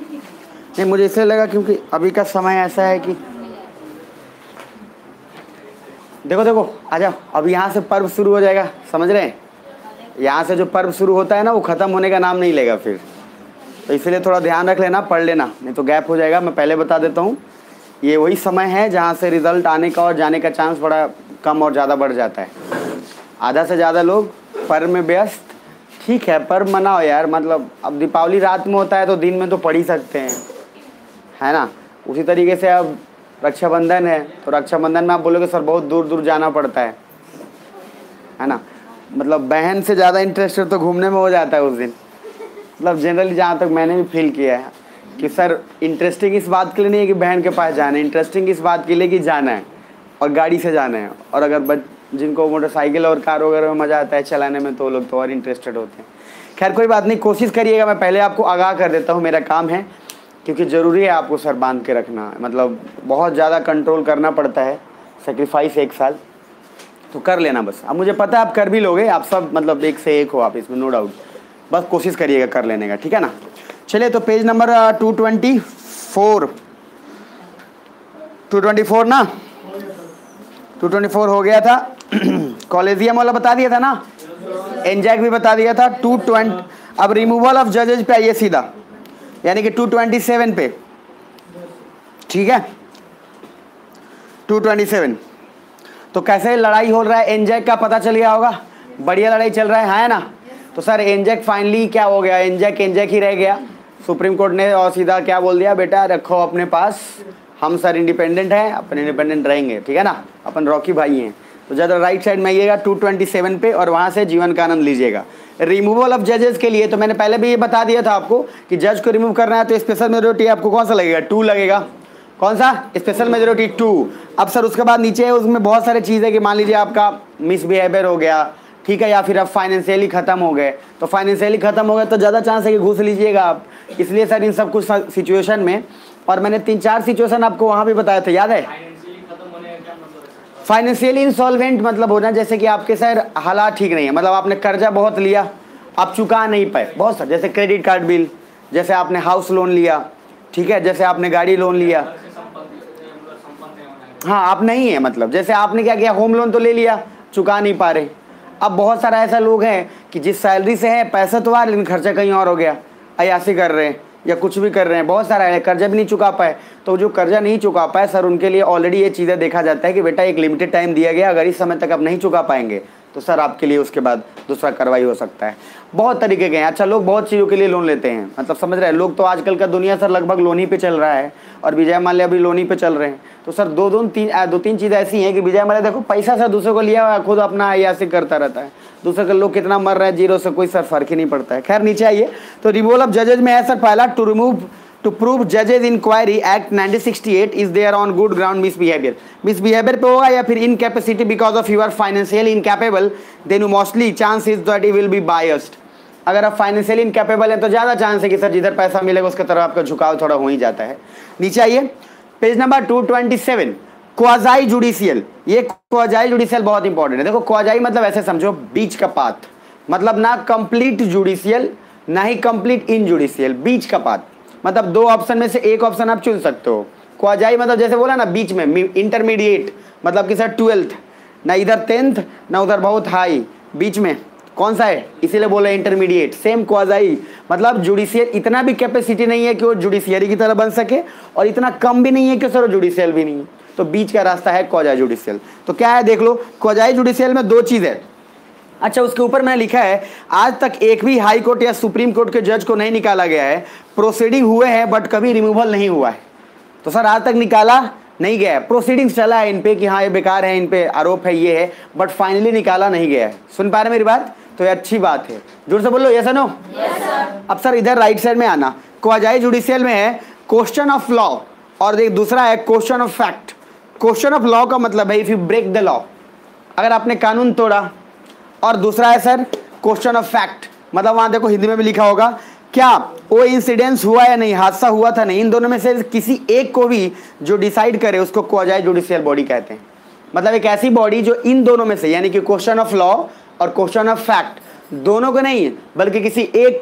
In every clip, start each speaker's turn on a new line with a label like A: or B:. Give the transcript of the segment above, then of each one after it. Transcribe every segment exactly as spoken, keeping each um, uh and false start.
A: नहीं, मुझे इसलिए लगा क्योंकि अभी का समय ऐसा है कि देखो देखो आ जाओ, अब यहाँ से पर्व शुरू हो जाएगा, समझ रहे हैं? यहाँ से जो पर्व शुरू होता है ना, वो ख़त्म होने का नाम नहीं लेगा फिर, तो इसलिए थोड़ा ध्यान रख लेना, पढ़ लेना, नहीं तो गैप हो जाएगा। मैं पहले बता देता हूँ, ये वही समय है जहाँ से रिजल्ट आने का और जाने का चांस बड़ा कम और ज़्यादा बढ़ जाता है। आधा से ज़्यादा लोग पर्व में व्यस्त, ठीक है पर्व मनाओ यार, मतलब अब दीपावली रात में होता है तो दिन में तो पढ़ ही सकते हैं, है ना? उसी तरीके से अब रक्षाबंधन है तो रक्षाबंधन में आप बोलोगे सर बहुत दूर दूर जाना पड़ता है, है ना? मतलब बहन से ज़्यादा इंटरेस्टेड तो घूमने में हो जाता है उस दिन। मतलब जनरली जहाँ तक मैंने भी फील किया है कि सर इंटरेस्टिंग इस बात के लिए नहीं है कि बहन के पास जाना है, इंटरेस्टिंग इस बात के लिए कि जाना है और गाड़ी से जाना है, और अगर बच जिनको मोटरसाइकिल और कार वगैरह में मज़ा आता है चलाने में तो वो लोग तो और इंटरेस्टेड होते हैं। खैर कोई बात नहीं, कोशिश करिएगा। मैं पहले आपको आगाह कर देता हूँ, मेरा काम है, क्योंकि ज़रूरी है आपको सर बांध के रखना, मतलब बहुत ज़्यादा कंट्रोल करना पड़ता है, सेक्रीफाइस एक साल तो कर लेना बस। अब मुझे पता है आप कर भी लोगे, आप सब मतलब एक से एक हो आप, इसमें नो डाउट, बस कोशिश करिएगा कर लेने का, ठीक है ना? चलिए तो page number two twenty four two twenty four ना टू ट्वेंटी फोर हो गया था। कॉलेजियम वाला बता दिया था ना, एनजैक भी बता दिया था। टू ट्वेंटी अब रिमूवल ऑफ जजेज पे आइए सीधा, यानी कि टू ट्वेंटी सेवन पे, ठीक है? टू ट्वेंटी सेवन तो कैसे लड़ाई हो रहा है, एनजैक का पता चल गया होगा, बढ़िया लड़ाई चल रहा है है ना? तो सर एनजैक फाइनली क्या हो गया, एनजैक एनजैक ही रह गया। सुप्रीम कोर्ट ने और सीधा क्या बोल दिया, बेटा रखो अपने पास, हम सर इंडिपेंडेंट हैं, अपन इंडिपेंडेंट रहेंगे, ठीक है ना? अपन रॉकी भाई हैं। तो ज़्यादा राइट साइड में आइएगा टू ट्वेंटी सेवन पे और वहाँ से जीवन का आनंद लीजिएगा। रिमूवल ऑफ जजेस के लिए तो मैंने पहले भी ये बता दिया था आपको कि जज को रिमूव करना है तो स्पेशल मेजोरिटी आपको कौन सा लगेगा, टू लगेगा। कौन सा? Special majority two. अब सर उसके बाद नीचे है, उसमें बहुत सारे चीज़ें कि मान लीजिए आपका मिसबिहेवियर हो गया, ठीक है, या फिर अब फाइनेंशियली ख़त्म हो गए, तो फाइनेंशियली ख़त्म हो गए तो ज़्यादा चांस है कि घूस लीजिएगा आप। इसलिए सर इन सब कुछ सिचुएशन में, और मैंने तीन चार सिचुएशन आपको वहाँ भी बताया था, याद है? फाइनेंशियली इंसॉल्वेंट मतलब होना जैसे कि आपके सर हालात ठीक नहीं है, मतलब आपने कर्जा बहुत लिया, आप चुका नहीं पाए, बहुत सर, जैसे क्रेडिट कार्ड बिल, जैसे आपने हाउस लोन लिया, ठीक है, जैसे आपने गाड़ी लोन लिया, हाँ आप नहीं है, मतलब जैसे आपने क्या किया, होम लोन तो ले लिया, चुका नहीं पा रहे। अब बहुत सारा ऐसा लोग हैं कि जिस सैलरी से है पैसा तो आ लेकिन खर्चा कहीं और हो गया, अयासी कर रहे हैं या कुछ भी कर रहे हैं, बहुत सारा है, कर्जा भी नहीं चुका पाए। तो जो कर्जा नहीं चुका पाए सर उनके लिए ऑलरेडी ये चीज़ें देखा जाता है कि बेटा एक लिमिटेड टाइम दिया गया, अगर इस समय तक आप नहीं चुका पाएंगे तो सर आपके लिए उसके बाद दूसरा कार्रवाई हो सकता है। बहुत तरीके के हैं। अच्छा, लोग बहुत चीज़ों के लिए लोन लेते हैं, मतलब समझ रहे हैं, लोग तो आजकल का दुनिया सर लगभग लोन ही पे चल रहा है, और विजय माल्या भी लोन ही पे चल रहे हैं। तो सर दो दो तीन दो तीन चीज़ें ऐसी हैं कि विजय माल्या देखो पैसा सर दूसरों को लिया हुआ, खुद अपना अय्यासी करता रहता है, दूसरे के लोग कितना मर रहे हैं जीरो से कोई सर फर्क ही नहीं पड़ता है। खैर नीचे आइए, तो रिमूवल ऑफ जजेज में है सर पहला, टू रिमूव टू प्रूव जजेज inquiry act nineteen sixty eight is there on good ground misbehaviour. Misbehaviour पे होगा या फिर incapacity because of you are financially incapable, then mostly chance is that you will be biased. अगर आप financially incapable हैं तो ज़्यादा चांस है कि सर जिधर पैसा मिलेगा उसके तरफ आपका झुकाव थोड़ा हो ही जाता है। नीचे आइए, page number two twenty seven, quasi judicial. ये क्वाजाई जुडिशियल बहुत इंपॉर्टेंट है। देखो क्वाजाई मतलब ऐसे समझो बीच का पाथ, मतलब ना कंप्लीट जुडिशियल ना ही कंप्लीट इन जुडिशियल, बीच का पाथ, मतलब दो ऑप्शन में से एक ऑप्शन आप चुन सकते हो। क्वाजाई मतलब जैसे बोला ना बीच में, इंटरमीडिएट मतलब कि सर ट्वेल्थ, ना इधर टेंथ ना उधर बहुत हाई, बीच में कौन सा है, इसीलिए बोले इंटरमीडिएट। सेम क्वाजाई मतलब जुडिशियल, इतना भी कैपेसिटी नहीं है कि वो जुडिशियरी की तरह बन सके और इतना कम भी नहीं है कि सर वो जुडिशियल भी नहीं है, तो बीच का रास्ता है क्वाजाई जुडिशियल। तो क्या है देख लो, क्वाजाई जुडिशियल में दो चीज़ है। अच्छा, उसके ऊपर मैंने लिखा है आज तक एक भी हाई कोर्ट या सुप्रीम कोर्ट के जज को नहीं निकाला गया है, प्रोसीडिंग हुए हैं बट कभी रिमूवल नहीं हुआ है। तो सर आज तक निकाला नहीं गया है, प्रोसीडिंग्स चला है इन पे कि हाँ ये बेकार है, इन पे आरोप है, ये है, बट फाइनली निकाला नहीं गया है। सुन पा रहे मेरी बात? तो ये अच्छी बात है, जोर से बोलो, यस और नो। अब सर इधर राइट साइड में आना, क्वाजाई जुडिशियल में है क्वेश्चन ऑफ लॉ और एक दूसरा है question of fact. Question of law का मतलब है if you break the law, अगर आपने कानून तोड़ा, और दूसरा है सर क्वेश्चन ऑफ फैक्ट, मतलब वहां देखो हिंदी में भी लिखा होगा क्या वो इंसिडेंस हुआ या नहीं, हादसा हुआ था नहीं, इन दोनों में से किसी एक को भी जो डिसाइड करे उसको क्वाजाई जुडिशियल बॉडी कहते हैं। मतलब एक ऐसी बॉडी जो इन दोनों में से यानी कि क्वेश्चन ऑफ लॉ और क्वेश्चन ऑफ फैक्ट दोनों को नहीं बल्कि किसी एक को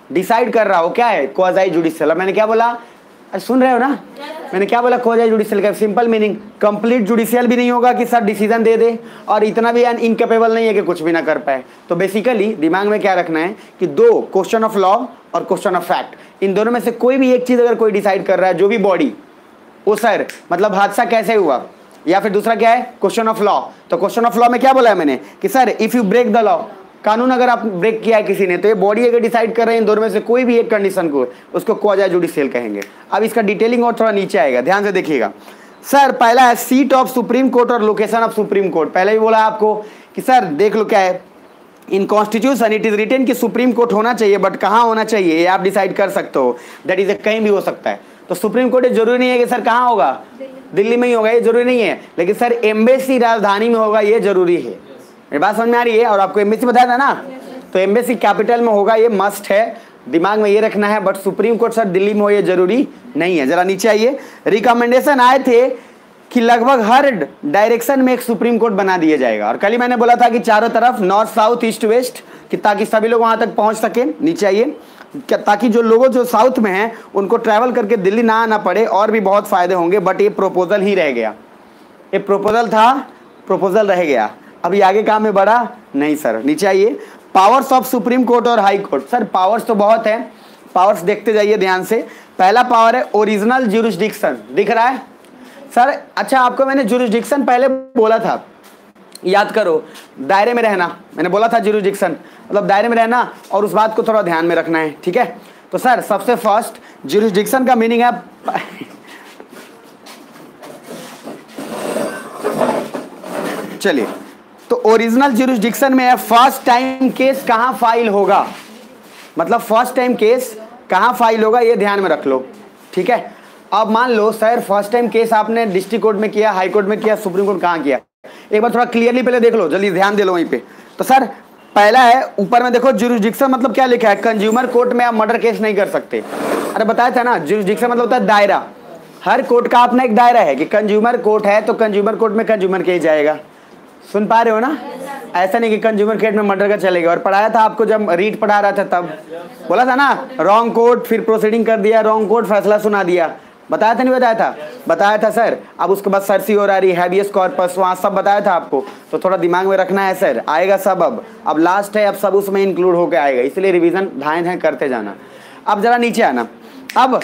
A: डिसाइड कर रहा हो क्या है, क्वाज़ी जुडिशियल। मैंने क्या बोला, अरे सुन रहे हो ना, मैंने क्या बोला, क्वाज़ी जुडिशियल का सिंपल मीनिंग कंप्लीट जुडिशियल भी नहीं होगा कि सर डिसीजन दे दे, और इतना भी इनकेपेबल नहीं है कि कुछ भी ना कर पाए। तो बेसिकली दिमाग में क्या रखना है कि दो, क्वेश्चन ऑफ लॉ और क्वेश्चन ऑफ फैक्ट, इन दोनों में से कोई भी एक चीज अगर कोई डिसाइड कर रहा है, जो भी बॉडी, वो सर मतलब हादसा कैसे हुआ, या फिर दूसरा क्या है, क्वेश्चन ऑफ लॉ। तो क्वेश्चन ऑफ लॉ में क्या बोला है मैंने कि sir if you break the law, कानून अगर आप ब्रेक किया है किसी ने, तो ये बॉडी अगर डिसाइड कर रहे हैं इन दोनों में से कोई भी एक कंडीशन को, उसको क्वाज़ी जुडिशियल कहेंगे। अब इसका डिटेलिंग और थोड़ा नीचे आएगा, ध्यान से देखिएगा। सर पहला है सीट ऑफ सुप्रीम कोर्ट और लोकेशन ऑफ सुप्रीम कोर्ट। पहले भी बोला आपको कि सर देख लो क्या है, in constitution it is written कि सुप्रीम कोर्ट होना चाहिए, बट कहाँ होना चाहिए ये आप डिसाइड कर सकते हो, दैट इज कहीं भी हो सकता है। तो सुप्रीम कोर्ट जरूरी नहीं है कि सर कहाँ होगा, दिल्ली में ही होगा, ये जरूरी नहीं है, लेकिन सर एम्बेसी राजधानी में होगा, ये जरूरी है। मेरी बात समझ में आ रही है? और आपको एम्बेसी बताया था ना, तो एम्बेसी कैपिटल में होगा, ये मस्ट है, दिमाग में ये रखना है। But supreme court sir Delhi में हो, ये जरूरी नहीं है। जरा नीचे आइए, रिकमेंडेशन आए थे कि लगभग हर डायरेक्शन में एक सुप्रीम कोर्ट बना दिया जाएगा। और कल ही मैंने बोला था कि चारों तरफ, नॉर्थ साउथ ईस्ट वेस्ट, कि ताकि सभी लोग वहां तक पहुंच सके। नीचे आइए, ताकि जो लोगों जो साउथ में हैं उनको ट्रैवल करके दिल्ली ना आना पड़े, और भी बहुत फायदे होंगे। बट ये प्रोपोजल ही रह गया, ये प्रोपोजल था, प्रोपोजल रह गया, अभी आगे काम में बढ़ा नहीं सर। नीचे आइए, पावर्स ऑफ सुप्रीम कोर्ट और हाई कोर्ट। सर पावर्स तो बहुत है, पावर्स देखते जाइए ध्यान से। पहला पावर है ओरिजिनल ज्यूरिसडिक्शन, दिख रहा है सर? अच्छा, आपको मैंने ज्यूरिसडिक्शन पहले बोला था, याद करो, दायरे में रहना, मैंने बोला था ज्यूरिसडिक्शन मतलब दायरे में रहना, और उस बात को थोड़ा ध्यान में रखना है, ठीक है? तो सर सबसे फर्स्ट ज्यूरिसडिक्शन का मीनिंग है, चलिए, तो ओरिजिनल ज्यूरिसडिक्शन में है फर्स्ट टाइम केस कहां फाइल होगा, मतलब फर्स्ट टाइम केस कहां फाइल होगा, ये ध्यान में रख लो, ठीक है? अब मान लो सर फर्स्ट टाइम केस आपने डिस्ट्रिक्ट कोर्ट में किया, हाई कोर्ट में किया, सुप्रीम कोर्ट कहां किया, एक बार थोड़ा क्लियरली पहले देख लो, जल्दी ध्यान दे लो वहीं पे। तो सर पहला है, ऊपर में देखो ज्यूरिसडिक्शन मतलब क्या लिखा है, कंज्यूमर कोर्ट में आप मर्डर केस नहीं कर सकते। अरे बताया था ना, ज्यूरिसडिक्शन मतलब होता है दायरा, हर कोर्ट का अपना एक दायरा है कि कंज्यूमर कोर्ट है तो कंज्यूमर कोर्ट में कंज्यूमर केस जाएगा। सुन पा रहे हो ना? ऐसा नहीं कि कंज्यूमर कोर्ट में मर्डर का चलेगा। और पढ़ाया था आपको जब रीट पढ़ा रहा था तब, बोला था ना रॉन्ग कोर्ट, फिर प्रोसीडिंग कर दिया, रॉन्ग कोर्ट फैसला सुना दिया, बताया था नहीं बताया था? बताया था सर। अब उसके बाद सर्सी और आ रही, हैबियस कॉर्पस, वहाँ सब बताया था आपको, तो थोड़ा दिमाग में रखना है सर, आएगा सब। अब अब लास्ट है, अब सब उसमें इंक्लूड होकर आएगा, इसलिए रिवीजन धाए धाए करते जाना। अब जरा नीचे आना, अब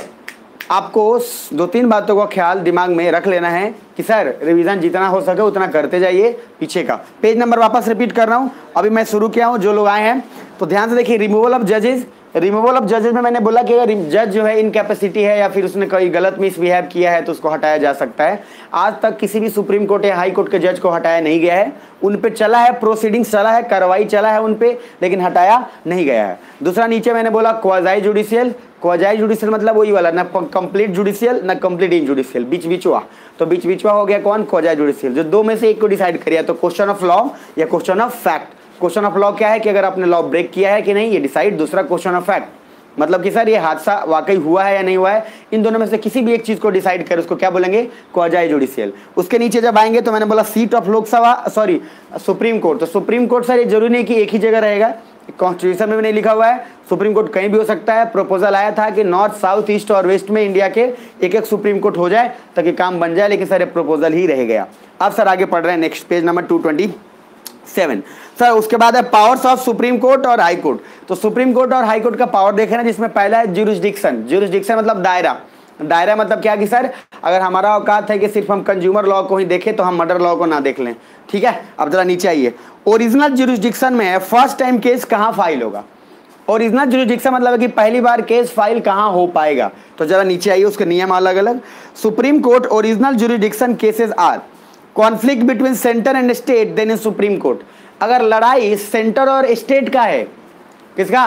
A: आपको दो तीन बातों का ख्याल दिमाग में रख लेना है कि सर रिवीजन जितना हो सके उतना करते जाइए। पीछे का पेज नंबर वापस रिपीट कर रहा हूँ, अभी मैं शुरू किया हूँ, जो लोग आए हैं तो ध्यान से देखिए। रिमूवल ऑफ जजेस, रिमूवल ऑफ जजेस में मैंने बोला कि अगर जज जो है इनकैपेसिटी है या फिर उसने कोई गलत मिसबिहेव किया है तो उसको हटाया जा सकता है। आज तक किसी भी सुप्रीम कोर्ट या हाई कोर्ट के जज को हटाया नहीं गया है, उन पे चला है, प्रोसीडिंग्स चला है, कार्रवाई चला है उन पे, लेकिन हटाया नहीं गया है। दूसरा नीचे मैंने बोला क्वाज़ी जुडिशियल, क्वाज़ी जुडिशियल मतलब वही वाला, ना कंप्लीट जुडिशियल ना कंप्लीट इन जुडिशियल, बीच बीचवा। तो बीच बीचवा हो गया कौन, क्वाज़ी जुडिशियल, जो दो में से एक को डिसाइड करिए, तो क्वेश्चन ऑफ लॉ या question of fact. Question of law क्या है कि अगर आपने लॉ ब्रेक किया है कि नहीं, ये डिसाइड। दूसरा क्वेश्चन ऑफ फैक्ट मतलब कि सर ये हादसा वाकई हुआ है या नहीं हुआ है, इन दोनों में से किसी भी एक चीज को डिसाइड कर, उसको क्या बोलेंगे, क्वाज़ी जुडिशियल। उसके नीचे जब आएंगे तो मैंने बोला seat of Lok Sabha, sorry supreme court. तो सुप्रीम कोर्ट सर ये जरूरी नहीं कि एक ही जगह रहेगा, कॉन्स्टिट्यूशन में भी नहीं लिखा हुआ है, सुप्रीम कोर्ट कहीं भी हो सकता है। प्रपोजल आया था कि नॉर्थ साउथ ईस्ट और वेस्ट में इंडिया के एक एक सुप्रीम कोर्ट हो जाए ताकि काम बन जाए, लेकिन सर ये प्रपोजल ही रह गया। अब सर आगे पढ़ रहे हैं, next page number two twenty seven. Sir उसके बाद है पावर्स ऑफ सुप्रीम कोर्ट और हाई कोर्ट। तो सुप्रीम कोर्ट और हाई कोर्ट का पावर देख रहे हैं, जिसमें पहला है ज्यूरिसडिक्शन। ज्यूरिसडिक्शन मतलब दायरा, दायरा मतलब क्या कि सर अगर हमारा औकात है कि सिर्फ हम कंज्यूमर लॉ को ही देखें तो हम मर्डर लॉ को ना देख लें, ठीक है? अब जरा नीचे आइए, ओरिजिनल ज्यूरिसडिक्शन में है फर्स्ट टाइम केस कहाँ फाइल होगा। ओरिजिनल ज्यूरिसडिक्शन मतलब है कि पहली बार केस फाइल कहाँ हो पाएगा। तो जरा नीचे आइए, उसके नियम अलग अलग। Supreme court original jurisdiction cases are conflict between centre and state then in supreme court. अगर लड़ाई सेंटर और स्टेट का है, किसका,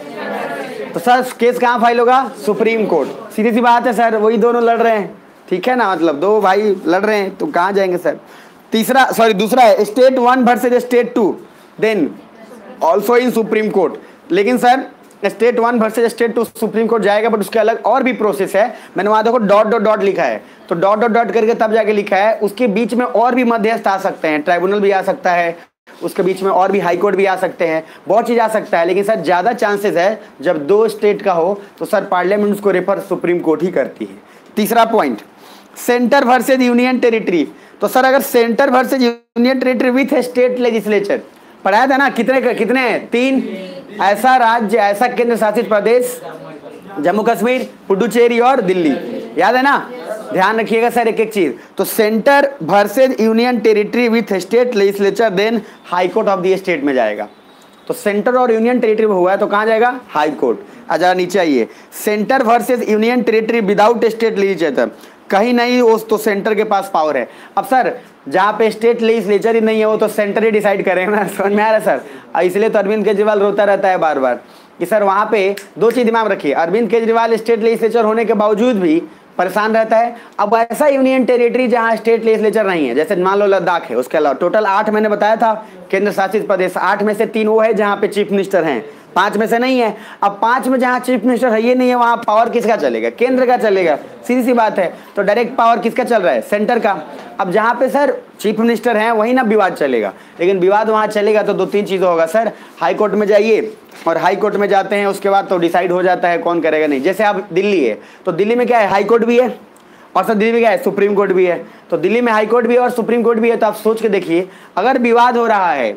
A: तो सर केस कहाँ फाइल होगा, सुप्रीम कोर्ट। सीधी सी बात है सर, वही दोनों लड़ रहे हैं, ठीक है ना, मतलब दो भाई लड़ रहे हैं तो कहाँ जाएंगे सर। तीसरा सॉरी दूसरा है state one versus state two, then also in supreme court. लेकिन sir state one versus state two supreme court जाएगा, बट उसके अलग और भी प्रोसेस है। मैंने वहां देखो डॉट डॉट डॉट लिखा है, तो डॉट डॉट डॉट करके तब जाके लिखा है, उसके बीच में और भी मध्यस्थ आ सकते हैं, ट्राइब्यूनल भी आ सकता है, उसके बीच में और भी हाई कोर्ट भी आ सकते हैं, बहुत चीज़ आ सकता है, लेकिन सर ज़्यादा चांसेस है जब दो स्टेट का हो तो सर पार्लियामेंट उसको रेफर सुप्रीम कोर्ट ही करती है। तीसरा point, centre versus union territory. तो सर अगर centre versus union territory with state legislature पढ़ाया था ना, कितने कितने हैं? तीन। ऐसा राज्य, ऐसा केंद्र शासित प्रदेश, जम्मू कश्मीर, पुडुचेरी और दिल्ली, याद है ना? ध्यान रखिएगा सर एक एक चीज। तो centre versus union territory with state legislature then high court of the state में जाएगा। तो सेंटर और यूनियन टेरिटरी में हुआ है तो कहाँ जाएगा? High court. आ जरा नीचे आइए, centre versus union territory without state legislature, कहीं नहीं हो तो सेंटर के पास पावर है। अब सर जहाँ पे स्टेट लेजिस्लेचर ही नहीं है वो तो सेंटर ही डिसाइड करेगा ना, समझ में आ रहा है सर? इसलिए तो अरविंद केजरीवाल रोता रहता है बार बार कि सर वहाँ पे दो चीज दिमाग रखिए, अरविंद केजरीवाल स्टेट लेजिस्लेचर होने के बावजूद भी परेशान रहता है। अब ऐसा यूनियन टेरिटरी जहाँ स्टेट लेजिस्लेचर नहीं है, जैसे मान लो लद्दाख है, उसके अलावा टोटल आठ मैंने बताया था केंद्र शासित प्रदेश, आठ में से तीन वो है जहाँ पे चीफ मिनिस्टर हैं, पांच में से नहीं है। अब पांच में जहाँ चीफ मिनिस्टर है ये नहीं है, वहाँ पावर किसका चलेगा? केंद्र का चलेगा, सीधी सी बात है। तो डायरेक्ट पावर किसका चल रहा है? सेंटर का। अब जहाँ पे सर चीफ मिनिस्टर हैं वही ना विवाद चलेगा, लेकिन विवाद वहाँ चलेगा तो दो तीन चीज़ होगा सर, हाई कोर्ट में जाइए और हाई कोर्ट में जाते हैं उसके बाद तो डिसाइड हो जाता है कौन करेगा नहीं। जैसे अब दिल्ली है तो दिल्ली में क्या है? हाई कोर्ट भी है और सर दिल्ली में क्या है? सुप्रीम कोर्ट भी है। तो दिल्ली में हाई कोर्ट भी है और सुप्रीम कोर्ट भी है। तो आप सोच के देखिए, अगर विवाद हो रहा है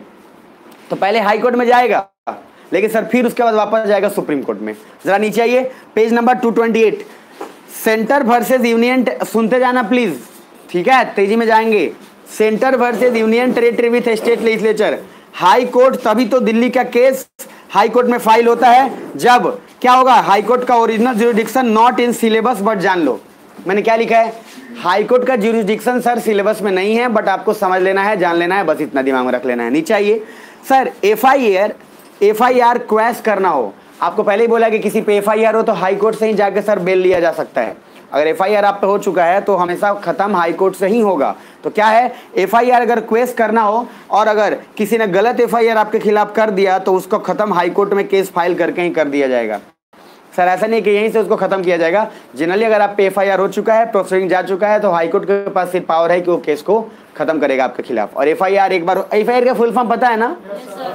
A: तो पहले हाई कोर्ट में जाएगा, लेकिन सर फिर उसके बाद वापस जाएगा सुप्रीम कोर्ट में। जरा नीचे आइए, page number two twenty eight, centre versus union, सुनते जाना प्लीज, ठीक है? तेजी में जाएंगे। Centre versus union territory with state legislature, high court, तभी तो दिल्ली का केस हाई कोर्ट में फाइल होता है जब क्या होगा? हाई कोर्ट का original jurisdiction not in syllabus, but जान लो मैंने क्या लिखा है, हाई कोर्ट का ज्यूरिसडिक्शन सर सिलेबस में नहीं है, बट आपको समझ लेना है, जान लेना है, बस इतना दिमाग में रख लेना है। नीचे आइए sir, F I R F I R quash करना हो, आपको पहले ही बोला कि किसी पे एफ आई आर हो तो हाई कोर्ट से ही जाके सर बेल लिया जा सकता है। अगर एफ आई आर आप पे हो चुका है तो हमेशा खत्म हाई कोर्ट से ही होगा। तो क्या है, एफ आई आर अगर क्वेश करना हो और अगर किसी ने गलत एफ आई आर आपके खिलाफ कर दिया तो उसको खत्म हाई कोर्ट में केस फाइल करके ही कर दिया जाएगा। सर ऐसा नहीं कि यहीं से उसको खत्म किया जाएगा, जनरली अगर आप पे एफ आई आर हो चुका है, प्रोसीडिंग जा चुका है, तो हाई कोर्ट के पास सिर्फ पावर है कि वो केस को खत्म करेगा आपके खिलाफ। और एफ आई आर एक बार, एफ आई आर का फुल फॉर्म पता है ना?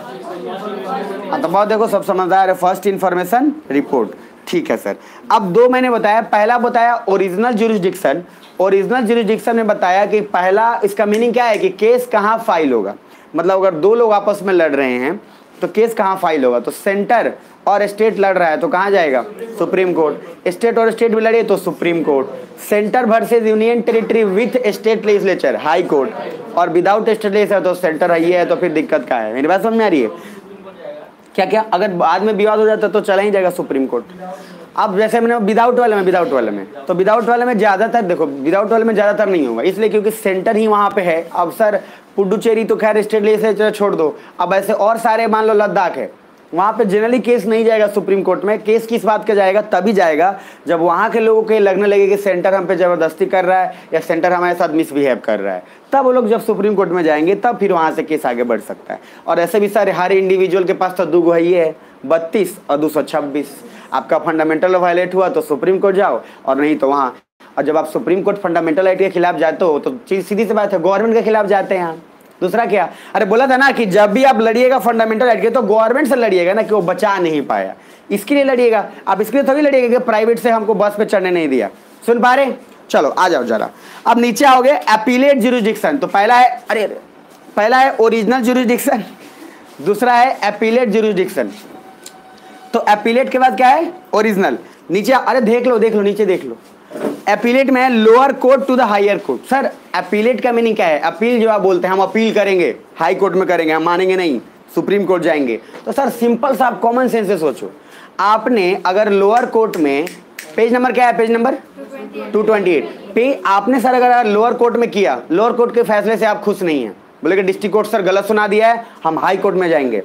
A: हाँ तो बहुत देखो सब समझदार है, फर्स्ट इन्फॉर्मेशन रिपोर्ट, ठीक है सर। अब दो मैंने बताया, पहला बताया ओरिजिनल ज्यूरिसडिक्शन, ओरिजिनल ज्यूरिसडिक्शन में बताया कि पहला इसका मीनिंग क्या है कि केस कहाँ फाइल होगा, मतलब अगर दो लोग आपस में लड़ रहे हैं तो केस कहाँ फाइल होगा, तो सेंटर और स्टेट लड़ रहा है तो कहाँ जाएगा? Supreme court. स्टेट और स्टेट भी लड़े तो supreme court. Centre versus union territory with state legislature, high court. और विदाउट स्टेट लेजिस्लेचर तो सेंटर है, है तो फिर दिक्कत क्या है? मेरी बात समझ में आ रही है क्या? क्या अगर बाद में विवाद हो जाता तो चला ही जाएगा सुप्रीम कोर्ट। अब जैसे मैंने विदाउट वाले में विदाउट वाले में तो विदाउट वाले में ज्यादातर देखो, विदाउट वाले में ज्यादातर नहीं होगा, इसलिए क्योंकि सेंटर ही वहां पे है। अब सर पुडुचेरी तो खैर स्टेट लेजिस्लेचर छोड़ दो, अब ऐसे और सारे मान लो लद्दाख है, वहां पे जनरली केस नहीं जाएगा सुप्रीम कोर्ट में। केस किस बात का जाएगा? तभी जाएगा जब वहां के लोगों के लगने लगे कि सेंटर हम पे जबरदस्ती कर रहा है या सेंटर हमारे साथ मिसबिहेव कर रहा है, तब वो लोग जब सुप्रीम कोर्ट में जाएंगे तब फिर वहां से केस आगे बढ़ सकता है। और ऐसे भी सारे हर इंडिविजुअल के पास तो दो गो ही है, बत्तीस और दो सौ छब्बीस। आपका फंडामेंटल वायलेट हुआ तो सुप्रीम कोर्ट जाओ और नहीं तो वहाँ। और जब आप सुप्रीम कोर्ट फंडामेंटल राइट के खिलाफ जाते हो तो सीधी सी बात है गवर्नमेंट के खिलाफ जाते हैं। दूसरा क्या, अरे बोला था ना कि जब भी आप लड़िएगा फंडामेंटल राइट के तो गवर्नमेंट से लड़िएगा ना कि वो बचा नहीं पाया, इसके लिए लड़िएगा। आप इसके लिए थोड़ी लड़िएगा कि प्राइवेट से हमको बस पे चढ़ने नहीं दिया। सुन पा रहे? चलो आ जाओ जरा, अब नीचे आओगे अपीलेट ज्यूरिसडिक्शन। तो पहला है, अरे पहला है ओरिजिनल ज्यूरिसडिक्शन, दूसरा है अपीलेट ज्यूरिसडिक्शन। तो अपीलेट के बाद क्या है? ओरिजिनल। नीचे अरे देख लो देख लो नीचे देख लो, अपीलेट में lower court to the higher court. Sir appellate का मीनिंग क्या है? अपील जो आप बोलते हैं, हम अपील करेंगे हाई कोर्ट में करेंगे, हम मानेंगे नहीं, सुप्रीम कोर्ट जाएंगे। तो सर सिंपल सा आप कॉमन सेंस से सोचो, आपने अगर लोअर कोर्ट में, पेज नंबर क्या है? Page number two twenty eight पे आपने सर अगर लोअर कोर्ट में किया, लोअर कोर्ट के फैसले से आप खुश नहीं है, बोले कि डिस्ट्रिक्ट कोर्ट सर गलत सुना दिया है, हम हाई कोर्ट में जाएंगे।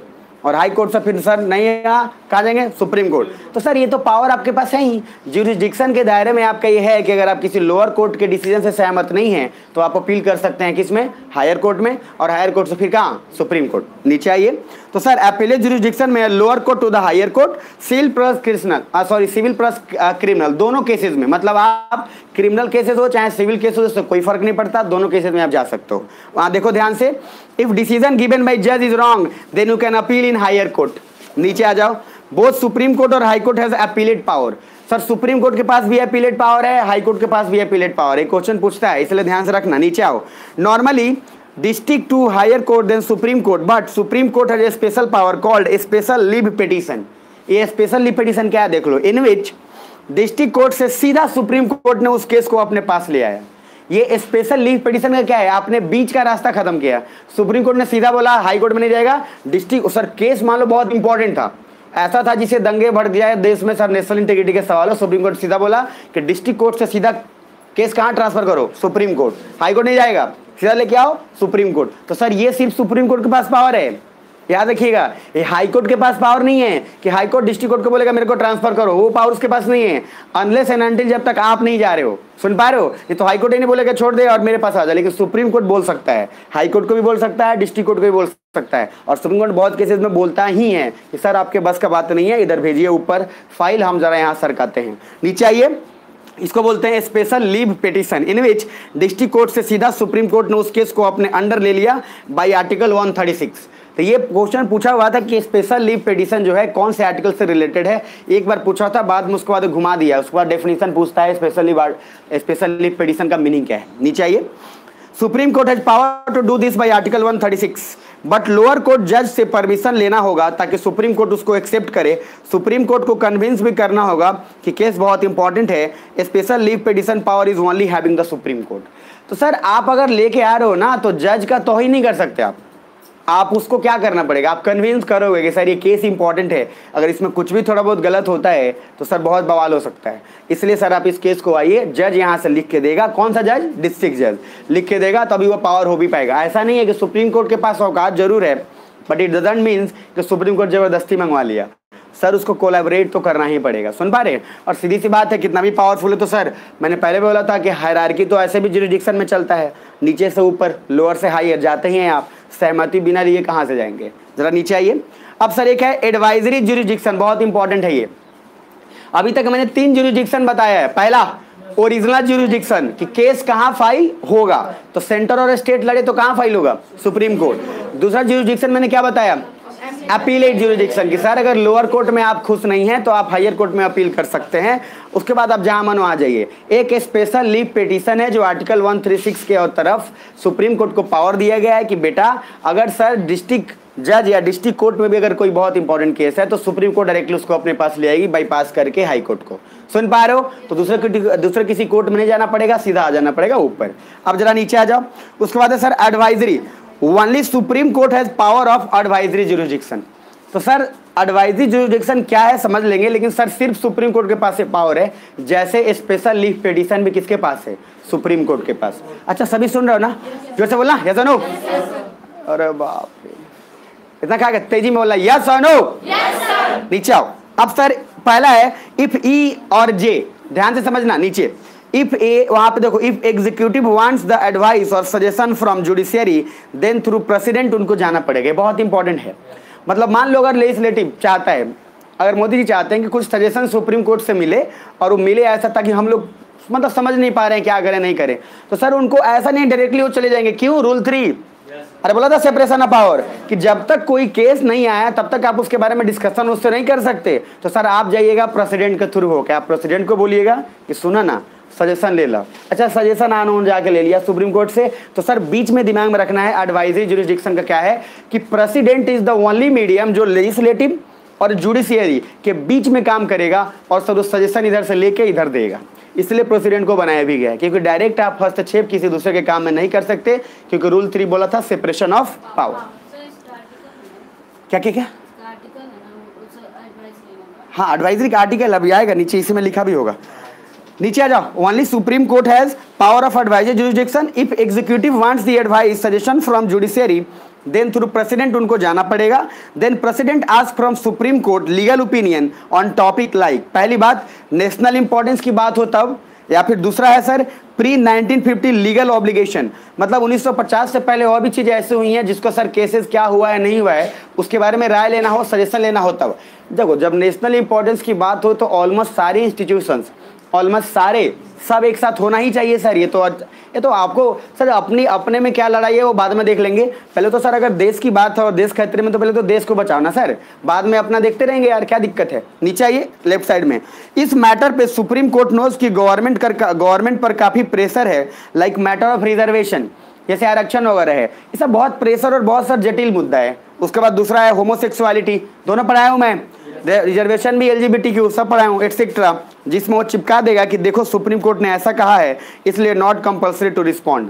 A: और हाई कोर्ट से फिर सर नहीं है, कहाँ जाएंगे? Supreme court. तो सर ये तो पावर आपके पास है ही, ज्यूरिसडिक्शन के दायरे में आपका ये है कि अगर आप किसी लोअर कोर्ट के डिसीजन से सहमत नहीं है तो आप अपील कर सकते हैं किसमें? हायर कोर्ट में, और हायर कोर्ट से फिर कहाँ? Supreme court. नीचे आइए, तो सर अपीलेट ज्यूरिसडिक्शन में lower court to the higher court, civil plus criminal sorry civil plus criminal, दोनों केसेस में, मतलब आप क्रिमिनल केसेस हो चाहे सिविल केस हो, उससे कोई फर्क नहीं पड़ता, दोनों केसेस में आप जा सकते हो। वहां देखो ध्यान से, इफ डिसीजन गिवन बाय जज is wrong then you can appeal in higher court. नीचे आ जाओ, बोथ सुप्रीम कोर्ट और high court has appellate power. Sir supreme court के पास भी अपीलेट पावर है, हाई कोर्ट के पास भी अपीलेट पावर है। क्वेश्चन पूछता है इसलिए ध्यान से रखना। नीचे आओ, normally district to higher court then supreme court, but supreme court has a special power called special leave petition. ये स्पेशल लीव पिटीशन क्या है देख लो, इन विच डिस्ट्रिक्ट कोर्ट से सीधा सुप्रीम कोर्ट ने उस केस को अपने पास ले आया। ये स्पेशल लीव पिटीशन का क्या है? आपने बीच का रास्ता खत्म किया। सुप्रीम कोर्ट ने सीधा बोला हाई कोर्ट में नहीं जाएगा, डिस्ट्रिक्ट, सर केस मान लो बहुत इंपॉर्टेंट था, ऐसा था जिसे दंगे भड़क जाए देश में, सर नेशनल इंटीग्रिटी के सवाल हो, सुप्रीम कोर्ट सीधा बोला कि डिस्ट्रिक्ट कोर्ट से सीधा केस कहाँ ट्रांसफर करो? Supreme court. हाई कोर्ट नहीं जाएगा, सीधा लेके आओ सुप्रीम कोर्ट। तो सर ये सिर्फ सुप्रीम कोर्ट के पास पावर है, याद रखिएगा। ये हाई कोर्ट के पास पावर नहीं है कि हाई कोर्ट डिस्ट्रिक्ट कोर्ट को बोलेगा मेरे को ट्रांसफर करो, वो पावर उसके पास नहीं है, अनलेस एंड अनटिल जब तक आप नहीं जा रहे हो। सुन पा रहे हो? ये तो हाई कोर्ट ही नहीं बोलेगा छोड़ दे और मेरे पास आ जाए, लेकिन सुप्रीम कोर्ट बोल सकता है, हाई कोर्ट को भी बोल सकता है, डिस्ट्रिक्ट कोर्ट को भी बोल सकता है, और सुप्रीम कोर्ट बहुत केसेस में बोलता ही है कि सर आपके बस का बात नहीं है, इधर भेजिए ऊपर फाइल, हम जरा यहाँ सरकाते हैं। नीचे आइए, इसको बोलते हैं special leave petition, in which district court से सीधा सुप्रीम कोर्ट ने उस केस को अपने अंडर ले लिया by article one thirty six. तो ये क्वेश्चन पूछा हुआ था कि स्पेशल लीव पिटीशन जो है कौन से आर्टिकल से रिलेटेड है, एक बार पूछा था, बाद में उसके बाद घुमा दिया, उसके बाद डेफिनेशन पूछता है special leave special leave petition का मीनिंग क्या है। नीचे आइए, supreme court has power to do this by article one thirty six, but lower court जज से परमिशन लेना होगा ताकि सुप्रीम कोर्ट उसको एक्सेप्ट करे। सुप्रीम कोर्ट को कन्विंस भी करना होगा कि केस बहुत इंपॉर्टेंट है, special leave petition power is only having the supreme court. तो सर आप अगर लेके आ रहे हो ना तो जज का तौहीन नहीं कर सकते आप आप उसको क्या करना पड़ेगा? आप कन्विंस करोगे कि सर ये केस इंपॉर्टेंट है, अगर इसमें कुछ भी थोड़ा बहुत गलत होता है तो सर बहुत बवाल हो सकता है, इसलिए सर आप इस केस को आइए, जज यहाँ से लिख के देगा। कौन सा जज? डिस्ट्रिक्ट जज लिख के देगा, तभी वो पावर हो भी पाएगा। ऐसा नहीं है कि सुप्रीम कोर्ट के पास औकात जरूर है, बट इट डजंट मीन्स कि सुप्रीम कोर्ट जबरदस्ती मंगवा लिया, सर उसको कोलैबोरेट तो करना ही पड़ेगा। सुन पा रहे? और सीधी सी बात है, कितना भी पावरफुल है तो सर मैंने पहले बोला था कि हायरार्की तो ऐसे भी ज्यूरिसडिक्शन में चलता है, नीचे से ऊपर, लोअर से हायर जाते ही हैं आप, सहमति बिना लिए कहाँ से जाएंगे? जरा नीचे आइए। अब सर एक है एडवाइजरी ज्यूरिसडिक्शन, बहुत इंपॉर्टेंट है ये। अभी तक मैंने तीन ज्यूरिसडिक्शन बताया है। पहला ओरिजिनल ज्यूरिसडिक्शन कि केस कहाँ फाइल होगा, तो सेंटर और स्टेट लड़े तो कहाँ फाइल होगा? Supreme court. दूसरा ज्यूरिसडिक्शन मैंने क्या बताया? अपीलेट ज्यूरिसडिक्शन कि सर अगर लोअर कोर्ट में आप खुश नहीं हैं तो आप हायर कोर्ट में अपील कर सकते हैं, उसके बाद आप जहां मनो आ जाइए। एक स्पेशल लीव पिटीशन है जो आर्टिकल वन थर्टी सिक्स के और तरफ सुप्रीम कोर्ट को पावर दिया गया है कि बेटा अगर सर डिस्ट्रिक्ट जज या डिस्ट्रिक्ट कोर्ट में भी अगर कोई बहुत इंपॉर्टेंट केस है तो सुप्रीम कोर्ट डायरेक्टली उसको अपने पास ले आएगी बाईपास करके हाई कोर्ट को। सुन पा रहे हो? तो दूसरे दूसरे किसी कोर्ट में नहीं जाना पड़ेगा, सीधा आ जाना पड़ेगा ऊपर। अब जरा नीचे आ जाओ। उसके बाद है sir advisory, only supreme court has power of advisory jurisdiction. तो सर एडवाइजरी ज्यूरिसडिक्शन क्या है समझ लेंगे, लेकिन सर सिर्फ सुप्रीम कोर्ट के पास पावर है, जैसे स्पेशल लीव पिटीशन भी किसके पास है? सुप्रीम कोर्ट के पास। अच्छा सभी सुन रहे हो ना? जोर से बोलना, यस और नो? अरे बाप रे, इतना क्या तेजी में बोलना, यस और नो? नीचे आओ। अब सर पहला है इफ ई और जे, ध्यान से समझना। नीचे इफ ए, वहां पे देखो, if executive wants the advice और suggestion from judiciary then through president उनको जाना पड़ेगा। बहुत इंपॉर्टेंट है। मतलब मान लो अगर लेजिस्लेटिव चाहता है, अगर मोदी जी चाहते हैं कि कुछ सजेशन सुप्रीम कोर्ट से मिले और वो मिले ऐसा ताकि हम लोग मतलब समझ नहीं पा रहे हैं क्या करें नहीं करें, तो सर उनको ऐसा नहीं डायरेक्टली वो चले जाएंगे। क्यों? रूल थ्री, अरे बोला था सेपरेशन ऑफ पावर, कि जब तक कोई केस नहीं आया तब तक आप उसके बारे में डिस्कशन उससे नहीं कर सकते। तो सर आप जाइएगा प्रेसिडेंट के थ्रू हो के, आप प्रेसिडेंट को बोलिएगा कि सुना ना सजेशन ले लो। अच्छा सजेशन आना जाके ले लिया सुप्रीम कोर्ट से, तो सर बीच में दिमाग में रखना है एडवाइजरी ज्यूरिसडिक्शन का क्या है कि president is the only medium जो लेजिस्लेटिव और जुडिशियरी के बीच में काम करेगा और सर उस सजेशन इधर से लेके इधर देगा। इसलिए प्रेसिडेंट को बनाया भी गया है, क्योंकि डायरेक्ट आप हस्तक्षेप किसी दूसरे के काम में नहीं कर सकते, क्योंकि रूल थ्री बोला था सेपरेशन ऑफ पावर। क्या क्या क्या? हाँ एडवाइजरी का आर्टिकल अभी आएगा नीचे, इसी में लिखा भी होगा। नीचे आ जाओ। Only supreme court has power of advisory jurisdiction if executive wants the advice suggestion from judiciary then through president उनको जाना पड़ेगा, then president ask from supreme court legal opinion on topic like, पहली बात नेशनल इंपॉर्टेंस की बात हो तब, या फिर दूसरा है sir pre nineteen fifty legal obligation, मतलब उन्नीस सौ पचास से पहले और भी चीज़ें ऐसी हुई हैं जिसको सर केसेस क्या हुआ है नहीं हुआ है उसके बारे में राय लेना हो, सजेशन लेना हो तब। देखो जब नेशनल इंपॉर्टेंस की बात हो तो ऑलमोस्ट सारे इंस्टीट्यूशंस, ऑलमोस्ट सारे सब एक साथ होना ही चाहिए सर। ये तो ये तो आपको सर अपनी अपने में क्या लड़ाई है वो बाद में देख लेंगे, पहले तो सर अगर देश की बात है और देश खतरे में तो पहले तो देश को बचाओ ना सर, बाद में अपना देखते रहेंगे यार, क्या दिक्कत है। नीचे आइए लेफ्ट साइड में, इस मैटर पे सुप्रीम कोर्ट नोज की गवर्नमेंट कर गवर्नमेंट पर काफ़ी प्रेशर है, लाइक मैटर ऑफ रिजर्वेशन जैसे आरक्षण वगैरह है, ये सब बहुत प्रेशर और बहुत सर जटिल मुद्दा है। उसके बाद दूसरा है होमोसेक्सुअलिटी, दोनों पढ़ाया हूँ मैं, रिजर्वेशन भी, एलजीबीटीक्यू सब पढ़ाया हूँ एटसेट्रा, जिसमें वो चिपका देगा कि देखो सुप्रीम कोर्ट ने ऐसा कहा है इसलिए नॉट कंपल्सरी टू रिस्पॉन्ड।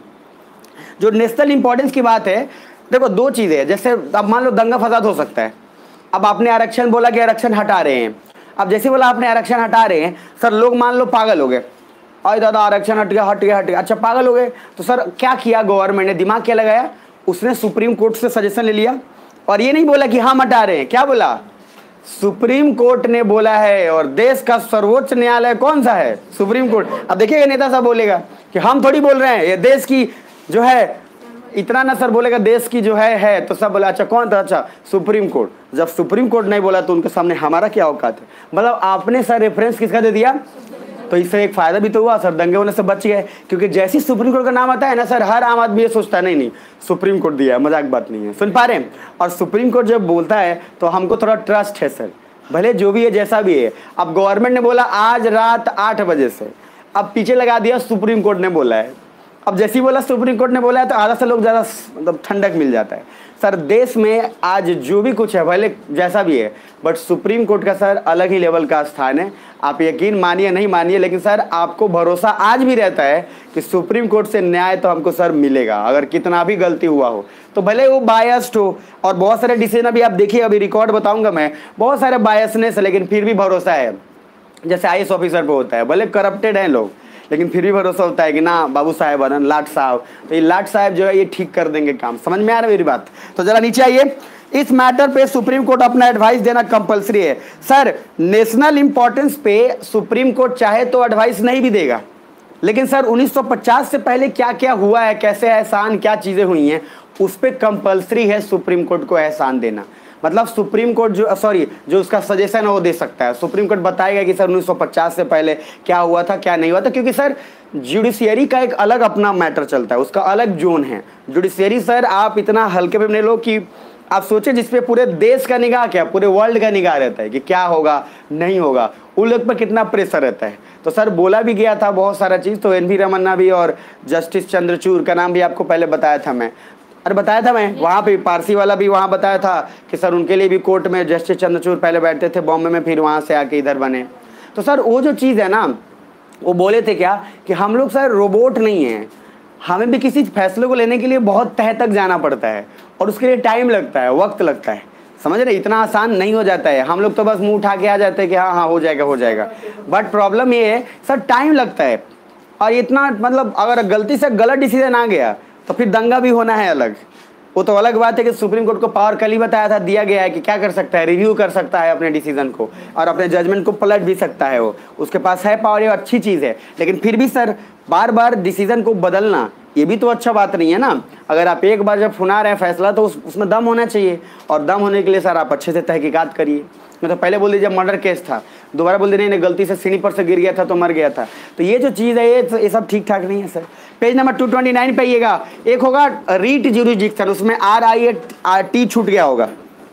A: जो नेशनल इंपॉर्टेंस की बात है, देखो दो चीज़ें हैं, जैसे अब मान लो दंगा फसाद हो सकता है, अब आपने आरक्षण बोला कि आरक्षण हटा रहे हैं, अब जैसे बोला आपने आरक्षण हटा रहे हैं सर, लोग मान लो पागल हो गए, अरे दादा आरक्षण हट गया हट गया हट गया, अच्छा पागल हो गए तो सर क्या किया गवर्नमेंट ने, दिमाग क्या लगाया, उसने सुप्रीम कोर्ट से सजेशन ले लिया और ये नहीं बोला कि हम हटा रहे हैं, क्या बोला सुप्रीम कोर्ट ने बोला है, और देश का सर्वोच्च न्यायालय कौन सा है, सुप्रीम कोर्ट। अब देखिएगा नेता साहब बोलेगा कि हम थोड़ी बोल रहे हैं, ये देश की जो है, इतना ना सर बोलेगा देश की जो है है तो सब बोला अच्छा कौन था, अच्छा सुप्रीम कोर्ट। जब सुप्रीम कोर्ट नहीं बोला तो उनके सामने हमारा क्या औकात है, मतलब आपने सर रेफरेंस किसका दे दिया, तो इससे एक फायदा भी तो हुआ सर, दंगे होने से बच गए, क्योंकि जैसे सुप्रीम कोर्ट का नाम आता है ना सर, हर आम आदमी ये सोचता है नहीं नहीं सुप्रीम कोर्ट दिया है, मजाक बात नहीं है, सुन पा रहे हैं। और सुप्रीम कोर्ट जब बोलता है तो हमको थोड़ा ट्रस्ट है सर, भले जो भी है जैसा भी है। अब गवर्नमेंट ने बोला आज रात आठ बजे से, अब पीछे लगा दिया सुप्रीम कोर्ट ने बोला है, अब जैसे ही बोला सुप्रीम कोर्ट ने बोला है तो आधा से लोग ज़्यादा मतलब ठंडक मिल जाता है सर। देश में आज जो भी कुछ है भले जैसा भी है, बट सुप्रीम कोर्ट का सर अलग ही लेवल का स्थान है, आप यकीन मानिए नहीं मानिए, लेकिन सर आपको भरोसा आज भी रहता है कि सुप्रीम कोर्ट से न्याय तो हमको सर मिलेगा, अगर कितना भी गलती हुआ हो तो भले वो बायस्ड हो। और बहुत सारे डिसीजन अभी आप देखिए, अभी रिकॉर्ड बताऊंगा मैं, बहुत सारे बायसनेस है लेकिन फिर भी भरोसा है। जैसे आई एस ऑफिसर पे होता है, भले करप्टेड हैं लोग लेकिन फिर भी भरोसा होता है कि ना बाबू साहेब अनन लाट साहब, तो ये लाट साहब जो है ये ठीक कर देंगे काम। समझ में आ रहा है मेरी बात? तो जरा नीचे आइए, इस मैटर पे सुप्रीम कोर्ट अपना एडवाइस देना कंपलसरी है। सर नेशनल इंपॉर्टेंस पे सुप्रीम कोर्ट चाहे तो एडवाइस नहीं भी देगा, लेकिन सर उन्नीस सौ पचास से पहले क्या क्या हुआ है, कैसे एहसान क्या चीज़ें हुई हैं, उस पर कंपलसरी है सुप्रीम कोर्ट को एहसान देना। मतलब सुप्रीम कोर्ट जो सॉरी जो उसका सजेशन है वो दे सकता है, सुप्रीम कोर्ट बताएगा कि सर उन्नीस सौ पचास से पहले क्या हुआ था क्या नहीं हुआ था, क्योंकि सर जुडिशियरी का एक अलग अपना मैटर चलता है, उसका अलग जोन है। जुडिशियरी सर आप इतना हल्के पे नहीं लो कि आप सोचे जिसपे पूरे देश का निगाह, क्या पूरे वर्ल्ड का निगाह रहता है कि क्या होगा नहीं होगा, उन लोग पर कितना प्रेशर रहता है। तो सर बोला भी गया था बहुत सारा चीज़, तो एन वी रमन्ना भी और जस्टिस चंद्रचूड़ का नाम भी आपको पहले बताया था मैं, अरे बताया था मैं, वहाँ पे पारसी वाला भी वहाँ बताया था कि सर उनके लिए भी कोर्ट में जस्टिस चंद्रचूड़ पहले बैठते थे बॉम्बे में, फिर वहाँ से आके इधर बने। तो सर वो जो चीज़ है ना, वो बोले थे क्या कि हम लोग सर रोबोट नहीं हैं, हमें भी किसी फैसले को लेने के लिए बहुत तह तक जाना पड़ता है और उसके लिए टाइम लगता है, वक्त लगता है, समझ रहे, इतना आसान नहीं हो जाता है। हम लोग तो बस मुंह उठा के आ जाते हैं कि हाँ हाँ हो जाएगा हो जाएगा, बट प्रॉब्लम ये है सर टाइम लगता है। और इतना मतलब अगर गलती से गलत डिसीजन आ गया तो फिर दंगा भी होना है अलग, वो तो अलग बात है कि सुप्रीम कोर्ट को पावर कल ही बताया था, दिया गया है कि क्या कर सकता है, रिव्यू कर सकता है अपने डिसीजन को और अपने जजमेंट को पलट भी सकता है, वो उसके पास है पावर, ये अच्छी चीज़ है। लेकिन फिर भी सर बार बार डिसीजन को बदलना ये भी तो अच्छा बात नहीं है ना। अगर आप एक बार जब सुना रहे हैं फैसला तो उस, उसमें दम होना चाहिए, और दम होने के लिए सर आप अच्छे से तहकीकात करिए। मैं तो पहले बोल दीजिए मर्डर केस था, दोबारा बोल दीजिए नहीं गलती से सीढ़ी पर से गिर गया था तो मर गया था, तो ये जो चीज़ है ये ये सब ठीक ठाक नहीं है sir. Page number two twenty nine पे आइएगा, एक होगा रीट ज्यूरिसडिक्शन, उसमें आर आई आर टी छूट गया होगा।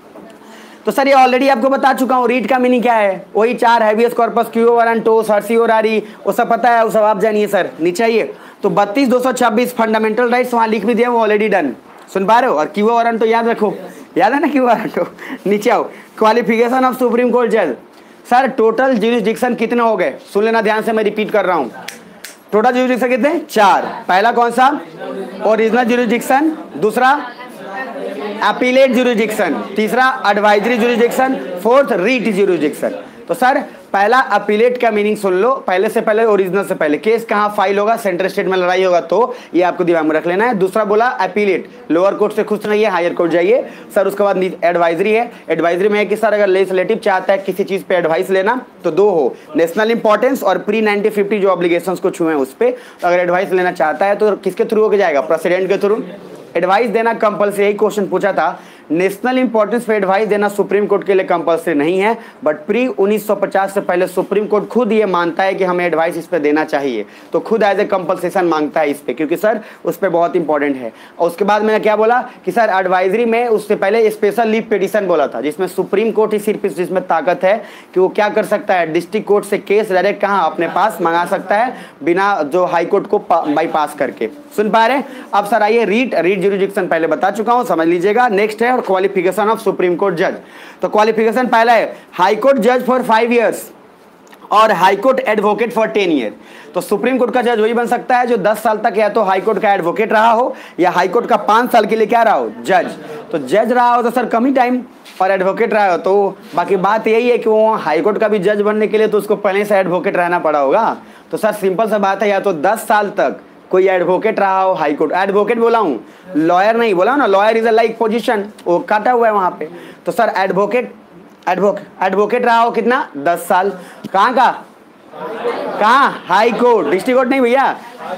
A: तो सर ये ऑलरेडी आपको बता चुका हूँ, रीट का मीनिंग क्या है, वही चार habeas corpus, quo warranto, certiorari, वो सब पता है, वो सब आप जानिए सर। नीचे आइए, तो बत्तीस दो सौ छब्बीस फंडामेंटल राइट्स वहाँ लिख भी दिया, वो ऑलरेडी डन, सुन पा रहे हो। और क्यू वारंटो याद रखो, याद है ना क्यू वारंटो। नीचे आओ, क्वालिफिकेशन ऑफ सुप्रीम कोर्ट जज। सर टोटल ज्यूरिसडिक्शन कितने हो गए, सुन लेना ध्यान से, मैं रिपीट कर रहा हूँ। टोटल ज्यूरिसडिक्शन कितने, चार। पहला कौन सा, ओरिजिनल ज्यूरिसडिक्शन, दूसरा अपीलेट ज्यूरिसडिक्शन, तीसरा advisory jurisdiction, fourth writ jurisdiction. तो सर पहला अपीलेट का मीनिंग सुन लो, पहले से पहले ओरिजिनल से पहले केस कहाँ फाइल होगा, सेंट्रल स्टेट में लड़ाई होगा, तो ये आपको दिमाग में रख लेना है। दूसरा बोला अपीलेट, लोअर कोर्ट से खुश नहीं है, हायर कोर्ट जाइए सर। उसके बाद एडवाइजरी है, एडवाइजरी में है कि सर अगर लेजिस्लेटिव चाहता है किसी चीज पे एडवाइस लेना तो दो हो, नेशनल इंपॉर्टेंस और प्री नाइनटीन फिफ्टी जो ऑब्लिगेशंस को छुए उस पर अगर एडवाइस लेना चाहता है तो किसके थ्रू होकर जाएगा, प्रेसिडेंट के थ्रू। एडवाइस देना कंपल्सरी, यही क्वेश्चन पूछा था। नेशनल इंपॉर्टेंस पे एडवाइस देना सुप्रीम कोर्ट के लिए कंपल्सरी नहीं है, बट प्री उन्नीस सौ पचास से पहले सुप्रीम कोर्ट खुद ये मानता है कि हमें एडवाइस इस पे देना चाहिए, तो खुद एज ए कंपल्सेशन मांगता है इस पे, क्योंकि सर उस पर बहुत इंपॉर्टेंट है। और उसके बाद मैंने क्या बोला कि सर एडवाइजरी में उससे पहले स्पेशल लीव पिटीशन बोला था, जिसमें सुप्रीम कोर्ट ही सिर्फ जिसमें ताकत है कि वो क्या कर सकता है, डिस्ट्रिक्ट कोर्ट से केस डायरेक्ट कहाँ अपने पास मंगा सकता है बिना जो हाई कोर्ट को बाईपास करके। सुन पा रहे हैं? अब सर आइए रीट रीट ज्यूरिसडिक्शन पहले बता चुका हूं, समझ लीजिएगा। नेक्स्ट है और क्वालिफिकेशन ऑफ सुप्रीम कोर्ट जज। तो क्वालिफिकेशन पहला है हाई कोर्ट जज फॉर फाइव इयर्स और high court advocate for ten year. तो सुप्रीम कोर्ट का जज वही बन सकता है जो दस साल तक या तो हाई कोर्ट का एडवोकेट रहा हो या हाई कोर्ट का पांच साल के लिए क्या रहा हो, जज। तो जज रहा हो तो सर कम ही टाइम, और एडवोकेट रहा हो तो बाकी बात यही है कि वो हाई कोर्ट का भी जज बनने के लिए तो उसको पहले से एडवोकेट रहना पड़ा होगा। तो सर सिंपल सा बात है, या तो दस साल तक कोई एडवोकेट रहा हो हाई कोर्ट, एडवोकेट बोला हूँ, लॉयर नहीं बोला ना, lawyer is a like position, वो काटा हुआ है वहां पे। तो सर एडवोकेट एडवोकेट एडवोकेट रहा हो कितना, दस साल। कहाँ का, कहाँ, हाई कोर्ट, डिस्ट्रिक्ट कोर्ट नहीं भैया,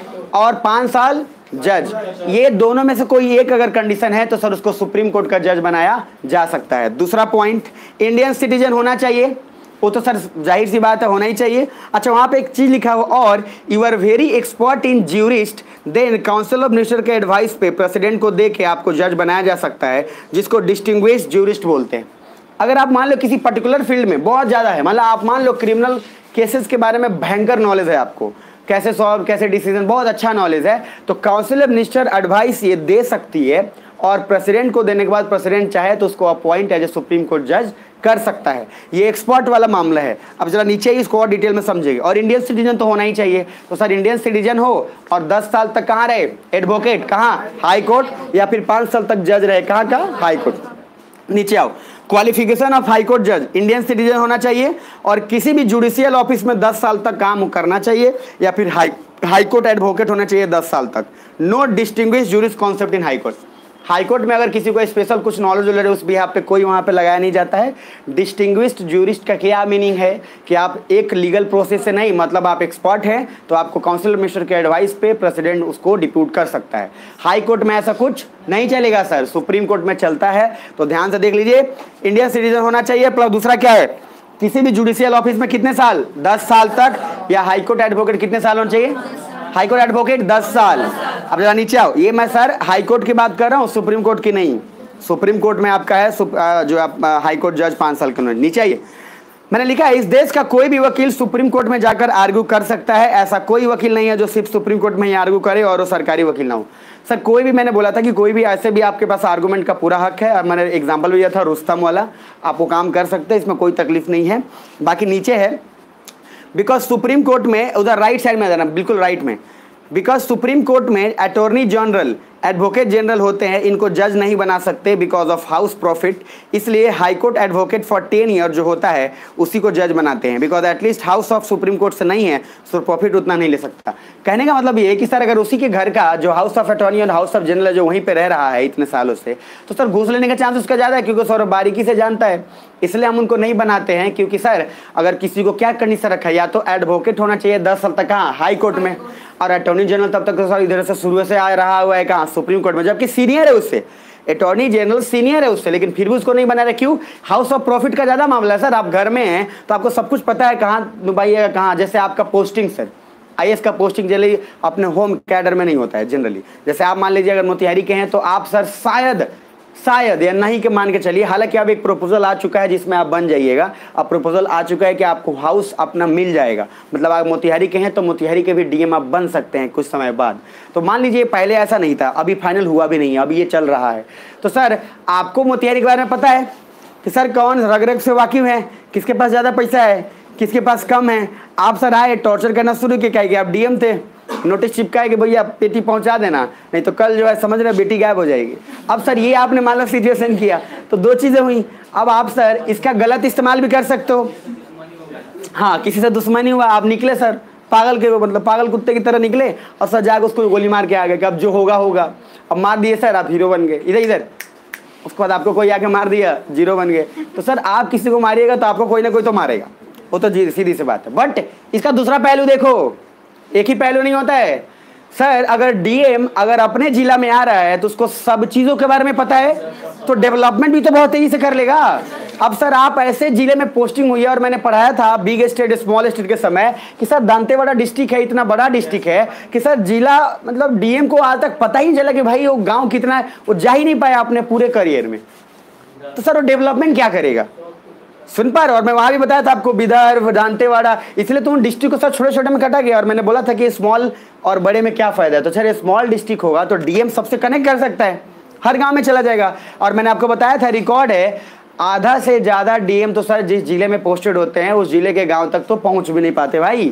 A: और पांच साल जज। ये दोनों में से कोई एक अगर कंडीशन है तो सर उसको सुप्रीम कोर्ट का जज बनाया जा सकता है। दूसरा पॉइंट, इंडियन सिटीजन होना चाहिए, वो तो सर जाहिर सी बात है होना ही चाहिए। अच्छा वहां पे एक चीज लिखा हुआ, और you are very expert in jurist then council of minister के एडवाइस पे प्रेसिडेंट को दे के आपको जज बनाया जा सकता है, जिसको डिस्टिंग्विश्ड ज्यूरिस्ट बोलते हैं। अगर आप मान लो किसी पर्टिकुलर फील्ड में बहुत ज्यादा है, मतलब आप मान लो क्रिमिनल केसेस के बारे में भयंकर नॉलेज है आपको, कैसे सॉल्व कैसे डिसीजन बहुत अच्छा नॉलेज है, तो काउंसिल ऑफ मिनिस्टर एडवाइस ये दे सकती है, और प्रेसिडेंट को देने के बाद प्रेसिडेंट चाहे तो उसको appoint as a supreme court जज कर सकता है। ये एक्सपर्ट वाला मामला है। अब जरा नीचे ही इसको और डिटेल में समझिएगा। और इंडियन सिटीजन तो होना ही चाहिए, तो सर इंडियन सिटीजन हो और दस साल तक कहाँ रहे, एडवोकेट, कहाँ, हाई कोर्ट, या फिर पाँच साल तक जज रहे, कहाँ का, हाई कोर्ट। नीचे आओ, क्वालिफिकेशन ऑफ हाई कोर्ट जज, इंडियन सिटीजन होना चाहिए और किसी भी जुडिशियल ऑफिस में दस साल तक काम करना चाहिए, या फिर हाई हाई कोर्ट एडवोकेट होना चाहिए दस साल तक। No distinguished jurist concept in high court. High court में अगर किसी को स्पेशल कुछ नॉलेज वॉलेज उस बिहाफ पे कोई वहाँ पे लगाया नहीं जाता है। डिस्टिंग्विश्ड ज्यूरिस्ट का क्या मीनिंग है कि आप एक लीगल प्रोसेस से नहीं, मतलब आप एक्सपर्ट हैं तो आपको काउंसिल मिनिस्टर के एडवाइस पे प्रेसिडेंट उसको डिप्यूट कर सकता है। हाई कोर्ट में ऐसा कुछ नहीं चलेगा सर, सुप्रीम कोर्ट में चलता है। तो ध्यान से देख लीजिए, इंडियन सिटीजन होना चाहिए, प्लस दूसरा क्या है, किसी भी जुडिशियल ऑफिस में कितने साल, दस साल तक, या हाई कोर्ट एडवोकेट कितने साल होना चाहिए, हाई कोर्ट एडवोकेट दस साल। अब जरा नीचे आओ, ये मैं सर हाई कोर्ट की बात कर रहा हूँ, सुप्रीम कोर्ट की नहीं। सुप्रीम कोर्ट में आपका है जो आप हाई कोर्ट जज पाँच साल के उन्होंने। नीचे आइए, मैंने लिखा है इस देश का कोई भी वकील सुप्रीम कोर्ट में जाकर आर्ग्यू कर सकता है। ऐसा कोई वकील नहीं है जो सिर्फ सुप्रीम कोर्ट में ही आर्ग्यू करे और वो सरकारी वकील ना हो। सर कोई भी, मैंने बोला था कि कोई भी, ऐसे भी आपके पास आर्गूमेंट का पूरा हक है, और मैंने एग्जाम्पल भी दिया था रुस्तम वाला, आप वो काम कर सकते हैं, इसमें कोई तकलीफ नहीं है। बाकी नीचे है, बिकॉज सुप्रीम कोर्ट में, उधर राइट साइड में जाना, बिल्कुल राइट में, बिकॉज सुप्रीम कोर्ट में अटॉर्नी जनरल, एडवोकेट जनरल होते हैं, इनको जज नहीं बना सकते बिकॉज ऑफ हाउस प्रॉफिट, इसलिए high court advocate for ten year जो होता है उसी को जज बनाते हैं, because at least house of supreme court से नहीं है सो प्रॉफिट उतना नहीं ले सकता। कहने का मतलब ये है कि सर अगर उसी के घर का जो हाउस ऑफ अटॉर्नी और हाउस ऑफ जनरल जो वहीं पे रह रहा है इतने सालों से, तो सर घूस लेने का चांस उसका ज़्यादा है, क्योंकि सर बारीकी से जानता है, इसलिए हम उनको नहीं बनाते हैं। क्योंकि सर अगर किसी को क्या कंडीशन रखा है, या तो एडवोकेट होना चाहिए दस साल तक कहाँ, हाई कोर्ट में, और अटॉर्नी जनरल तब तक तो सर इधर से शुरू से आ रहा हुआ है कहाँ, सुप्रीम कोर्ट में, जबकि सीनियर है उससे, अटॉर्नी जनरल सीनियर है उससे, लेकिन फिर भी उसको नहीं बना रहे। क्यों? हाउस ऑफ प्रॉफिट का ज़्यादा मामला है सर। आप घर में हैं तो आपको सब कुछ पता है, कहाँ दुबई कहाँ, जैसे आपका posting sir, I A S का पोस्टिंग जनरली अपने होम कैडर में नहीं होता है जनरली। जैसे आप मान लीजिए अगर मोतिहारी के हैं तो आप सर शायद शायद या नहीं के मान के चलिए, हालांकि अब एक प्रपोजल आ चुका है जिसमें आप बन जाइएगा, अब प्रपोजल आ चुका है कि आपको हाउस अपना मिल जाएगा, मतलब आप मोतिहारी के हैं तो मोतिहारी के भी डी एम आप बन सकते हैं कुछ समय बाद। तो मान लीजिए पहले ऐसा नहीं था, अभी फाइनल हुआ भी नहीं है, अभी ये चल रहा है। तो सर आपको मोतिहारी के बारे में पता है कि सर कौन रग रग से वाकिफ है, किसके पास ज़्यादा पैसा है, किसके पास कम है। आप सर आए टॉर्चर करना शुरू किया, क्या कि आप डी एम थे, नोटिस चिपकाए कि भैया पेटी पहुंचा देना, नहीं तो कल जो है समझ रहे बेटी गायब हो जाएगी। अब सर ये आपने मान लो सिचुएशन किया तो दो चीज़ें हुई। अब आप सर इसका गलत इस्तेमाल भी कर सकते हो, हाँ, किसी से दुश्मनी हुआ, आप निकले सर पागल के मतलब पागल कुत्ते की तरह निकले और सर जाकर उसको गोली मार के आ गए कि अब जो होगा होगा। अब मार दिए सर, आप हीरो बन गए इधर इधर। उसके बाद आपको कोई आके मार दिया, जीरो बन गए। तो सर आप किसी को मारिएगा तो आपको कोई ना कोई तो मारेगा, वो तो सीधी सी बात है। बट इसका दूसरा पहलू देखो, एक ही पहलू नहीं होता है सर। अगर डीएम अगर अपने जिला में आ रहा है तो उसको सब चीजों के बारे में पता है, तो डेवलपमेंट भी तो बहुत तेजी से कर लेगा। अब सर आप ऐसे जिले में पोस्टिंग हुई है, और मैंने पढ़ाया था बिग स्टेट स्मॉल स्टेट के समय कि सर दांतेवाड़ा डिस्ट्रिक्ट है, इतना बड़ा डिस्ट्रिक्ट है कि सर जिला मतलब डीएम को आज तक पता ही नहीं चला कि भाई वो गांव कितना है, वो जा ही नहीं पाया अपने पूरे करियर में। तो सर वो डेवलपमेंट क्या करेगा, सुन पा रहे। और मैं वहां भी बताया था आपको विदर्भ दांतेवाड़ा, इसलिए तो उन डिस्ट्रिक्ट को सर छोटे छोटे में कटा गया। और मैंने बोला था कि स्मॉल और बड़े में क्या फायदा है। तो सर स्मॉल डिस्ट्रिक्ट होगा तो डीएम सबसे कनेक्ट कर सकता है, हर गांव में चला जाएगा। और मैंने आपको बताया था रिकॉर्ड है, आधा से ज्यादा डीएम तो सर जिस जिले में पोस्टेड होते हैं उस जिले के गांव तक तो पहुंच भी नहीं पाते भाई,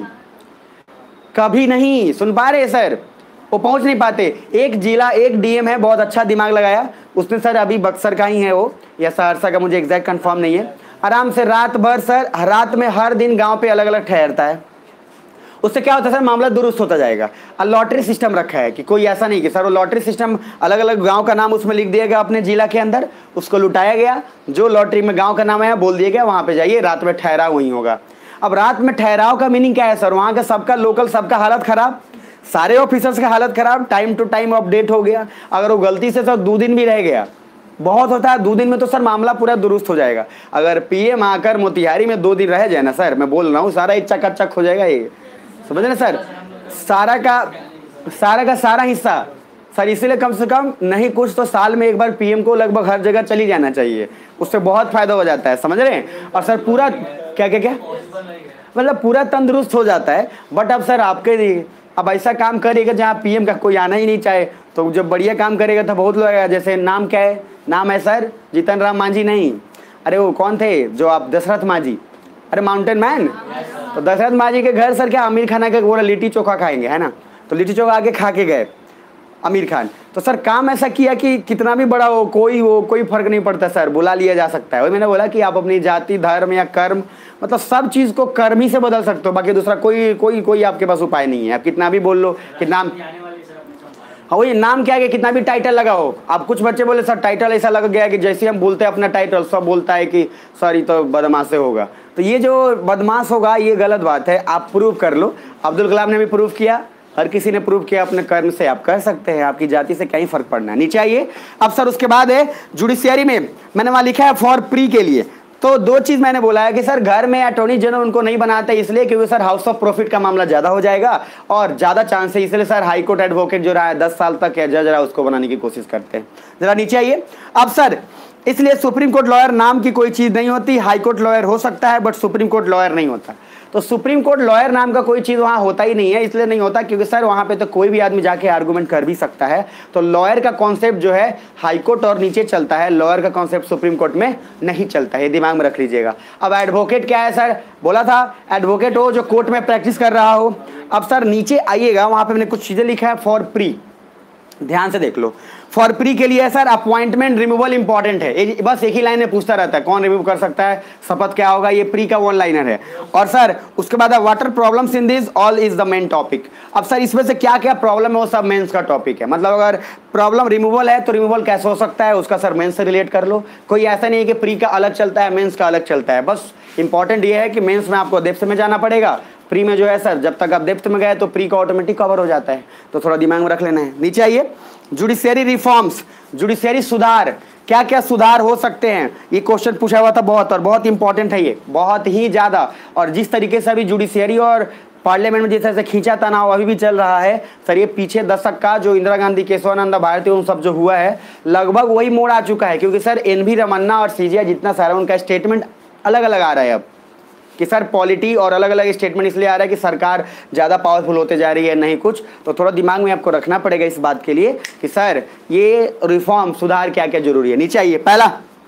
A: कभी नहीं। सुन पा रहे सर, वो पहुंच नहीं पाते। एक जिला एक डीएम है, बहुत अच्छा दिमाग लगाया उसने सर, अभी बक्सर का ही है वो या सहरसा का, मुझे एग्जैक्ट कंफर्म नहीं है। आराम से रात भर सर, रात में हर दिन गांव पे अलग अलग ठहरता है। उससे क्या होता है सर, मामला दुरुस्त होता जाएगा। और लॉटरी सिस्टम रखा है कि कोई ऐसा नहीं कि सर वो लॉटरी सिस्टम, अलग अलग गांव का नाम उसमें लिख दिया गया अपने जिला के अंदर, उसको लुटाया गया, जो लॉटरी में गांव का नाम है बोल दिया गया वहां पे जाइए, रात में ठहराव वहीं होगा। अब रात में ठहराव का मीनिंग क्या है सर, वहां का सबका लोकल सबका हालत खराब, सारे ऑफिसर्स का हालत खराब, टाइम टू टाइम अपडेट हो गया। अगर वो गलती से सर दो दिन भी रह गया, बहुत होता है दो दिन में तो सर मामला पूरा दुरुस्त हो जाएगा। अगर पीएम आकर मोतिहारी में दो दिन रह जाए ना सर, मैं बोल रहा हूँ सारा ही चकाचक हो जाएगा। ये समझ रहे सर, सारा का सारा का सारा हिस्सा सर, इसीलिए कम से कम नहीं कुछ तो साल में एक बार पीएम को लगभग हर जगह चली जाना चाहिए, उससे बहुत फायदा हो जाता है, समझ रहे हैं। और सर पूरा क्या क्या क्या मतलब पूरा तंदुरुस्त हो जाता है। बट अब सर आपके लिए अब ऐसा काम करेगा जहाँ पीएम का कोई आना ही नहीं चाहे, तो जब बढ़िया काम करेगा तो बहुत लोग आएगा। जैसे नाम क्या है, नाम है सर जीतन राम मांझी, नहीं अरे वो कौन थे जो आप, दशरथ मांझी, अरे माउंटेन मैन। तो दशरथ मांझी के घर सर क्या आमिर खान आके बोला लिट्टी चोखा खाएंगे, है ना, तो लिट्टी चोखा आके खा के गए आमिर खान। तो सर काम ऐसा किया कि कितना भी बड़ा हो, कोई हो, कोई फर्क नहीं पड़ता सर, बुला लिया जा सकता है। वही मैंने बोला कि आप अपनी जाति धर्म या कर्म मतलब सब चीज़ को कर्म ही से बदल सकते हो, बाकी दूसरा कोई कोई कोई आपके पास उपाय नहीं है। आप कितना भी बोल लो कि नाम, हाँ वही नाम क्या है, कितना भी टाइटल लगाओ। आप कुछ बच्चे बोले सर टाइटल ऐसा लग गया कि जैसे हम बोलते हैं अपना टाइटल, सब बोलता है कि सर ये तो बदमाश से होगा। तो ये जो बदमाश होगा ये गलत बात है, आप प्रूव कर लो। अब्दुल कलाम ने भी प्रूव किया, हर किसी ने प्रूव किया, अपने कर्म से आप कर सकते हैं, आपकी जाति से कहीं फर्क पड़ना है। नीचे आइए। अब सर उसके बाद है जुडिशियरी में, मैंने वहाँ लिखा है फॉर प्री के लिए। तो दो चीज़ मैंने बोला है कि सर घर में अटॉर्नी जनरल उनको नहीं बनाते इसलिए क्योंकि सर हाउस ऑफ प्रॉफिट का मामला ज़्यादा हो जाएगा और ज़्यादा चांस है, इसलिए सर हाई कोर्ट एडवोकेट जो रहा है दस साल तक या जज रहा है उसको बनाने की कोशिश करते हैं। जरा नीचे आइए। अब सर इसलिए सुप्रीम कोर्ट लॉयर नाम की कोई चीज़ नहीं होती, हाई कोर्ट लॉयर हो सकता है बट सुप्रीम कोर्ट लॉयर नहीं होता। तो सुप्रीम कोर्ट लॉयर नाम का कोई चीज़ वहाँ होता ही नहीं है, इसलिए नहीं होता क्योंकि सर वहाँ पे तो कोई भी आदमी जाके आर्गूमेंट कर भी सकता है। तो लॉयर का कॉन्सेप्ट जो है हाई कोर्ट और नीचे चलता है, लॉयर का कॉन्सेप्ट सुप्रीम कोर्ट में नहीं चलता है, दिमाग में रख लीजिएगा। अब एडवोकेट क्या है सर, बोला था एडवोकेट हो जो कोर्ट में प्रैक्टिस कर रहा हो। अब सर नीचे आइएगा, वहाँ पर मैंने कुछ चीज़ें लिखा है फॉर प्री, ध्यान से देख लो। फॉर प्री के लिए सर अपॉइंटमेंट रिमूवल इंपॉर्टेंट है, बस एक ही लाइन में पूछता रहता है कौन रिमूव कर सकता है, शपथ क्या होगा, ये प्री का वन लाइनर है। और सर उसके बाद water problems in this all is the main topic. अब सर इसमें से क्या क्या प्रॉब्लम है वो सब मेंस का टॉपिक है, मतलब अगर प्रॉब्लम रिमूवल है तो रिमूवल कैसे हो सकता है उसका सर मेंस से रिलेट कर लो। कोई ऐसा नहीं है कि प्री का अलग चलता है मेंस का अलग चलता है, बस इंपॉर्टेंट ये है कि मेंस में आपको डेप्थ में जाना पड़ेगा, प्री में जो है सर जब तक आप डेप्थ में गए तो प्री का ऑटोमेटिक कवर हो जाता है, तो थोड़ा दिमाग में रख लेना है। नीचे आइए। जुडिशियरी रिफॉर्म्स, जुडिशियरी सुधार, क्या क्या सुधार हो सकते हैं, ये क्वेश्चन पूछा हुआ था बहुत और बहुत इंपॉर्टेंट है ये, बहुत ही ज़्यादा। और जिस तरीके से अभी जुडिशियरी और पार्लियामेंट में जिस तरह से खींचा तनाव अभी भी चल रहा है सर, ये पीछे दशक का जो इंदिरा गांधी केशवानंद भारती उन सब जो हुआ है लगभग वही मोड़ आ चुका है, क्योंकि सर एन वी रमन्ना और सीजीआई जितना सारा उनका स्टेटमेंट अलग अलग आ रहा है अब कि सर पॉलिटी और अलग अलग स्टेटमेंट इसलिए आ रहा है कि सरकार ज़्यादा पावरफुल होते जा रही है, नहीं कुछ। तो थोड़ा दिमाग में आपको रखना पड़ेगा इस बात के लिए कि सर ये रिफॉर्म सुधार क्या क्या जरूरी है। नीचे आइए। पहला,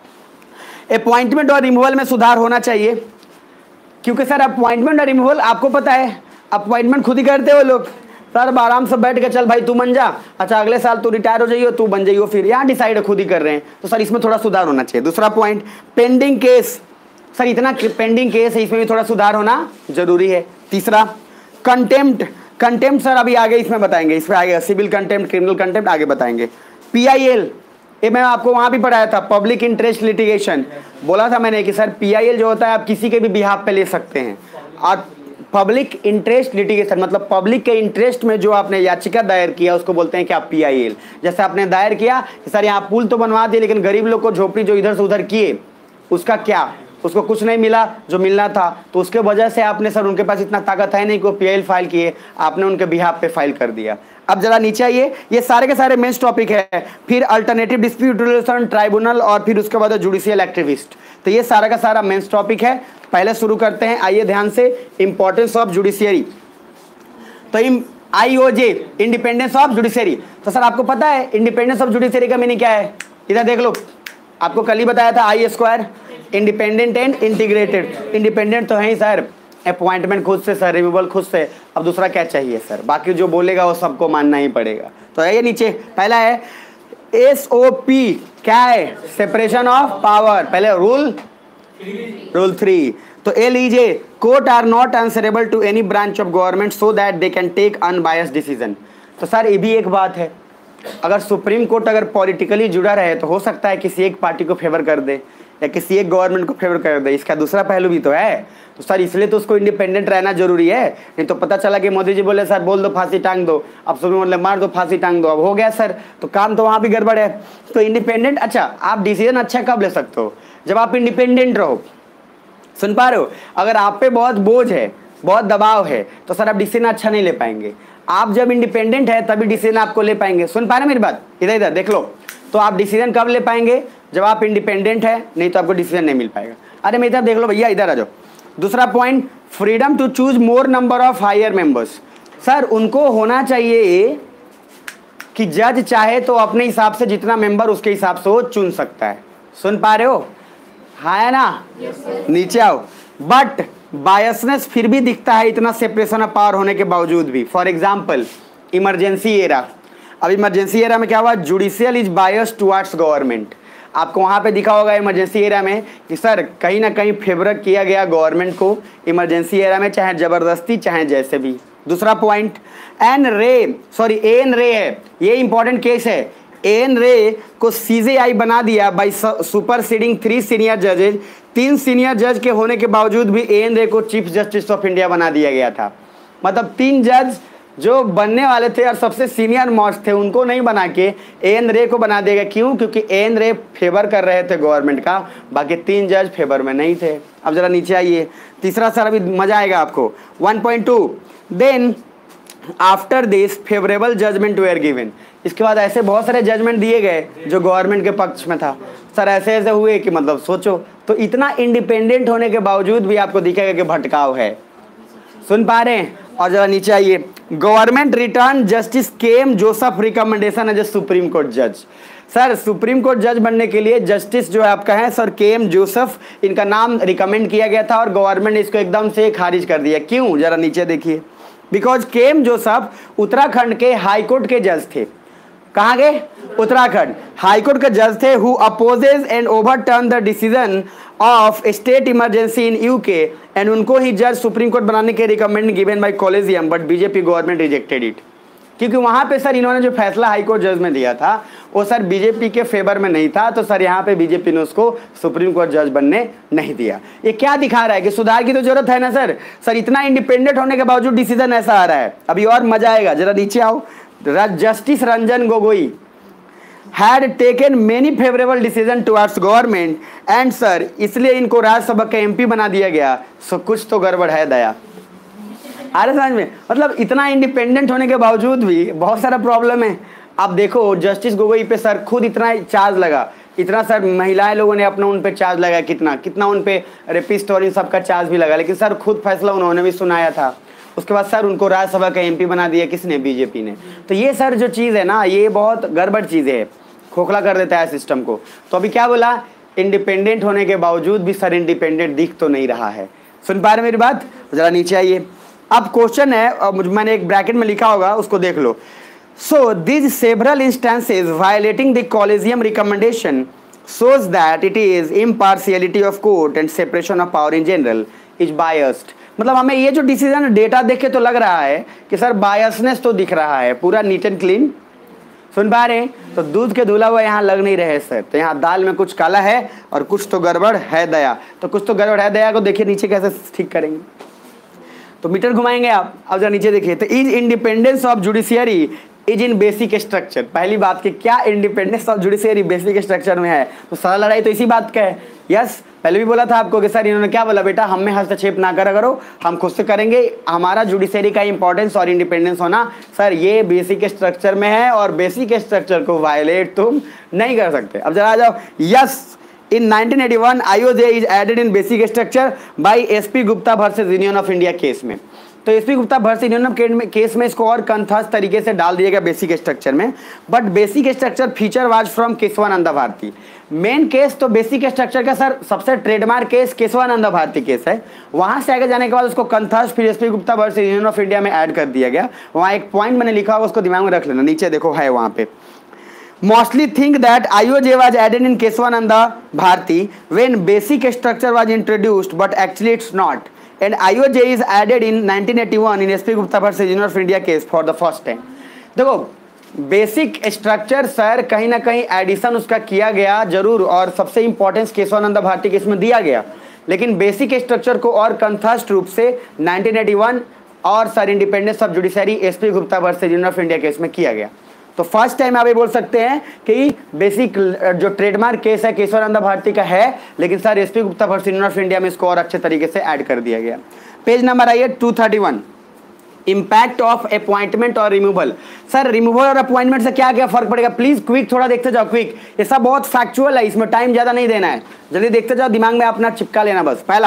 A: अपॉइंटमेंट और रिमूवल में सुधार होना चाहिए, क्योंकि सर अपॉइंटमेंट और रिमूवल आपको पता है अपॉइंटमेंट खुद ही करते हो लोग, सर आराम से बैठ के चल भाई तू बन जा, अच्छा अगले साल तू रिटायर हो जाइयो तू बन जाइयो, फिर यहाँ डिसाइड खुद ही कर रहे हैं। तो सर इसमें थोड़ा सुधार होना चाहिए। दूसरा पॉइंट, पेंडिंग केस सर इतना पेंडिंग केस है, इसमें भी थोड़ा सुधार होना जरूरी है। तीसरा कंटेम्प्ट, कंटेम्प्ट सर अभी आगे इसमें बताएंगे, इसमें आगे सिविल कंटेम्प्ट, क्रिमिनल कंटेम्प्ट आगे बताएंगे। पीआईएल, ये मैं आपको वहां भी पढ़ाया था, पब्लिक इंटरेस्ट लिटिगेशन, बोला था मैंने कि सर पीआईएल जो होता है आप किसी के भी बिहाफ पे ले सकते हैं। और पब्लिक इंटरेस्ट लिटिगेशन मतलब पब्लिक के इंटरेस्ट में जो आपने याचिका दायर किया उसको बोलते हैं कि आप पीआईएल। जैसे आपने दायर किया कि सर यहाँ पुल तो बनवा दिए लेकिन गरीब लोग को झोपड़ी जो इधर से उधर किए उसका क्या, उसको कुछ नहीं मिला जो मिलना था, तो उसके वजह से आपने सर उनके पास इतना ताकत है नहीं कि वो पीआईएल फाइल किए, आपने उनके बिहाफ पे फाइल कर दिया। अब जरा नीचे आइए, ये सारे के सारे मेंस टॉपिक है। फिर अल्टरनेटिव डिस्प्यूट रेजोल्यूशन ट्राइब्यूनल और फिर उसके बाद जुडिशियल एक्टिविस्ट, तो ये सारा का सारा मेंस टॉपिक है। पहले शुरू करते हैं, आइए ध्यान से, इंपॉर्टेंस ऑफ जुडिशियरी। तो आईओजे, इंडिपेंडेंस ऑफ जुडिशियरी, तो सर आपको पता है इंडिपेंडेंस ऑफ जुडिशियरी का मीनिंग क्या है? इधर देख लो, आपको कल ही बताया था I square, independent and integrated. Independent तो है ही सर, अपॉइंटमेंट खुद से सर, रिमूवल खुद से, अब दूसरा क्या चाहिए सर, बाकी जो बोलेगा वो सबको मानना ही पड़ेगा। तो है ये नीचे, पहला है एस ओ पी, क्या है? सेपरेशन ऑफ पावर, पहले रूल रूल थ्री। तो ए लीजिए, court are not answerable to any branch of government so that they can take unbiased decision. तो सर ये भी एक बात है, अगर सुप्रीम कोर्ट अगर पॉलिटिकली जुड़ा रहे तो हो सकता है किसी एक पार्टी को फेवर कर दे या किसी एक गवर्नमेंट को फेवर कर दे, इसका दूसरा पहलू भी तो है। तो सर इसलिए तो उसको इंडिपेंडेंट रहना जरूरी है, नहीं तो पता चला कि मोदी जी बोले सर बोल दो फांसी टांग दो, अब सुप्रीम कोर्ट मार दो फांसी टांग दो, अब हो गया सर, तो काम तो वहाँ भी गड़बड़ है। तो इंडिपेंडेंट, अच्छा आप डिसीजन अच्छा कब ले सकते हो? जब आप इंडिपेंडेंट रहो। सुन पा रहे हो? अगर आप पे बहुत बोझ है, बहुत दबाव है, तो सर आप डिसीजन अच्छा नहीं ले पाएंगे। आप जब इंडिपेंडेंट है तभी डिसीजन आपको ले पाएंगे। सुन पा रहे मेरी बात? इधर इधर देख लो, तो आप डिसीजन कब ले पाएंगे? जब आप इंडिपेंडेंट है, नहीं तो आपको डिसीजन नहीं मिल पाएगा। अरे मैं इधर देख लो भैया, इधर आ जाओ। दूसरा point, freedom to choose more number of higher members. Sir उनको होना चाहिए कि जज चाहे तो अपने हिसाब से जितना मेंबर उसके हिसाब से वो चुन सकता है। सुन पा रहे हो? हाँ है ना? yes, नीचे आओ। बट बायसनेस फिर भी दिखता है इतना सेपरेशन ऑफ पावर होने के बावजूद भी। फॉर एग्जाम्पल इमरजेंसी एरा, अब इमरजेंसी एरा में क्या हुआ? Judicial is bias towards government. आपको वहाँ पे दिखा होगा इमरजेंसी एरा में कि सर कहीं ना कहीं फेवर किया गया गवर्नमेंट को इमरजेंसी एरा में, चाहे जबरदस्ती चाहे जैसे भी। दूसरा point, N Ray sorry N Ray है, ये इंपॉर्टेंट केस है। एन रे को सीजेआई बना दिया बाय सुपरसीडिंग थ्री सीनियर जजेज। तीन सीनियर जज के होने के बावजूद भी एन रे को चीफ जस्टिस ऑफ इंडिया बना दिया गया था। मतलब तीन जज जो बनने वाले थे और सबसे सीनियर मोस्ट थे उनको नहीं बना के एन रे को बना देगा। क्यों? क्योंकि एन रे फेवर कर रहे थे गवर्नमेंट का, बाकी तीन जज फेवर में नहीं थे। अब जरा नीचे आइए, तीसरा सर अभी मजा आएगा आपको। One point two, then after this favourable judgement were given. इसके बाद ऐसे बहुत सारे जजमेंट दिए गए जो गवर्नमेंट के पक्ष में था। सर ऐसे ऐसे हुए कि मतलब सोचो, तो इतना इंडिपेंडेंट होने के बावजूद भी आपको दिखेगा कि भटकाव है। सुन पा रहे हैं? और जरा नीचे आइए, government return justice came Joseph recommendation as a supreme court जज। सर सुप्रीम कोर्ट जज बनने के लिए जस्टिस जो है आपका है सर केम जोसेफ, इनका नाम रिकमेंड किया गया था और गवर्नमेंट ने इसको एकदम से खारिज कर दिया। क्यों? जरा नीचे देखिए, बिकॉज केम जोसेफ उत्तराखंड के हाईकोर्ट के जज थे। कहाँ गए? उत्तराखंड हाईकोर्ट के जज थे, who opposes and overturn the decision of state emergency in UK, and उनको ही जज सुप्रीम कोर्ट बनाने के recommend given by collegium, but BJP government rejected it. क्योंकि वहां पे सर इन्होंने जो फैसला हाईकोर्ट जज में दिया था वो सर बीजेपी के फेवर में नहीं था, तो सर यहाँ पे बीजेपी ने उसको सुप्रीम कोर्ट जज बनने नहीं दिया। ये क्या दिखा रहा है कि सुधार की तो जरूरत है ना सर। सर इतना इंडिपेंडेंट होने के बावजूद डिसीजन ऐसा आ रहा है। अभी और मजा आएगा, जरा नीचे आओ। Justice Ranjan Gogoi had taken many favorable decision towards government and sir इसलिए इनको राज्यसभा का एमपी बना दिया गया। सो कुछ तो गड़बड़ है दया। आ रहे समझ में? मतलब इतना इंडिपेंडेंट होने के बावजूद भी बहुत सारा प्रॉब्लम है। आप देखो जस्टिस गोगोई पे सर खुद इतना चार्ज लगा, इतना सर महिलाएं लोगों ने अपना उन पे चार्ज लगाया, कितना कितना उन पे रेपिस्ट और इन सबका चार्ज भी लगा, लेकिन सर खुद फैसला उन्होंने भी सुनाया था। उसके बाद सर उनको राज्यसभा का एमपी बना दिया किसने? बीजेपी ने। तो ये सर जो चीज़ है ना, ये बहुत गड़बड़ चीज़ है, खोखला कर देता है सिस्टम को। तो अभी क्या बोला? इंडिपेंडेंट होने के बावजूद भी सर इंडिपेंडेंट दिख तो नहीं रहा है। सुन पा रहे मेरी बात? जरा नीचे आइए। अब क्वेश्चन है, मैंने एक ब्रैकेट में लिखा होगा उसको देख लो। So this several instances violating the collegium recommendation shows that it is impartiality of court and separation of power in general is biased। मतलब हमें ये जो डिसीजन डेटा देख के तो लग रहा है कि सर बायसनेस तो दिख रहा है, पूरा नीट एंड क्लीन सुन पा रहे हैं। तो दूध के धुला हुआ यहाँ लग नहीं रहे सर, तो यहाँ दाल में कुछ काला है और कुछ तो गड़बड़ है दया। तो कुछ तो गड़बड़ है दया को देखिए नीचे कैसे ठीक करेंगे, तो मीटर घुमाएंगे आप। अब जरा नीचे देखिए, तो is independence of judiciary is in basic structure. पहली बात कि क्या independence of judiciary basic structure में है, तो सारा लड़ाई तो इसी बात का है। यस, पहले भी बोला था आपको कि सर इन्होंने क्या बोला, बेटा हम में हस्तक्षेप ना करा करो, हम खुद से करेंगे, हमारा जुडिशियरी का इंपॉर्टेंस और इंडिपेंडेंस होना सर ये बेसिक स्ट्रक्चर में है और बेसिक स्ट्रक्चर को वायलेट तुम नहीं कर सकते। अब जरा आ जाओ। Yes, in nineteen eighty-one I O J is added in basic structure by S P Gupta versus Union of India case में। तो S P Gupta versus union of case में इसको और कंथास तरीके से डाल दिया गया बेसिक स्ट्रक्चर में, but basic structure feature was from Kesavananda Bharati. Main case तो बेसिक स्ट्रक्चर का सर सबसे trademark case Kesavananda Bharati case है, वहां से आगे जाने के बाद उसको कंथास फिर S P Gupta versus union of India में ऐड कर दिया गया। वहाँ एक पॉइंट मैंने लिखा होगा उसको दिमाग में रख लेना, नीचे देखो है वहाँ पे। Mostly think that I O J was added in Keswananda Bharti when basic structure was introduced, but actually it's not. And I O J is added in nineteen eighty-one in S P Gupta versus Union of India case for the first time. देखो basic structure sir कहीं ना कहीं addition उसका किया गया जरूर, और सबसे इंपॉर्टेंस केशवानंद भारती केस में दिया गया, लेकिन बेसिक स्ट्रक्चर को और कंथास्ट रूप से नाइनटीन एटी वन और sir independence of judiciary S P Gupta versus union of India case में किया गया। तो फर्स्ट टाइम आप ये बोल सकते हैं कि बेसिक जो ट्रेडमार्क केस है केशवानंद भारती का है, लेकिन sir S P Gupta versus union of India में इसको और अच्छे तरीके से ऐड कर दिया गया। पेज नंबर आइए two thirty one, impact of appointment और रिमूवल। सर रिमूवल और अपॉइंटमेंट से क्या क्या फर्क पड़ेगा, प्लीज क्विक थोड़ा देखते जाओ, क्विक, ये सब बहुत फैक्चुअल है, इसमें टाइम ज्यादा नहीं देना है, जल्दी देखते जाओ, दिमाग में अपना चिपका लेना बस। पहला,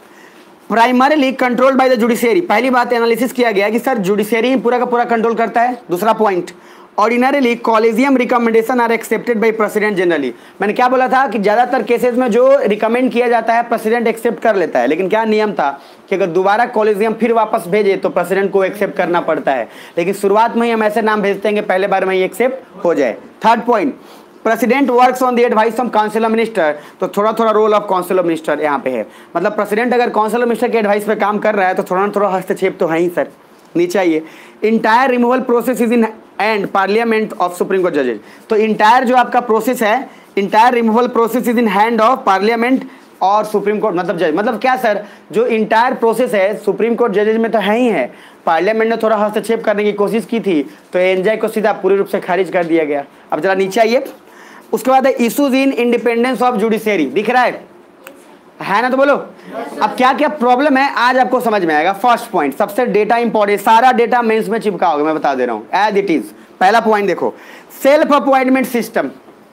A: primarily controlled by the judiciary. पहली बात एनालिसिस किया गया कि सर जुडिशियरी पूरा का पूरा कंट्रोल करता है। दूसरा point, ordinarily collegium recommendation are accepted by president generally. मैंने क्या बोला था कि ज्यादातर केसेस में जो रिकमेंड किया जाता है प्रेसिडेंट एक्सेप्ट कर लेता है, लेकिन क्या नियम था कि अगर दोबारा कॉलेजियम फिर वापस भेजे तो प्रेसिडेंट को एक्सेप्ट करना पड़ता है, लेकिन शुरुआत में ही हम ऐसे नाम भेजते हैं कि पहले बार में ही एक्सेप्ट हो जाए। Third point, president works on the advice from council of minister. तो थोड़ा थोड़ा role of council of minister यहाँ पे है, मतलब प्रेसिडेंट अगर काउंसिल ऑफ मिनिस्टर के एडवाइस पे काम कर रहा है तो थोड़ा ना थोड़ा हस्तक्षेप तो है ही सर। नीचे आइए, entire removal process is in and parliament of supreme court जजेज। तो इंटायर जो आपका प्रोसेस है, entire removal process is in hand of parliament और सुप्रीम कोर्ट मतलब जज। मतलब क्या सर, जो इंटायर प्रोसेस है सुप्रीम कोर्ट जजेज में तो है ही है, पार्लियामेंट ने थोड़ा हस्तक्षेप करने की कोशिश की थी तो एनजाई को सीधा पूरी रूप से खारिज कर दिया गया। अब जरा नीचे आइए, उसके बाद है issues in independence of judiciary. दिख रहा है है ना, तो बोलो अब क्या क्या प्रॉब्लम है आज आपको समझ में आएगा। फर्स्ट पॉइंट, सबसे डेटा इंपॉर्टेंट, सारा डेटा मेंस में चिपकाओगे, मैं बता दे रहा हूं एज इट इज। पहला पॉइंट देखो, सेल्फ अपॉइंटमेंट सिस्टम।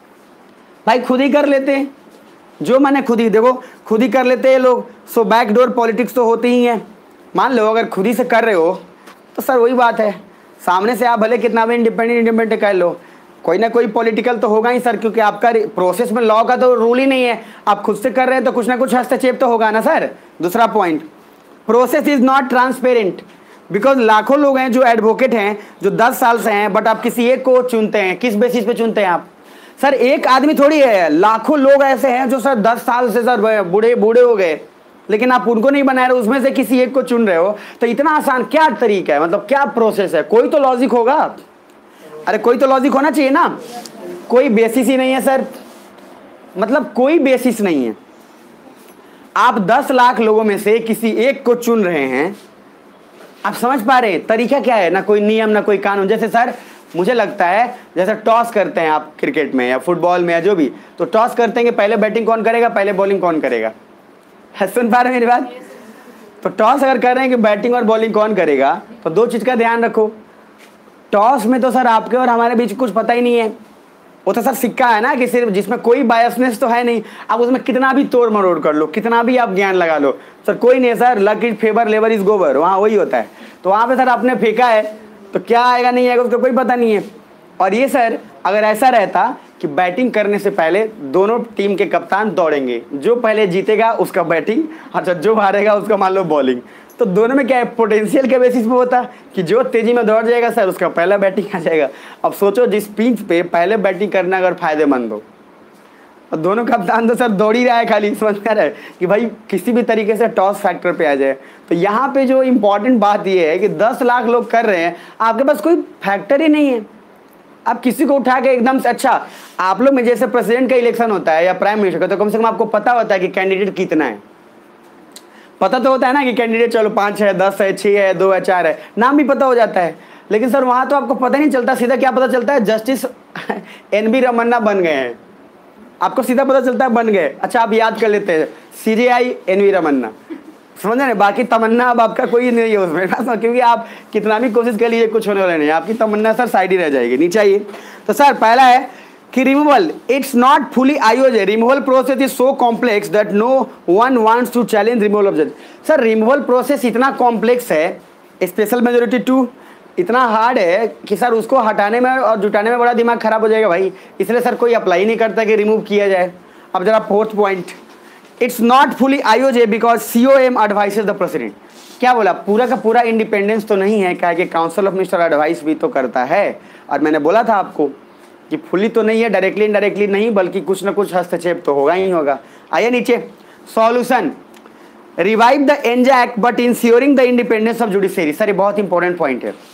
A: भाई खुद ही कर लेते हैं, जो मैंने खुद ही देखो खुद ही कर लेते हैं लोग, सो बैकडोर पॉलिटिक्स तो होती ही है। मान लो अगर खुद ही से कर रहे हो तो सर वही बात है, सामने से आप भले कितना भी इंडिपेंडेंट इंडिपेंडेंट कर लो, कोई ना कोई पॉलिटिकल तो होगा ही सर, क्योंकि आपका प्रोसेस में लॉ का तो रूल ही नहीं है, आप खुद से कर रहे हैं तो कुछ ना कुछ हस्तक्षेप तो होगा ना सर। दूसरा point, process is not transparent, because लाखों लोग हैं जो एडवोकेट हैं जो दस साल से हैं, बट आप किसी एक को चुनते हैं, किस बेसिस पे चुनते हैं आप सर? एक आदमी थोड़ी है, लाखों लोग ऐसे हैं जो सर दस साल से सर बूढ़े बूढ़े हो गए, लेकिन आप उनको नहीं बना रहे, उसमें से किसी एक को चुन रहे हो। तो इतना आसान क्या तरीका है, मतलब क्या प्रोसेस है, कोई तो लॉजिक होगा, अरे कोई तो लॉजिक होना चाहिए ना। कोई बेसिस ही नहीं है सर, मतलब कोई बेसिस नहीं है। आप दस लाख लोगों में से किसी एक को चुन रहे हैं, आप समझ पा रहे हैं तरीका क्या है? ना कोई नियम ना कोई कानून। जैसे सर मुझे लगता है जैसे टॉस करते हैं आप क्रिकेट में या फुटबॉल में या जो भी, तो टॉस करते हैं कि पहले बैटिंग कौन करेगा, पहले बॉलिंग कौन करेगा। सुन पा रहे हैं मेरी बात? तो टॉस अगर कर रहे हैं कि बैटिंग और बॉलिंग कौन करेगा, तो दो चीज का ध्यान रखो। टॉस में तो सर आपके और हमारे बीच कुछ पता ही नहीं है, वो तो सर सिक्का है ना कि सिर्फ जिसमें कोई बायसनेस तो है नहीं। आप उसमें कितना भी तोड़ मरोड़ कर लो, कितना भी आप ज्ञान लगा लो, सर कोई नहीं है sir. Luck is favour, labour is गोबर, वहाँ वही होता है। तो वहाँ पे सर आपने फेंका है तो क्या आएगा नहीं आएगा उसका कोई पता नहीं है। और ये सर अगर ऐसा रहता कि बैटिंग करने से पहले दोनों टीम के कप्तान दौड़ेंगे, जो पहले जीतेगा उसका बैटिंग, अच्छा जो हारेगा उसका मान लो बॉलिंग, तो दोनों में क्या है, पोटेंशियल के बेसिस पे होता कि जो तेजी में दौड़ जाएगा सर उसका पहला बैटिंग आ जाएगा। अब सोचो जिस पिच पे पहले बैटिंग करना अगर फायदेमंद हो, और दोनों कप्तान तो सर दौड़ ही रहा है, खाली समझ में आ रहा है कि भाई किसी भी तरीके से टॉस फैक्टर पे आ जाए। तो यहाँ पे जो इंपॉर्टेंट बात ये है कि दस लाख लोग कर रहे हैं, आपके पास कोई फैक्टर ही नहीं है। आप किसी को उठा के एकदम से, अच्छा आप लोग में जैसे प्रेसिडेंट का इलेक्शन होता है या प्राइम मिनिस्टर का, तो कम से कम आपको पता होता है कि कैंडिडेट कितना है, पता तो होता है ना कि कैंडिडेट चलो पाँच है, दस है, छः है, दो है, चार है, नाम भी पता हो जाता है। लेकिन सर वहाँ तो आपको पता नहीं चलता, सीधा क्या पता चलता है, जस्टिस एन वी रमन्ना बन गए हैं, आपको सीधा पता चलता है बन गए। अच्छा आप याद कर लेते हैं C J I N V Ramana, समझ रहे, बाकी तमन्ना अब आपका कोई नहीं है उसमें, क्योंकि आप कितना भी कोशिश कर लीजिए कुछ होने वाला नहीं, आपकी तमन्ना सर साइड ही रह जाएगी। नीचे आइए। तो सर पहला है कि removal it's not fully IOJ, removal process is so complex that no one wants to challenge removal of जज। सर रिमूवल प्रोसेस इतना कॉम्प्लेक्स है, स्पेशल मेजोरिटी टू इतना हार्ड है कि सर उसको हटाने में और जुटाने में बड़ा दिमाग खराब हो जाएगा भाई, इसलिए सर कोई अप्लाई नहीं करता कि रिमूव किया जाए। अब जरा fourth point, it's not fully IOJ because C O M advises the president. क्या बोला, पूरा का पूरा इंडिपेंडेंस तो नहीं है, क्या कि काउंसिल ऑफ मिनिस्टर एडवाइस भी तो करता है। और मैंने बोला था आपको कि फुली तो नहीं है, डायरेक्टली इनडायरेक्टली नहीं, बल्कि कुछ ना कुछ हस्तक्षेप तो होगा ही होगा। आइए नीचे, solution revive the NJAC but ensuring the independence of judiciary. Sir ये बहुत इंपॉर्टेंट पॉइंट है,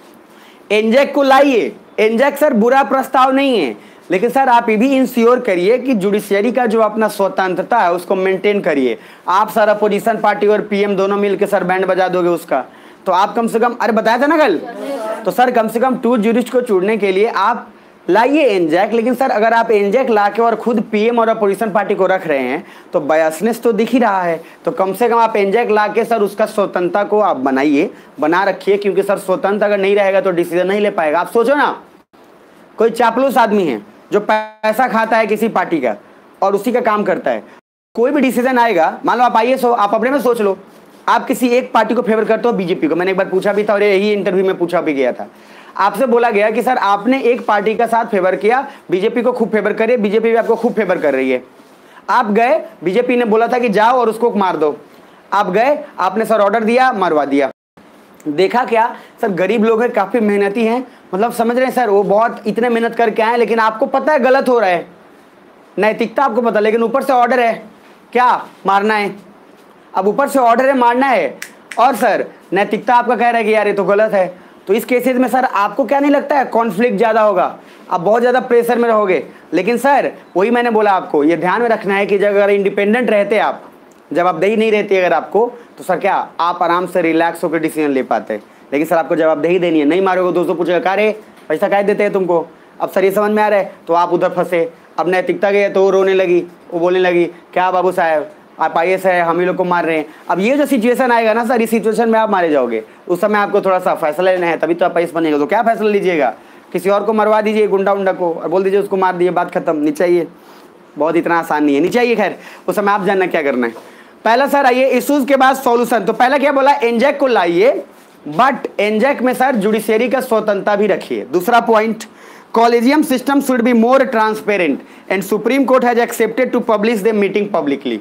A: एनजैक को लाइए। एनजैक सर बुरा प्रस्ताव नहीं है, लेकिन सर आप ये भी इंश्योर करिए कि जुडिशरी का जो अपना स्वतंत्रता है उसको मेंटेन करिए। आप सर अपोजिशन पार्टी और पीएम दोनों मिलकर सर बैंड बजा दोगे उसका, तो आप कम से कम, अरे बताया था ना कल, तो सर कम से कम टू ज्यूरिस्ट को चुनने के लिए आप लाइए एनजैक। लेकिन सर अगर आप एनजैक ला के और खुद पीएम और अपोजिशन पार्टी को रख रहे हैं तो बायसनेस तो दिख ही रहा है। तो कम से कम आप एनजैक ला के सर उसका स्वतंत्रता को आप बनाइए, बना रखिए, क्योंकि सर स्वतंत्र अगर नहीं रहेगा तो डिसीजन नहीं ले पाएगा। आप सोचो ना, कोई चापलूस आदमी है जो पैसा खाता है किसी पार्टी का और उसी का काम करता है, कोई भी डिसीजन आएगा, मान लो आप आइए सो आप अपने में सोच लो, आप किसी एक पार्टी को फेवर करते हो, बीजेपी को। मैंने एक बार पूछा भी था और यही इंटरव्यू में पूछा भी गया था, आपसे बोला गया कि सर आपने एक पार्टी का साथ फेवर किया, बीजेपी को खूब फेवर करिए, बीजेपी भी आपको खूब फेवर कर रही है। आप गए, बीजेपी ने बोला था कि जाओ और उसको मार दो, आप गए, आपने सर ऑर्डर दिया, मरवा दिया। देखा क्या सर, गरीब लोग हैं, काफी मेहनती हैं, मतलब समझ रहे हैं सर, वो बहुत इतने मेहनत करके आए, लेकिन आपको पता है गलत हो रहा है, नैतिकता आपको पता, लेकिन ऊपर से ऑर्डर है क्या, मारना है। अब ऊपर से ऑर्डर है, मारना है, और सर नैतिकता आपका कह रहा है कि यार ये तो गलत है। तो इस केसेस में सर आपको क्या नहीं लगता है कॉन्फ्लिक्ट ज़्यादा होगा, आप बहुत ज़्यादा प्रेशर में रहोगे। लेकिन सर वही मैंने बोला आपको, ये ध्यान में रखना है कि जब अगर इंडिपेंडेंट रहते आप, जवाबदेही नहीं रहती अगर आपको, तो सर क्या आप आराम से रिलैक्स होकर डिसीजन ले पाते। लेकिन सर आपको जवाबदेही देनी है, नहीं मारोगे दोस्तों पूछेगा का रे पैसा काहे देते हैं तुमको। अब सर ये समझ में आ रहा है, तो आप उधर फंसे। अब नैतिकता गई तो वो रोने लगी, वो बोलने लगी क्या बाबू साहब आप आई एस है, हम ही लोग को मार रहे हैं। अब ये जो सिचुएशन आएगा ना सर, इस सिचुएशन में आप मारे जाओगे, उस समय आपको थोड़ा सा फैसला लेना है, तभी तो आप आई एस बनेगा। तो क्या फैसला लीजिएगा, किसी और को मरवा दीजिए, गुंडा उंडा को, और बोल दीजिए उसको मार दिए, बात खत्म। नीचे आइए, बहुत इतना आसान नहीं है, नीचे आइए। खैर उस समय आप जानना क्या करना है। पहला सर आइए इश्यूज के बाद सॉल्यूशन। तो पहला क्या बोला, एनजैक को लाइए, बट एनजैक में सर जुडिशरी का स्वतंत्रता भी रखिए। दूसरा point, collegium system should be more transparent and supreme court has accepted to publish the meeting publicly.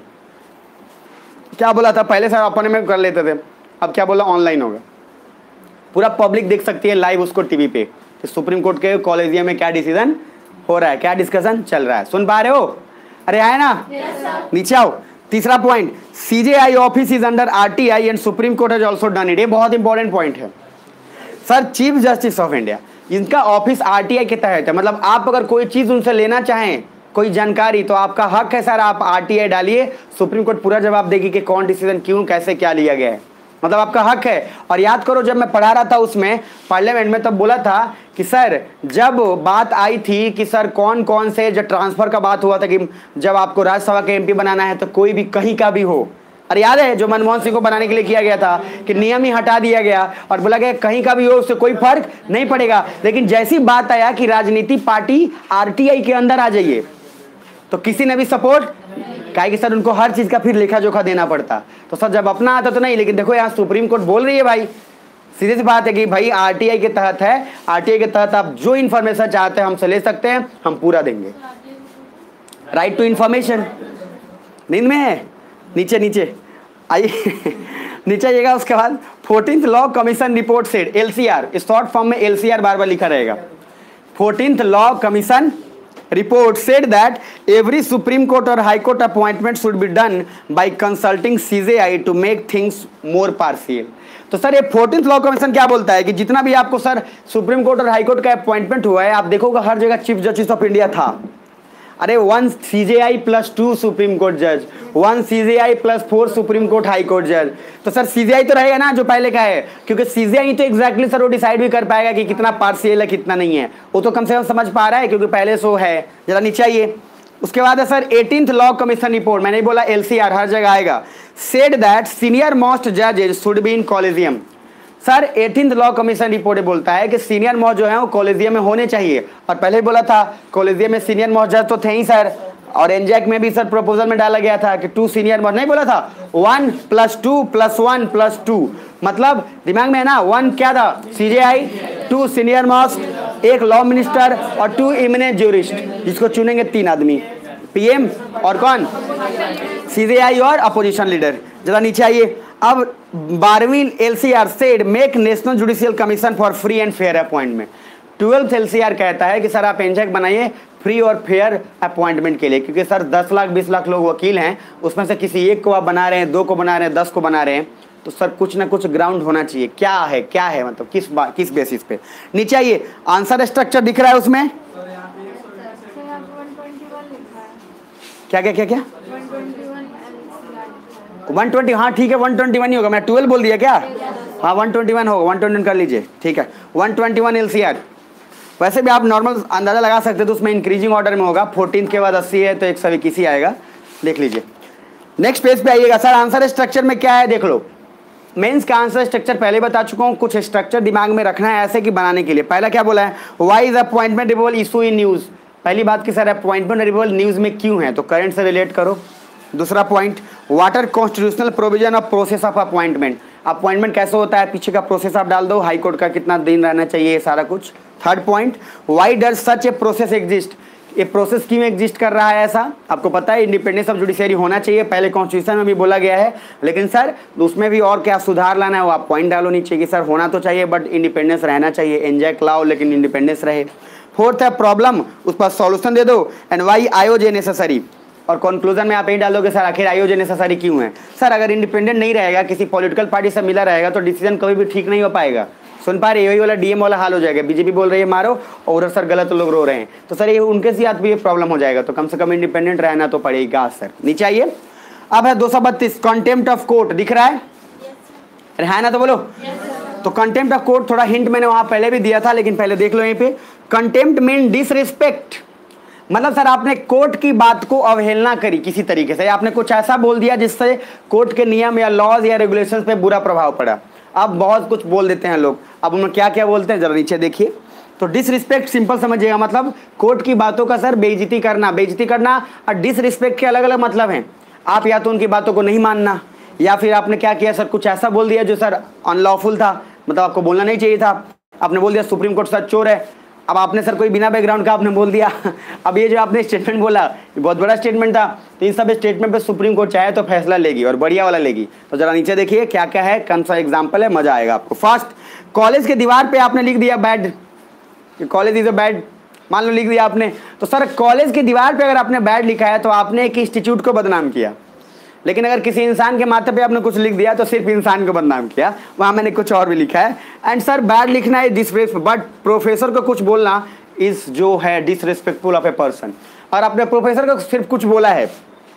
A: क्या बोला था पहले सर, अपने में कर लेते थे, अब क्या बोला, ऑनलाइन होगा, पूरा पब्लिक देख सकती है लाइव उसको टीवी पे, कि सुप्रीम कोर्ट के कॉलेजियम में क्या डिसीजन हो रहा है, क्या डिस्कशन चल रहा है। सुन पा रहे हो, अरे आए ना, yes, नीचे आओ। तीसरा point, CJI office is under RTI and supreme court has also done it. ये बहुत इंपॉर्टेंट पॉइंट है sir. Chief justice of India, इनका ऑफिस आरटीआई के तहत है, मतलब आप अगर कोई चीज उनसे लेना चाहें, कोई जानकारी, तो आपका हक है सर, आप आरटीआई डालिए, सुप्रीम कोर्ट पूरा जवाब देगी कि कौन डिसीजन क्यों कैसे क्या लिया गया है, मतलब आपका हक है। और याद करो जब मैं पढ़ा रहा था उसमें पार्लियामेंट में, तब बोला था कि सर जब बात आई थी कि सर कौन कौन से, जब ट्रांसफर का बात हुआ था कि जब आपको राज्यसभा के एमपी बनाना है तो कोई भी कहीं का भी हो, और याद है जो मनमोहन सिंह को बनाने के लिए किया गया था कि नियम ही हटा दिया गया और बोला गया कहीं का भी हो उससे कोई फर्क नहीं पड़ेगा। लेकिन जैसी बात आया कि राजनीति पार्टी आरटीआई के अंदर आ जाइए, तो किसी ने भी सपोर्ट कहा कि सर उनको हर चीज का फिर लेखा जोखा देना पड़ता। तो सर जब अपना आता तो नहीं, लेकिन देखो यहाँ सुप्रीम कोर्ट बोल रही है भाई, सीधी सी बात है कि भाई आरटीआई के तहत है, आरटीआई के तहत आप जो इन्फॉर्मेशन चाहते हैं हमसे ले सकते हैं, हम पूरा देंगे। राइट टू इन्फॉर्मेशन नींद में है। नीचे नीचे आइए नीचे आइएगा। उसके बाद fourteenth law commission report said, LCR, short form में एलसीआर बार बार लिखा रहेगा। Fourteenth law commission report said that every Supreme Court or High Court appointment should be done by consulting C J I to make things more partial. तो sir ये fourteenth law commission क्या बोलता है कि जितना भी आपको सर सुप्रीम कोर्ट और हाई कोर्ट का अपॉइंटमेंट हुआ है, आप देखोगे हर जगह चीफ जस्टिस ऑफ इंडिया था। अरे one CJI plus two supreme court जज, one CJI plus four supreme court high court जज। तो सर सीजेआई तो रहेगा ना जो पहले का है, क्योंकि सीजेआई तो एग्जैक्टली सर वो डिसाइड भी कर पाएगा कि कितना पार्शियल है कितना नहीं है, वो तो कम से कम समझ पा रहा है क्योंकि पहले सो है। जरा नीचे आइए। उसके बाद है sir eighteenth law commission report, मैंने बोला एलसीआर हर जगह आएगा। सेड दैट सीनियर मोस्ट जजेस should be in collegium. Sir eighteenth law commission report बोलता है कि सीनियर मोस्ट जो है वो कॉलेजियम में होने चाहिए, और पहले बोला था कॉलेजियम में सीनियर मोस्ट जज तो थे ही सर, और एनजैक में भी सर प्रपोजल में डाला गया था कि टू सीनियर मोस्ट, नहीं बोला था one plus two plus one plus two, मतलब दिमाग में है ना, वन क्या था सीजेआई, टू सीनियर मोस्ट, एक लॉ मिनिस्टर और टू इमिनेंट ज्यूरिस्ट जिसको चुनेंगे तीन आदमी, पीएम और कौन सीजेआई और अपोजिशन लीडर। जरा नीचे आइए। अब बारहवीं LCR said make national judicial commission for free and fair appointment. Twelfth LCR कहता है कि सर आप एनजैक बनाइए फ्री और फेयर अपॉइंटमेंट के लिए, क्योंकि सर दस लाख बीस लाख लोग वकील हैं, उसमें से किसी एक को आप बना रहे हैं, दो को बना रहे हैं, दस को बना रहे हैं, तो सर कुछ ना कुछ ग्राउंड होना चाहिए। क्या है क्या है मतलब किस बा, किस बेसिस पे। नीचे आइए। आंसर स्ट्रक्चर दिख रहा है उसमें, क्या क्या क्या क्या वन ट्वेंटी, हाँ ठीक है वन ट्वेंटी वन ही होगा, मैं ट्वेल्व बोल दिया क्या, हाँ वन ट्वेंटी वन होगा, वन ट्वेंटी वन कर लीजिए ठीक है। वन ट्वेंटी वन एलसीआर वैसे भी आप नॉर्मल अंदाजा लगा सकते हैं, तो उसमें इंक्रीजिंग ऑर्डर में होगा, फोर्टीन के बाद अस्सी है तो एक सौ इक्कीस ही आएगा, देख लीजिए। नेक्स्ट पेज पे आइएगा। सर आंसर स्ट्रक्चर में क्या है देख लो। मेंस का आंसर स्ट्रक्चर पहले बता चुका हूँ, कुछ स्ट्रक्चर दिमाग में रखना है ऐसे कि बनाने के लिए। पहला क्या बोला है, why is appointment removal issue in news. पहली बात कि सर अपॉइंटमेंट रिमूवल न्यूज़ में क्यों है, तो करंट से रिलेट करो। दूसरा point, what are constitutional provision of process of appointment, appointment कैसे होता है पीछे का प्रोसेस आप डाल दो, हाई कोर्ट का कितना दिन रहना चाहिए सारा कुछ। Third point, why does such a process exist, ये प्रोसेस क्यों एग्जिस्ट कर रहा है ऐसा, आपको पता है इंडिपेंडेंस ऑफ जुडिशरी होना चाहिए, पहले कॉन्स्टिट्यूशन में भी बोला गया है, लेकिन सर उसमें भी और क्या सुधार लाना है वो आप पॉइंट डालो नीचे कि सर होना तो चाहिए बट इंडिपेंडेंस रहना चाहिए, एनजैक लाओ लेकिन इंडिपेंडेंस रहे। फोर्थ है प्रॉब्लम, उस पर सॉल्यूशन दे दो, एंड वाई आईओजे नेसेसरी, और कंक्लूजन में आप यही डालोगे सर आखिर आईओजे नेसेसरी क्यों है। सर अगर इंडिपेंडेंट नहीं रहेगा, किसी पॉलिटिकल पार्टी से मिला रहेगा तो डिसीजन कभी भी ठीक नहीं हो पाएगा। सुन पा रहे, यही वाला डीएम वाला हाल हो जाएगा, बीजेपी बोल रही है मारो और उधर सर गलत लोग रो रहे हैं, तो सर ये उनके साथ भी ये प्रॉब्लम हो जाएगा, तो कम से कम इंडिपेंडेंट रहना तो पड़ेगा सर। नीचे आइए। अब है दो सौ बत्तीस कंटेम्प्ट ऑफ कोर्ट, दिख रहा है, अरे है ना तो बोलो। तो कंटेम्प्ट ऑफ कोर्ट थोड़ा हिंट मैंने वहां पहले भी दिया था, लेकिन पहले देख लो यहीं पे। कंटेम्प्ट मीन डिसरिस्पेक्ट, मतलब सर आपने कोर्ट की बात को अवहेलना करी किसी तरीके से, आपने कुछ ऐसा बोल दिया जिससे कोर्ट के नियम या लॉज या रेगुलेशंस पे बुरा प्रभाव पड़ा। अब बहुत कुछ बोल देते हैं लोग, अब उनमें क्या क्या बोलते हैं जरा नीचे देखिए। तो डिसरिस्पेक्ट सिंपल समझिएगा, मतलब कोर्ट की बातों का सर बेइज्जती करना, बेइज्जती करना और डिसरिस्पेक्ट के अलग अलग मतलब हैं। आप या तो उनकी बातों को नहीं मानना, या फिर आपने क्या किया सर कुछ ऐसा बोल दिया जो सर अनलॉफुल था, मतलब आपको बोलना नहीं चाहिए था, आपने बोल दिया सुप्रीम कोर्ट सर चोर है, अब आपने सर कोई बिना बैकग्राउंड का आपने बोल दिया। अब ये जो आपने स्टेटमेंट बोला ये बहुत बड़ा स्टेटमेंट था, तो इन सब स्टेटमेंट पे सुप्रीम कोर्ट चाहे तो फैसला लेगी और बढ़िया वाला लेगी। तो जरा नीचे देखिए क्या क्या है, कौन सा एग्जाम्पल है, मजा आएगा आपको। फर्स्ट, कॉलेज के दीवार पे आपने लिख दिया bad, college is a bad, मान लो लिख दिया आपने, तो सर कॉलेज की दीवार पे अगर आपने बैड लिखा है तो आपने एक इंस्टीट्यूट को बदनाम किया, लेकिन अगर किसी इंसान के माथे पे आपने कुछ लिख दिया तो सिर्फ इंसान को बदनाम किया, वहां मैंने कुछ और भी लिखा है। एंड सर बैड लिखना है डिसरिस्पेक्ट, बट प्रोफेसर को कुछ बोलना इज जो है डिसरिस्पेक्टफुल ऑफ ए पर्सन, और आपने प्रोफेसर को सिर्फ कुछ बोला है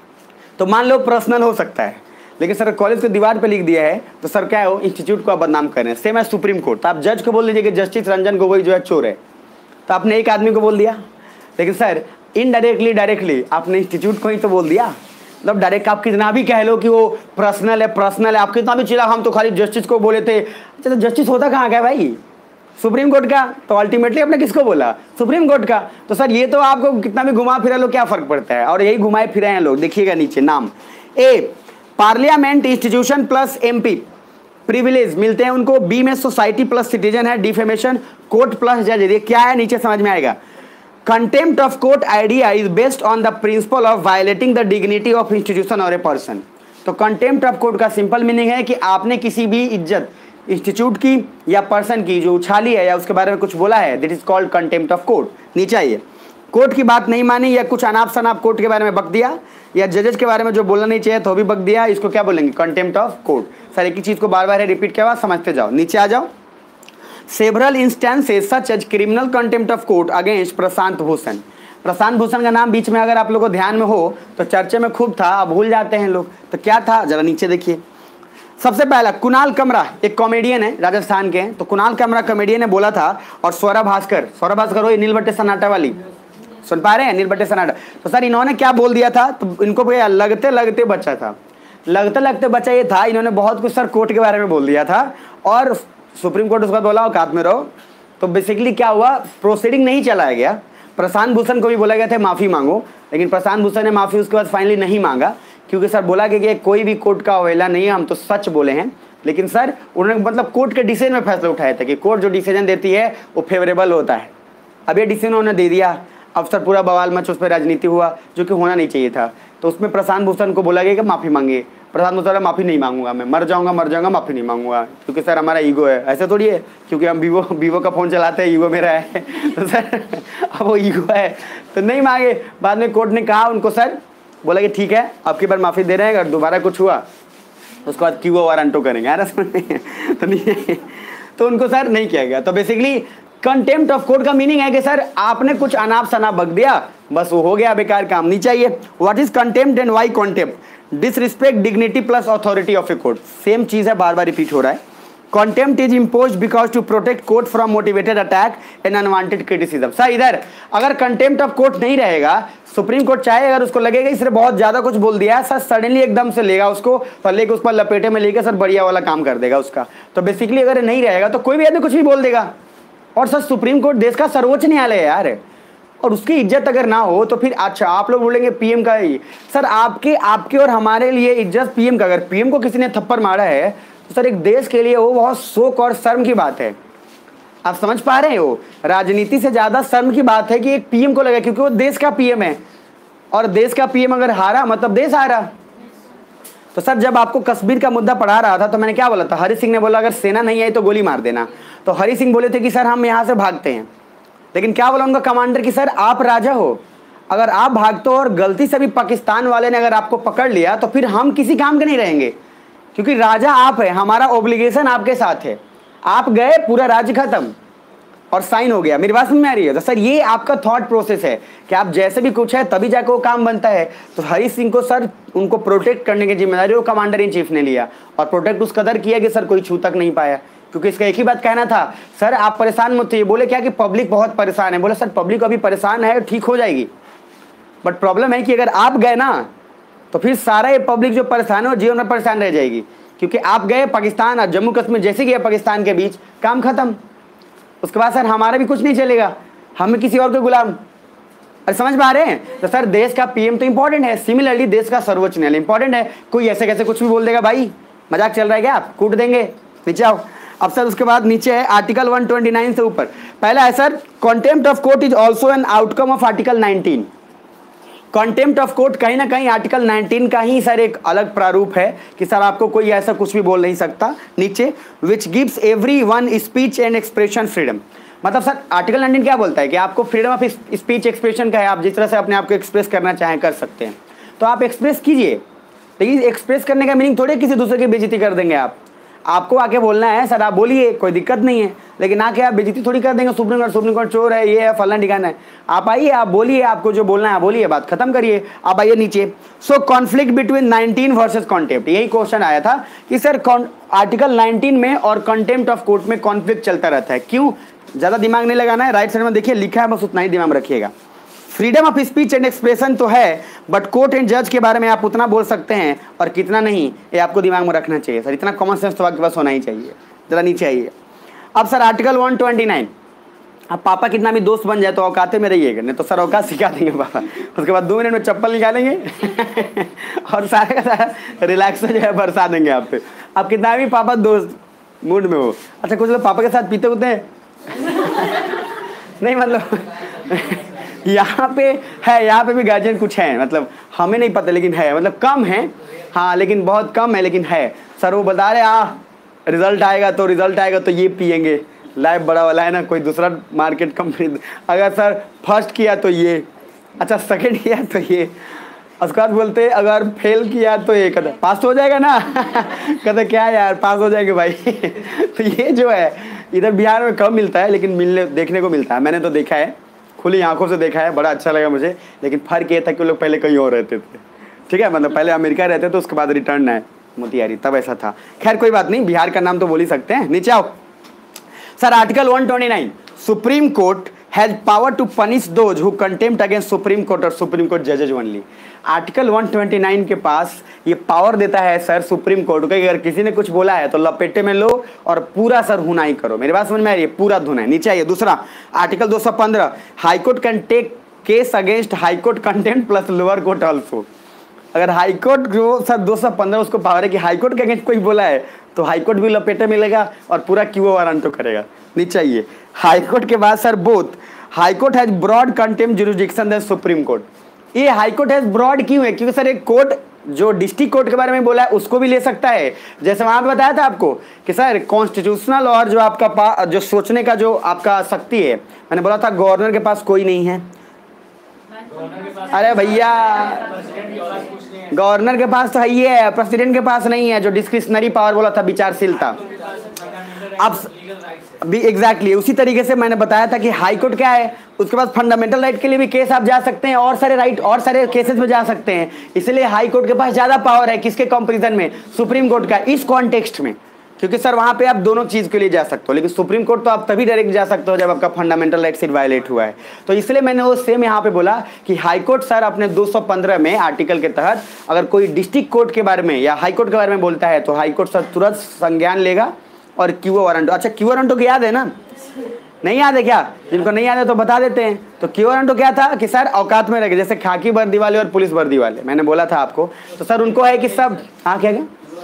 A: तो मान लो पर्सनल हो सकता है, लेकिन सर कॉलेज को दीवार पे लिख दिया है तो सर क्या है वो इंस्टीट्यूट को आप बदनाम कर रहे हैं। सेम है सुप्रीम कोर्ट, तो आप जज को बोल दीजिए कि जस्टिस रंजन गोगोई जो है चोर है, तो आपने एक आदमी को बोल दिया, लेकिन सर इनडायरेक्टली डायरेक्टली आपने इंस्टीट्यूट को ही तो बोल दिया। मतलब डायरेक्ट आप कितना भी कह लो कि वो पर्सनल है पर्सनल है, आप कितना भी चिल्ला हम तो खाली जस्टिस को बोले थे, अच्छा तो जस्टिस होता कहाँ का भाई, सुप्रीम कोर्ट का, तो अल्टीमेटली आपने किसको बोला, सुप्रीम कोर्ट का। तो सर ये तो आपको कितना भी घुमा फिरा लो क्या फर्क पड़ता है, और यही घुमाए फिराए हैं लोग। देखिएगा नीचे नाम, A parliament institution plus MP privilege मिलते हैं उनको, बी में सोसाइटी प्लस सिटीजन है, डिफेमेशन कोर्ट प्लस जज, ये क्या है नीचे समझ में आएगा। Contempt of court idea is based on the principle of violating the dignity of institution और ए पर्सन। तो कंटेम्प्ट ऑफ कोर्ट का सिंपल मीनिंग है कि आपने किसी भी इज्जत इंस्टीट्यूट की या पर्सन की जो उछाली है या उसके बारे में कुछ बोला है, that is called contempt of court. नीचे आइए। कोर्ट की बात नहीं मानी या कुछ अनाप शनाप कोर्ट के बारे में बक दिया या जजेस के बारे में जो बोलना नहीं चाहिए तो भी बक दिया, इसको क्या बोलेंगे? Contempt of court. सर एक ही चीज को बार बार रिपीट किया हुआ, समझते जाओ। नीचे आ जाओ। Several instances such as criminal contempt of court against Prashant Bhushan. Prashant Bhushan का नाम बीच में अगर आप लोगों को ध्यान में हो तो चर्चे में खूब था, अब भूल जाते हैं लोग। तो क्या था जरा नीचे देखिए। सबसे पहला कुणाल कमरा, एक कॉमेडियन है, राजस्थान के हैं। तो कुणाल कमरा कॉमेडियन ने बोला था, और स्वरा भास्कर, स्वरा भास्कर हो नीलबट्टे सन्नाटा वाली, सुन पा रहे हैं नीलबट्टे सन्नाटा। तो सर इन्होंने क्या बोल दिया था, तो इनको लगते लगते बच्चा था, लगते लगते बच्चा ये था, इन्होंने बहुत कुछ सर कोर्ट के बारे में बोल दिया था और सुप्रीम कोर्ट उसका बोला औकात में रहो। तो बेसिकली क्या हुआ, प्रोसीडिंग नहीं चलाया गया। प्रशांत भूषण को भी बोला गया था माफी मांगो, लेकिन प्रशांत भूषण ने माफी उसके बाद फाइनली नहीं मांगा, क्योंकि सर बोला कि कोई भी कोर्ट का अवहेला नहीं है, हम तो सच बोले हैं। लेकिन सर उन्होंने मतलब कोर्ट के डिसीजन में फैसला उठाया था कि कोर्ट जो डिसीजन देती है वो फेवरेबल होता है। अब ये डिसीजन उन्होंने दे दिया, अब सर पूरा बवाल मच, उस पर राजनीति हुआ जो कि होना नहीं चाहिए था। तो उसमें प्रशांत भूषण को बोला गया कि माफ़ी मांगे। प्रशांत भूषण माफ़ी नहीं मांगूंगा, मैं मर जाऊंगा मर जाऊंगा माफ़ी नहीं मांगूंगा, क्योंकि सर हमारा ईगो है। ऐसे थोड़ी है क्योंकि हम वीवो वीवो का फ़ोन चलाते हैं, ईगो मेरा है तो सर अब वो ईगो है तो नहीं मांगे। बाद में कोर्ट ने कहा उनको, सर बोला कि ठीक है आपकी बार माफ़ी दे रहे हैं, अगर दोबारा कुछ हुआ उसके बाद क्यों वारंटो करेंगे यार तो नहीं, तो उनको सर नहीं किया गया। तो बेसिकली कंटेम्प्ट ऑफ कोर्ट का मीनिंग है कि सर आपने कुछ अनाप शनाप बक दिया, बस वो हो गया, बेकार काम नहीं चाहिए। What is contempt and why contempt? Disrespect dignity plus authority of a court. Same चीज है, बार बार रिपीट हो रहा है। Contempt is imposed because to protect court from motivated attack and unwanted criticism. Sir इधर अगर कंटेम्प्ट ऑफ कोर्ट नहीं रहेगा, सुप्रीम कोर्ट चाहे अगर उसको लगेगा इसने बहुत ज्यादा कुछ बोल दिया है, सर सडनली एकदम से लेगा उसको तो लेके उस पर लपेटे में लेके सर बढ़िया वाला काम कर देगा उसका। तो बेसिकली अगर नहीं रहेगा तो कोई भी आदमी कुछ भी बोल देगा। और सर सुप्रीम कोर्ट देश का सर्वोच्च न्यायालय है यार, और उसकी इज्जत अगर ना हो तो फिर अच्छा आप लोग बोलेंगे पीएम का ही। सर आपके आपके और हमारे लिए इज्जत पीएम का, अगर पीएम को किसी ने थप्पड़ मारा है तो सर एक देश के लिए वो बहुत शोक और शर्म की बात है। आप समझ पा रहे हो, राजनीति से ज्यादा शर्म की बात है कि एक पीएम को लगा, क्योंकि वो देश का पीएम है और देश का पीएम अगर हारा मतलब देश हारा। तो सर जब आपको कश्मीर का मुद्दा पढ़ा रहा था तो मैंने क्या बोला था, हरि सिंह ने बोला अगर सेना नहीं आई तो गोली मार देना। तो हरि सिंह बोले थे कि सर हम यहाँ से भागते हैं, लेकिन क्या बोला उनका कमांडर कि सर आप राजा हो, अगर आप भागते हो और गलती से भी पाकिस्तान वाले ने अगर आपको पकड़ लिया तो फिर हम किसी काम के नहीं रहेंगे, क्योंकि राजा आप है, हमारा ओब्लिगेशन आपके साथ है। आप गए पूरा राज्य खत्म और साइन हो गया। मेरी बात समझ में आ रही है? तो सर ये आपका थॉट प्रोसेस है कि आप जैसे भी कुछ है तभी जाकर वो काम बनता है। तो हरि सिंह को सर उनको प्रोटेक्ट करने की जिम्मेदारी वो कमांडर इन चीफ ने लिया और प्रोटेक्ट उस कदर किया कि सर कोई छू तक नहीं पाया, क्योंकि इसका एक ही बात कहना था, सर आप परेशान मत होइए। बोले क्या कि पब्लिक बहुत परेशान है। बोले सर पब्लिक अभी परेशान है, ठीक हो जाएगी, बट प्रॉब्लम है कि अगर आप गए ना तो फिर सारा ये पब्लिक जो परेशान है वो जीवन में परेशान रह जाएगी, क्योंकि आप गए पाकिस्तान और जम्मू कश्मीर जैसे गए पाकिस्तान के बीच, काम खत्म। उसके बाद सर हमारा भी कुछ नहीं चलेगा, हम किसी और के गुलाम। अरे समझ में आ रहे हैं? तो सर देश का पीएम तो इंपॉर्टेंट है, सिमिलरली देश का सर्वोच्च न्यायालय इंपॉर्टेंट है। कोई ऐसे कैसे कुछ भी बोल देगा, भाई मजाक चल रहा है क्या, आप कूट देंगे। नीचे आओ अब सर। उसके बाद नीचे है आर्टिकल एक सौ उनतीस से ऊपर। पहला है sir contempt of court is also an outcome of article nineteen. Contempt of court कहीं ना कहीं आर्टिकल नाइनटीन का ही सर एक अलग प्रारूप है कि सर आपको कोई ऐसा कुछ भी बोल नहीं सकता। नीचे which gives every one speech and expression freedom. मतलब सर आर्टिकल नाइनटीन क्या बोलता है कि आपको फ्रीडम ऑफ स्पीच एक्सप्रेशन का है, आप जिस तरह से अपने आप को एक्सप्रेस करना चाहें कर सकते हैं, तो आप एक्सप्रेस कीजिए। लेकिन एक्सप्रेस करने का मीनिंग थोड़ी किसी दूसरे की बेइज्जती कर देंगे। आप आपको आके बोलना है सर आप बोलिए, कोई दिक्कत नहीं है, लेकिन आके आप बेइज्जती थोड़ी कर देंगे। सुप्रीम कोर्ट सुप्रीम कोर्ट चोर है, ये है फलाना ठिकाना है। आप आइए, आप बोलिए, आपको जो बोलना है बोलिए, बात खत्म करिए। आप आइए नीचे। So conflict between nineteen versus contempt, यही क्वेश्चन आया था कि सर आर्टिकल नाइनटीन में और कंटेम्प्ट ऑफ कोर्ट में कॉन्फ्लिक्ट चलता रहता है, क्यों? ज्यादा दिमाग नहीं लगाना है, राइट साइड में देखिए लिखा है, बस उतना ही दिमाग रखिएगा। Freedom of speech and expression तो है, बट कोर्ट एंड जज के बारे में आप उतना बोल सकते हैं और कितना नहीं, ये आपको दिमाग में रखना चाहिए सर। इतना कॉमन सेंस तो आपके पास होना ही चाहिए। जरा नीचे आइए। अब सर आर्टिकल एक सौ उनतीस, अब पापा कितना भी दोस्त बन जाए तो औकाते में रहिएगा, नहीं तो सर औकात सिखा देंगे पापा। उसके बाद दो मिनट में चप्पल निकालेंगे और सारे का सारा रिलैक्स जो है बरसा देंगे आप पे। अब कितना भी पापा दोस्त मूड में हो। अच्छा कुछ लोग पापा के साथ पीते होते हैं नहीं, मतलब यहाँ पे है, यहाँ पे भी गार्जियन कुछ है, मतलब हमें नहीं पता लेकिन है, मतलब कम है हाँ, लेकिन बहुत कम है लेकिन है। सर वो बता रहे आ रिजल्ट आएगा तो रिजल्ट आएगा तो ये पियेंगे, लाइफ बड़ा वाला है ना, कोई दूसरा मार्केट कंपनी। अगर सर फर्स्ट किया तो ये, अच्छा सेकंड किया तो ये, उसके बाद बोलते अगर फेल किया तो ये, कहते पास तो हो जाएगा ना कहते क्या यार पास हो जाएंगे भाई तो ये जो है इधर बिहार में कम मिलता है, लेकिन मिलने देखने को मिलता है। मैंने तो देखा है, खुली आंखों से देखा है, बड़ा अच्छा लगा मुझे। लेकिन फ़र्क ये था कि वो लोग पहले कहीं और रहते थे, ठीक है, मतलब पहले अमेरिका रहते थे, उसके बाद रिटर्न आए मोतिहारी, तब ऐसा था। खैर कोई बात नहीं, बिहार का नाम तो बोल ही सकते हैं। नीचे आओ sir, article one twenty nine, supreme court has power to punish those who contempt against supreme court और सुप्रीम कोर्ट जजेज only. Article one twenty nine के पास ये पावर देता है सर सुप्रीम कोर्ट को, अगर किसी ने कुछ बोला है तो लपेटे में लो और पूरा सर हुनाई करो। मेरी बात समझ में आ रही है, पूरा धुनाई। नीचे आइए, दूसरा आर्टिकल दो सौ पंद्रह, high court can take case against high court contempt plus lower court also. अगर हाईकोर्ट जो सर दो सौ पंद्रह उसको पावर है कि हाईकोर्ट के अगेंस्ट कोई बोला है तो हाईकोर्ट भी लपेटे मिलेगा और पूरा क्यू वारंटो करेगा। नीचे आइए, हाईकोर्ट के बाद sir both high court has broad contempt jurisdiction than supreme court. ये हाईकोर्ट हैज ब्रॉड क्यों है? क्योंकि सर एक कोर्ट जो डिस्ट्रिक्ट कोर्ट के बारे में बोला है उसको भी ले सकता है। जैसे वहां पे बताया था आपको कि सर कॉन्स्टिट्यूशनल और जो आपका जो सोचने का जो आपका शक्ति है, मैंने बोला था गवर्नर के पास कोई नहीं है। अरे भैया गवर्नर के पास तो है ही है, प्रेसिडेंट के पास नहीं है, जो डिस्क्रिशनरी पावर बोला था, विचारशीलता। अब भी एग्जैक्टली उसी तरीके से मैंने बताया था कि हाई कोर्ट क्या है, उसके पास फंडामेंटल राइट के लिए भी केस आप जा सकते हैं और सारे राइट और सारे केसेस में जा सकते हैं। इसलिए हाई कोर्ट के पास ज्यादा पावर है, किसके कंपैरिजन में? सुप्रीम कोर्ट का, इस कॉन्टेक्स्ट में। क्योंकि सर वहां पे आप दोनों चीज के लिए जा सकते हो, लेकिन सुप्रीम कोर्ट तो आप तभी डायरेक्ट जा सकते हो जब आपका फंडामेंटल राइट सिर्फ वायलेट हुआ है। तो इसलिए मैंने वो सेम यहाँ पे बोला कि हाई कोर्ट सर अपने दो सौ पंद्रह में आर्टिकल के तहत अगर कोई डिस्ट्रिक्ट कोर्ट के बारे में या हाई कोर्ट के बारे में बोलता है तो हाई कोर्ट सर तुरंत संज्ञान लेगा और क्यू वारंटो। अच्छा क्यू वारंटो को याद है ना? नहीं याद है क्या? जिनको नहीं याद है तो बता देते हैं। तो क्यू वारंटो क्या था कि सर औकात में रह गए, जैसे खाकी वर्दी वाले और पुलिस वर्दी वाले, मैंने बोला था आपको। तो सर उनको है कि सब हाँ क्या क्या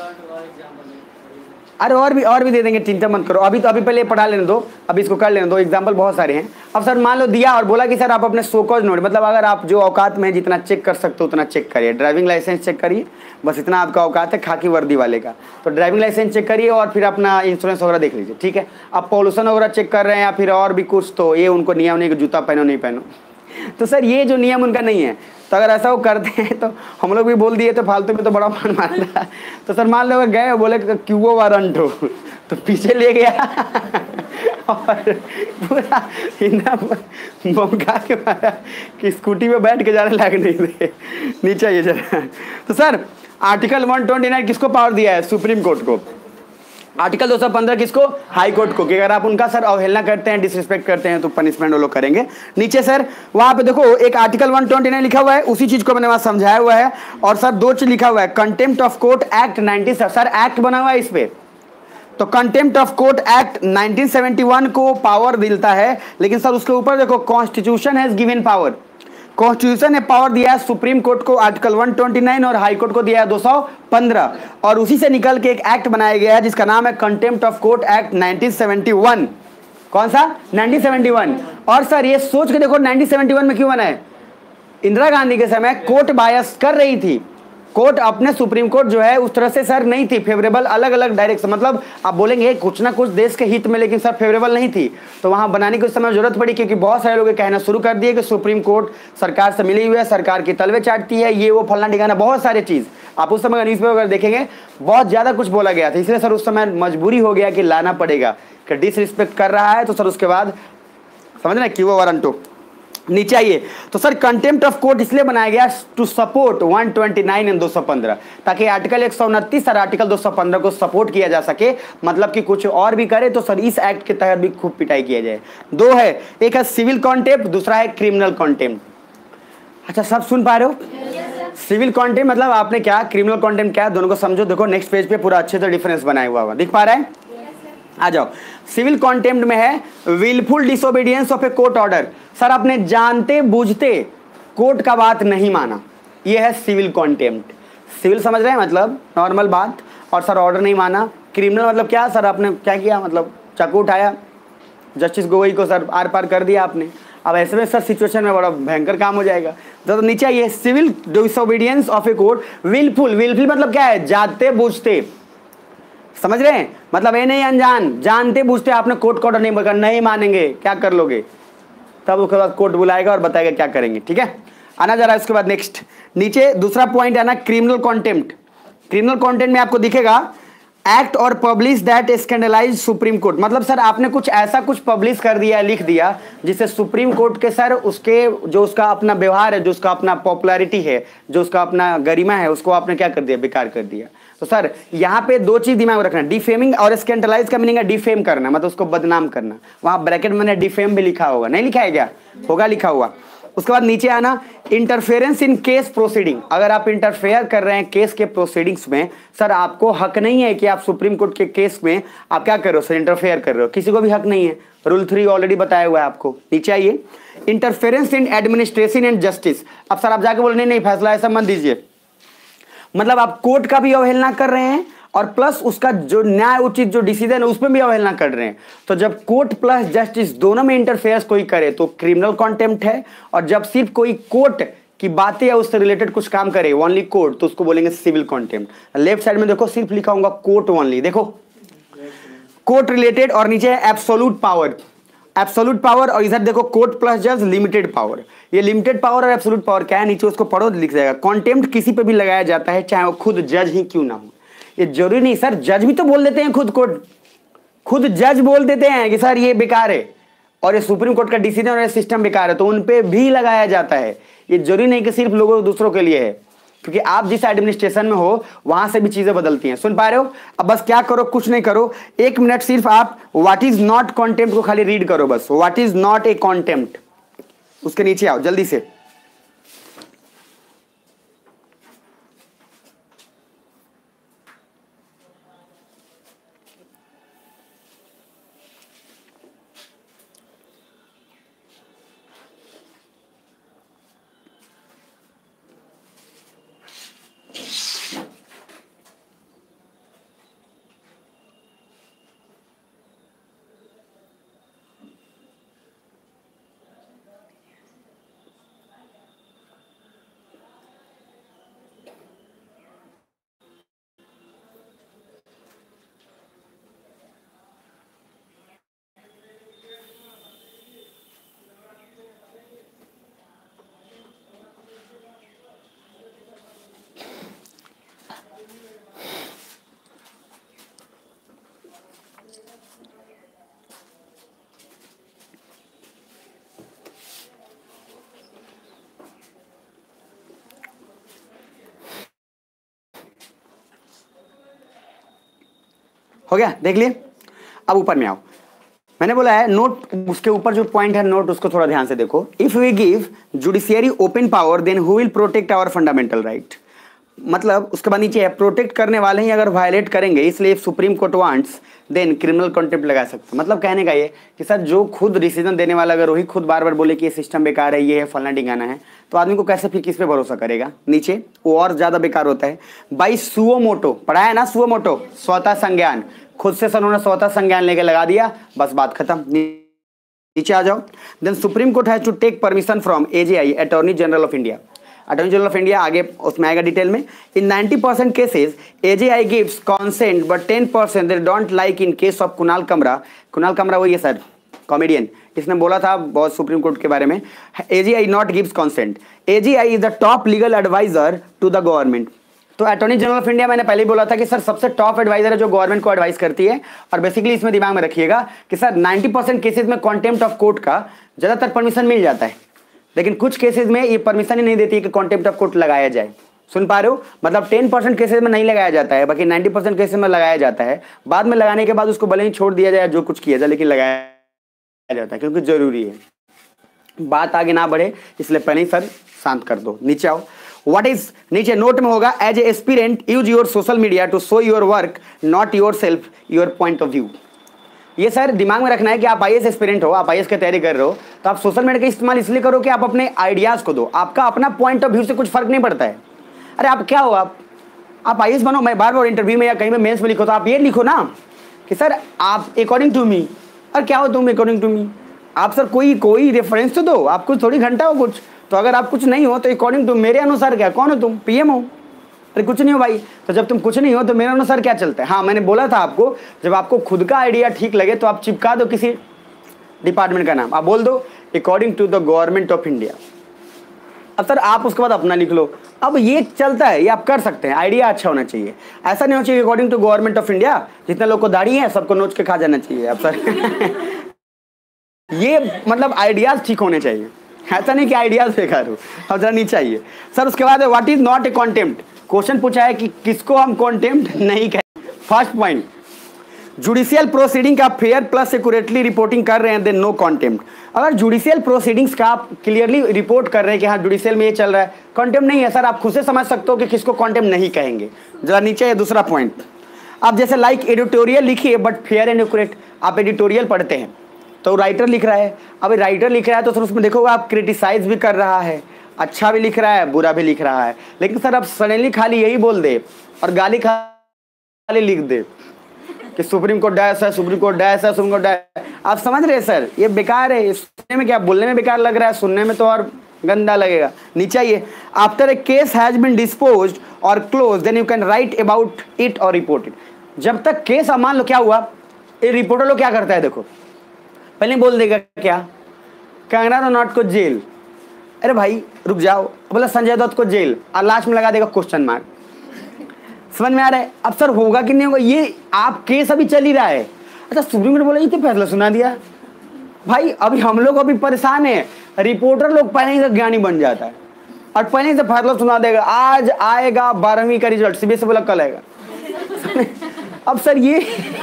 A: अरे और भी और भी दे देंगे, चिंता मत करो। अभी तो अभी पहले पढ़ा लेने दो, अभी इसको कर लेने दो, एग्जाम्पल बहुत सारे हैं। अब सर मान लो दिया और बोला कि सर आप अपने सोकॉज नोट, मतलब अगर आप जो औकात में जितना चेक कर सकते हो उतना चेक करिए। ड्राइविंग लाइसेंस चेक करिए, बस इतना आपका औकात है खाकी वर्दी वाले का। तो ड्राइविंग लाइसेंस चेक करिए और फिर अपना इंश्योरेंस वगैरह देख लीजिए, ठीक है। अब पॉल्यूशन वगैरह चेक कर रहे हैं या फिर और भी कुछ, तो ये उनको नियम नहीं कि जूता पहनो नहीं पहनो। तो सर ये जो नियम उनका नहीं है, तो अगर ऐसा वो करते हैं तो हम लोग भी बोल दिए तो फालतू में तो बड़ा मान मार रहा है। तो सर मान लो अगर गए बोले क्यूओ वारंट हो तो पीछे ले गया और पूरा मौका के मारा कि स्कूटी में बैठ के जाने लग नहीं दे। नीचे आइए जरा। तो sir article one twenty nine किसको पावर दिया है? सुप्रीम कोर्ट को। आर्टिकल दो सौ पंद्रह किसको? हाई कोर्ट को, कि अगर आप उनका सर अवहेलना करते हैं, डिसरिस्पेक्ट करते हैं तो पनिशमेंट वो लोग करेंगे। नीचे सर वहां पे देखो एक आर्टिकल एक सौ उनतीस लिखा हुआ है, उसी चीज को मैंने वहां समझाया हुआ है। और सर दो चीज लिखा हुआ है, contempt of court act nineteen, sir act बना हुआ है इस पे। तो contempt of court act nineteen seventy one को पावर मिलता है, लेकिन सर उसके ऊपर देखो constitution has given power, constitution ने पावर दिया है सुप्रीम कोर्ट को आर्टिकल एक सौ उनतीस और हाई कोर्ट को दिया है दो सौ पंद्रह, और उसी से निकल के एक एक्ट बनाया गया है जिसका नाम है contempt of court act nineteen seventy one. कौन सा? Nineteen seventy one. और सर ये सोच के देखो नाइनटीन सेवेंटी वन में क्यों बना है? इंदिरा गांधी के समय कोर्ट बायस कर रही थी, कोर्ट अपने सुप्रीम कोर्ट जो है उस तरह से सर नहीं थी फेवरेबल, अलग अलग डायरेक्शन, मतलब आप बोलेंगे कुछ ना कुछ देश के हित में, लेकिन सर फेवरेबल नहीं थी। तो वहां बनाने की उस समय जरूरत पड़ी, क्योंकि बहुत सारे लोग कहना शुरू कर दिए कि सुप्रीम कोर्ट सरकार से मिली हुई है, सरकार की तलवे चाटती है, ये वो फलना ठिकाना, बहुत सारे चीज आप उस समय न्यूज पेपर देखेंगे बहुत ज्यादा कुछ बोला गया था। इसलिए सर उस समय मजबूरी हो गया कि लाना पड़ेगा कि डिसरिस्पेक्ट कर रहा है, तो सर उसके बाद समझ रहे क्यों वारंटो। नीचे आइए। तो सर कंटेम्प्ट ऑफ कोर्ट इसलिए बनाया गया टू सपोर्ट एक सौ उनतीस एंड दो सौ पंद्रह, ताकि आर्टिकल एक सौ उनतीस और आर्टिकल दो सौ पंद्रह को सपोर्ट किया जा सके, मतलब कि कुछ और भी करे तो सर इस एक्ट के तहत भी खूब पिटाई किया जाए। दो है, एक है सिविल कॉन्टेम्प्ट, दूसरा है क्रिमिनल कॉन्टेम्प्ट। अच्छा सब सुन पा रहे हो? सिविल कॉन्टेम्प्ट मतलब आपने क्या, क्रिमिनल कॉन्टेम्प्ट क्या, दोनों को समझो। देखो नेक्स्ट पेज पे पूरा अच्छे से डिफरेंस बनाया हुआ हुआ दिख पा रहा है? आ जाओ। सिविल कॉन्टेम्प्ट में है wilful disobedience of a court order, sir आपने जानते बूझते कोर्ट का बात नहीं माना, ये है सिविल कॉन्टेम्प्ट। सिविल समझ रहे हैं मतलब नॉर्मल बात, और सर ऑर्डर नहीं माना। क्रिमिनल मतलब क्या, सर आपने क्या किया, मतलब चाकू उठाया, जस्टिस गोगोई को सर आर पार कर दिया आपने। अब ऐसे में सर सिचुएशन में बड़ा भयंकर काम हो जाएगा। तो नीचे ये civil disobedience of a court wilful, wilful मतलब क्या है, जानते बूझते, समझ रहे हैं? मतलब ये नहीं अनजान, जानते बूझते आपने कोर्ट का ऑर्डर नहीं बोला, नहीं मानेंगे, क्या कर लोगे? तब उसके बाद कोर्ट बुलाएगा और बताएगा क्या करेंगे। ठीक है, आना जरा इसके बाद नेक्स्ट नीचे दूसरा पॉइंट है ना, क्रिमिनल कॉन्टेम्प्ट। क्रिमिनल कॉन्टेम्प्ट में आपको दिखेगा एक्ट और publish that scandalise supreme court. मतलब सर आपने कुछ ऐसा कुछ पब्लिश कर दिया, लिख दिया, जिससे सुप्रीम कोर्ट के सर उसके जो उसका अपना व्यवहार है, जो उसका अपना पॉपुलैरिटी है, जो उसका अपना गरिमा है, उसको आपने क्या कर दिया, बेकार कर दिया। तो सर यहाँ पे दो चीज दिमाग में रखना, डिफेमिंग और स्कैंडलाइज का मीनिंग है डिफेम करना, मतलब उसको बदनाम करना। वहां ब्रैकेट में डिफेम भी लिखा होगा, नहीं लिखा है क्या? होगा लिखा हुआ। उसके बाद नीचे आना, इंटरफेरेंस इन केस प्रोसीडिंग। अगर आप इंटरफेयर कर रहे हैं केस के प्रोसीडिंग्स में, सर आपको हक नहीं है कि आप सुप्रीम कोर्ट के केस में आप क्या कर रहे हो सर, इंटरफेयर कर रहे हो, किसी को भी हक नहीं है। रूल थ्री ऑलरेडी बताया हुआ है आपको। नीचे आइए, interference in administration and justice. अब सर आप जाके बोले नहीं नहीं फैसला ऐसा मत दीजिए, मतलब आप कोर्ट का भी अवहेलना कर रहे हैं और प्लस उसका जो न्याय उचित जो डिसीजन है उसमें भी अवहेलना कर रहे हैं। तो जब कोर्ट प्लस जस्टिस दोनों में इंटरफेयर कोई करे तो क्रिमिनल कॉन्टेम्प्ट है, और जब सिर्फ कोई कोर्ट की बातें या उससे रिलेटेड कुछ काम करे, ओनली कोर्ट, तो उसको बोलेंगे सिविल कॉन्टेम्प्ट। लेफ्ट साइड में देखो सिर्फ लिखा होगा कोर्ट ओनली, देखो कोर्ट रिलेटेड, और नीचे है एब्सोल्यूट पावर। एब्सोल्यूट पावर, और इधर देखो कोर्ट प्लस जज लिमिटेड पावर। ये लिमिटेड पावर और एब्सोल्यूट पावर क्या है, नीचे उसको पढ़ो लिख जाएगा। कॉन्टेम्प्ट किसी पे भी लगाया जाता है, चाहे वो खुद जज ही क्यों ना हो। ये जरूरी नहीं सर, जज भी तो बोल देते हैं, खुद कोर्ट खुद जज बोल देते हैं कि सर ये बेकार है और ये सुप्रीम कोर्ट का डिसीजन और ये सिस्टम बेकार है, तो उन पे भी लगाया जाता है। ये जरूरी नहीं कि सिर्फ लोगों दूसरों के लिए है, क्योंकि आप जिस एडमिनिस्ट्रेशन में हो वहां से भी चीजें बदलती हैं। सुन पा रहे हो? अब बस क्या करो, कुछ नहीं करो, एक मिनट सिर्फ आप व्हाट इज नॉट कॉन्टेम्प्ट को खाली रीड करो, बस what is not a contempt, उसके नीचे आओ जल्दी से। हो गया, देख लिए? अब ऊपर में आओ, मैंने बोला है नोट, उसके ऊपर जो पॉइंट है नोट, उसको थोड़ा ध्यान से देखो। If we give judiciary open power then who will protect our fundamental right. मतलब उसके बाद नीचे है प्रोटेक्ट करने वाले ही अगर वायलेट करेंगे, इसलिए supreme court wants then criminal contempt लगा सकते। मतलब कहने का ये कि सर जो खुद डिसीजन देने वाला अगर वही खुद बार बार बोले कि ये सिस्टम बेकार है, ये है, फलना डिंगाना है, तो आदमी को कैसे फिर किस पे भरोसा करेगा? नीचे वो और ज्यादा बेकार होता है। बाई सुओ मोटो, पढ़ा है ना सुओ मोटो, स्वतः संज्ञान, खुद से सर उन्होंने स्वतः संज्ञान लेके लगा दिया, बस बात खत्म। नीचे आ जाओ, then supreme court has to take permission from AGI, attorney general of India. Attorney general of India आगे उसमें आएगा डिटेल में। In ninety percent cases AGI gives consent but ten percent they don't like in case of Kunal Kamra. Kunal कमरा वही है sir, comedian, इसने बोला था बहुत सुप्रीम कोर्ट के बारे में, AGI not gives consent. AGI is the top legal adviser to the government. तो अटॉर्नी जनरल ऑफ इंडिया मैंने पहले ही बोला था कि सर सबसे टॉप एडवाइजर है जो गवर्नमेंट को एडवाइस करती है। और बेसिकली इसमें दिमाग में रखिएगा कि सर नाइंटी परसेंट केसेस में कॉन्टेम्प्ट ऑफ कोर्ट का ज्यादातर परमिशन मिल जाता है, लेकिन कुछ केसेस में ये परमिशन ही नहीं देती है कि कॉन्टेम्प्ट ऑफ कोर्ट लगाया जाए। सुन पा रहे हो? मतलब टेन परसेंट केसेस में नहीं लगाया जाता है, बाकी नाइंटी परसेंट केसेस में लगाया जाता है। बाद में लगाने के बाद उसको भले ही छोड़ दिया जाए, जो कुछ किया जाए, लेकिन लगाया जाता है क्योंकि जरूरी है। बात आगे ना बढ़े इसलिए पहले ही सर शांत कर दो। नीचे आओ, व्हाट इज, नीचे नोट में होगा as a aspirant use your social media to show your work not your self your point of view. ये सर दिमाग में रखना है कि आप आईएएस एस्पिरेंट हो, आप आईएएस की तैयारी कर रहे हो, तो आप सोशल मीडिया का इस्तेमाल इसलिए करो कि आप अपने आइडियाज को दो। आपका अपना पॉइंट ऑफ व्यू से कुछ फर्क नहीं पड़ता है। अरे आप क्या हो, आप आप आईएएस बनो, मैं बार बार इंटरव्यू में या कहीं में मेंस में लिखो तो आप ये लिखो ना कि सर आप अकॉर्डिंग टू मी। और क्या हो तुम अकॉर्डिंग टू मी? आप सर कोई कोई रेफरेंस तो दो, आप कुछ थोड़ी घंटा हो कुछ, तो अगर आप कुछ नहीं हो तो अकॉर्डिंग टू मेरे अनुसार क्या, कौन हो तुम? पीएम हो, अरे कुछ नहीं हो भाई, तो जब तुम कुछ नहीं हो तो मेरे अनुसार क्या चलता है। हाँ मैंने बोला था आपको, जब आपको खुद का आइडिया ठीक लगे तो आप चिपका दो किसी डिपार्टमेंट का नाम, आप बोल दो according to the government of India. अब सर आप उसके बाद अपना लिख लो। अब ये चलता है, ये आप कर सकते हैं, आइडिया अच्छा होना चाहिए। ऐसा नहीं होना चाहिए according to government of India, जितने लोग को दाढ़ी है सबको नोच के खा जाना चाहिए। अब सर ये मतलब आइडियाज ठीक होने चाहिए, ऐसा नहीं कि आइडियाज बेकार हो। अब जरा नहीं चाहिए सर। उसके बाद what is not a contempt, question पूछा है कि किसको हम कॉन्टेम्प्ट नहीं कहें। फर्स्ट पॉइंट, जुडिशियल प्रोसीडिंग का फेयर प्लस एक्यूरेटली रिपोर्टिंग कर रहे हैं देन नो कॉन्टेम्प्ट। अगर जुडिशियल प्रोसीडिंग्स का आप क्लियरली रिपोर्ट कर रहे हैं कि हाँ जुडिशियल में ये चल रहा है, कॉन्टेम्प्ट नहीं है सर। आप खुद से समझ सकते हो कि किसको कॉन्टेम्प्ट नहीं कहेंगे। जरा नीचे है दूसरा पॉइंट, आप जैसे लाइक एडिटोरियल लिखिए बट फेयर एंड एक्यूरेट। आप एडिटोरियल पढ़ते हैं तो राइटर लिख रहा है, अब राइटर लिख रहा है तो सर उसमें देखोगे आप क्रिटिसाइज भी कर रहा है, अच्छा भी लिख रहा है, बुरा भी लिख रहा है। लेकिन सर आप सडनली खाली यही बोल दे और गाली खाली लिख दे कि सुप्रीम कोर्ट डैश है, सुप्रीम कोर्ट डैश है, सुप्रीम कोर्ट डैश, आप समझ रहे सर, ये बेकार है। सुनने में क्या, बोलने में बेकार लग रहा है, सुनने में तो और गंदा लगेगा। नीचे आइए, after a case has been disposed और close then you can write about it और रिपोर्ट इट। जब तक केस, अब मान लो क्या हुआ, ये रिपोर्टर लोग क्या करता है, देखो पहले बोल देगा क्या, कंगना रनौत को जेल, अरे भाई रुक जाओ, बोला संजय दत्त को जेल, और लास्ट में लगा देगा क्वेश्चन मार्क। समझ में आ रहा है। अब सर होगा कि नहीं होगा, ये आप केस अभी चल ही रहा है। अच्छा सुप्रीम कोर्ट बोला ये तो फैसला सुना दिया, भाई अभी हम लोग अभी परेशान है। रिपोर्टर लोग पहले ही से ज्ञानी बन जाता है और पहले ही से फैसला सुना देगा, आज आएगा बारहवीं का रिजल्ट, सीबीएसई बोला कल आएगा। अब सर ये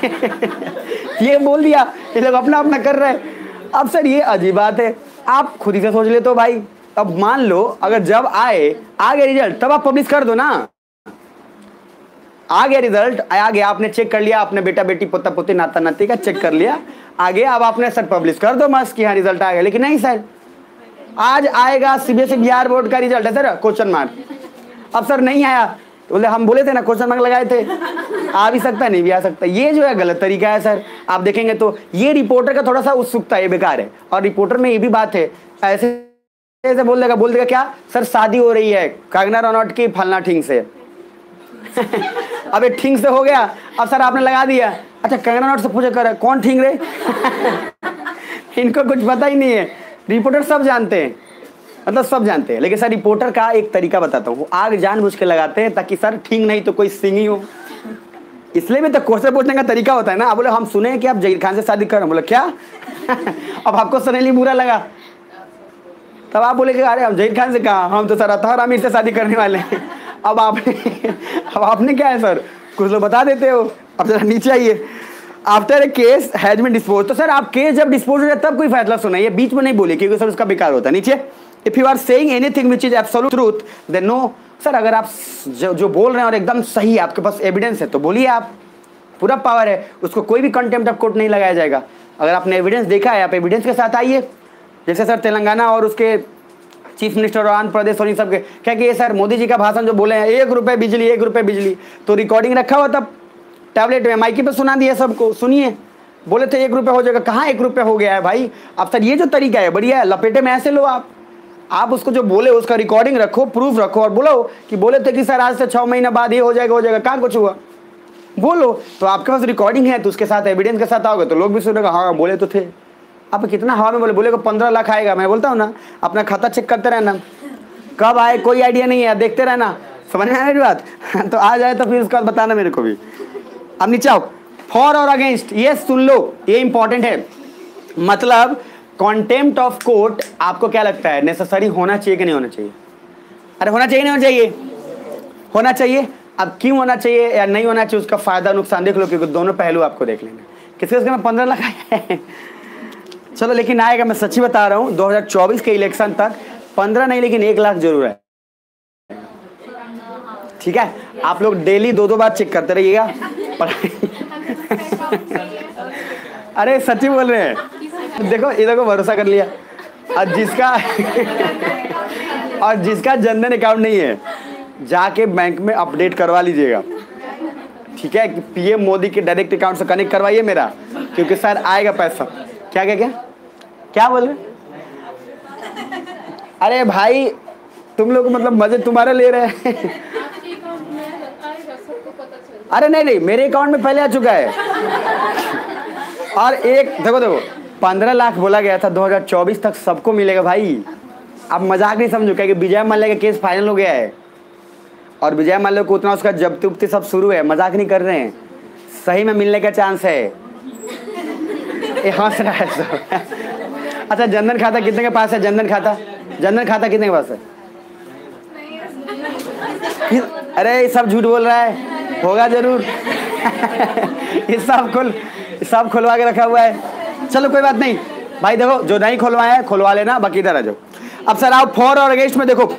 A: ये बोल दिया, ये लोग अपना अपना कर रहे हैं। अब सर ये अजीब बात है, आप खुद ही से सोच ले तो भाई। अब मान लो अगर जब आए आ गया रिजल्ट तब आप पब्लिश कर दो ना, आ गया रिजल्ट, आ गया, आपने चेक कर लिया, अपने बेटा बेटी पोता पोती नाता नाती का चेक कर लिया, आगे अब आपने सर पब्लिश कर दो मस्त कि हाँ रिजल्ट आ गया। लेकिन नहीं सर, आज आएगा सीबीएसई बिहार बोर्ड का रिजल्ट है सर, क्वेश्चन मार्क। अब सर नहीं आया, बोले हम बोले थे ना क्वेश्चन मार्क लगाए थे, आ भी सकता नहीं भी आ सकता। ये जो है गलत तरीका है सर। आप देखेंगे तो ये रिपोर्टर का थोड़ा सा उत्सुकता है, बेकार है। और रिपोर्टर में ये भी बात है, ऐसे ऐसे बोल देगा बोल देगा क्या सर शादी हो रही है कंगना रनौत की फलना ठीक से। अब एक ठीक से हो गया, अब सर आपने लगा दिया, अच्छा कंगना रनौत से पूछे कर कौन ठीक रे। इनको कुछ पता ही नहीं है। रिपोर्टर सब जानते हैं, मतलब सब जानते हैं, लेकिन सर रिपोर्टर का एक तरीका बताता हूँ, आग जानबूझ के लगाते हैं ताकि सर ठीक नहीं तो कोई सिंगी हो। इसलिए भी तो क्वेश्चन पूछने का तरीका होता है ना। बोले हम सुने कि आप जहीर खान से शादी कर रहे हो, बोले क्या। अब आपको सनेली बुरा लगा, तब आप बोले कि अरे हम जहीर खान से कहा, हम तो सर अतहर आमिर से शादी करने वाले हैं। अब आपने अब आपने क्या है सर, कुछ लोग बता देते हो। अब जरा नीचे आइए, after a case has been dispose, तो सर आप केस जब डिस्पोज हो जाए तब कोई फैसला सुनाइए, बीच में नहीं बोले क्योंकि सर उसका बेकार होता है। नीचे, if you are saying anything which is absolute truth then no. Sir अगर आप जो, जो बोल रहे हैं और एकदम सही है, आपके पास एविडेंस है तो बोलिए, आप पूरा पावर है, उसको कोई भी कंटेम्प्ट ऑफ कोर्ट नहीं लगाया जाएगा। अगर आपने एविडेंस देखा है आप एविडेंस के साथ आइए। जैसे सर तेलंगाना और उसके चीफ मिनिस्टर और आंध्र प्रदेश और इन सब के क्या कि ये सर मोदी जी का भाषण जो बोले हैं एक रुपये बिजली एक रुपये बिजली, तो रिकॉर्डिंग रखा हुआ तब टैबलेट में माइकी पे सुना दिया सबको, सुनिए बोले थे एक रुपये हो जाएगा, कहाँ एक रुपये हो गया है भाई। अब सर ये जो तरीका है बढ़िया है, लपेटे में ऐसे लो आप आप उसको जो बोले उसका रिकॉर्डिंग रखो, प्रूफ रखो और बोलो कि बोले थे कि सर आज से छः महीना बाद ये हो जाएगा हो जाएगा, कहाँ कुछ हुआ बोलो। तो आपके पास रिकॉर्डिंग है तो उसके साथ एविडेंस के साथ आओगे तो लोग भी सुनेगा, हाँ बोले तो थे। आप कितना हवा में बोले, बोले को पंद्रह लाख आएगा, मैं बोलता हूँ ना अपना खाता चेक करते रहना, कब आए कोई आइडिया नहीं है, देखते रहना, समझ में आया बात। तो आ जाए तो फिर उसका बताना मेरे को भी। अब नीचे आओ, फॉर और अगेंस्ट, ये सुन लो, ये इंपॉर्टेंट है। मतलब कॉन्टेम्प्ट ऑफ कोर्ट आपको क्या लगता है नेसेसरी होना चाहिए कि नहीं होना चाहिए? अरे होना चाहिए नहीं होना चाहिए? होना चाहिए। अब क्यों होना चाहिए या नहीं होना चाहिए उसका फायदा नुकसान देख लो, क्योंकि दोनों पहलू आपको देख लेना। किसके उसके में पंद्रह लाख आया है चलो, लेकिन आएगा, मैं सच्ची बता रहा हूँ दो हज़ार चौबीस के इलेक्शन तक पंद्रह नहीं लेकिन एक लाख जरूर है। ठीक है, आप लोग डेली दो दो बार चेक करते रहिएगा। अरे सच्ची बोल रहे हैं, देखो इधर को भरोसा कर लिया। और जिसका और जिसका जनधन अकाउंट नहीं है जाके बैंक में अपडेट करवा लीजिएगा, ठीक है। पीएम मोदी के डायरेक्ट अकाउंट से कनेक्ट करवाइए मेरा, क्योंकि सर आएगा पैसा। क्या क्या क्या क्या बोल रहे? अरे भाई तुम लोग मतलब मजे तुम्हारे ले रहे हैं। अरे नहीं नहीं, मेरे अकाउंट में पहले आ चुका है। और एक देखो देखो पंद्रह लाख बोला गया था दो हज़ार चौबीस तक सबको मिलेगा भाई। अब मजाक नहीं समझो, क्या विजय माल्या का केस फाइनल हो गया है और विजय माल्या को उतना उसका जब्ती उब्ती सब शुरू है। मजाक नहीं कर रहे हैं, सही में मिलने का चांस है। ये हंस रहा है सब। अच्छा जनधन खाता कितने के पास है? जनधन खाता जनधन खाता कितने के पास है? अरे सब झूठ बोल रहा है, होगा जरूर। ये सब खुल सब खुलवा के रखा हुआ है। चलो कोई बात नहीं भाई, देखो जो नहीं खुलवाया है खुलवा लेना, बाकी इधर आ जाओ। अब सर आप फॉर और अगेंस्ट में देखो,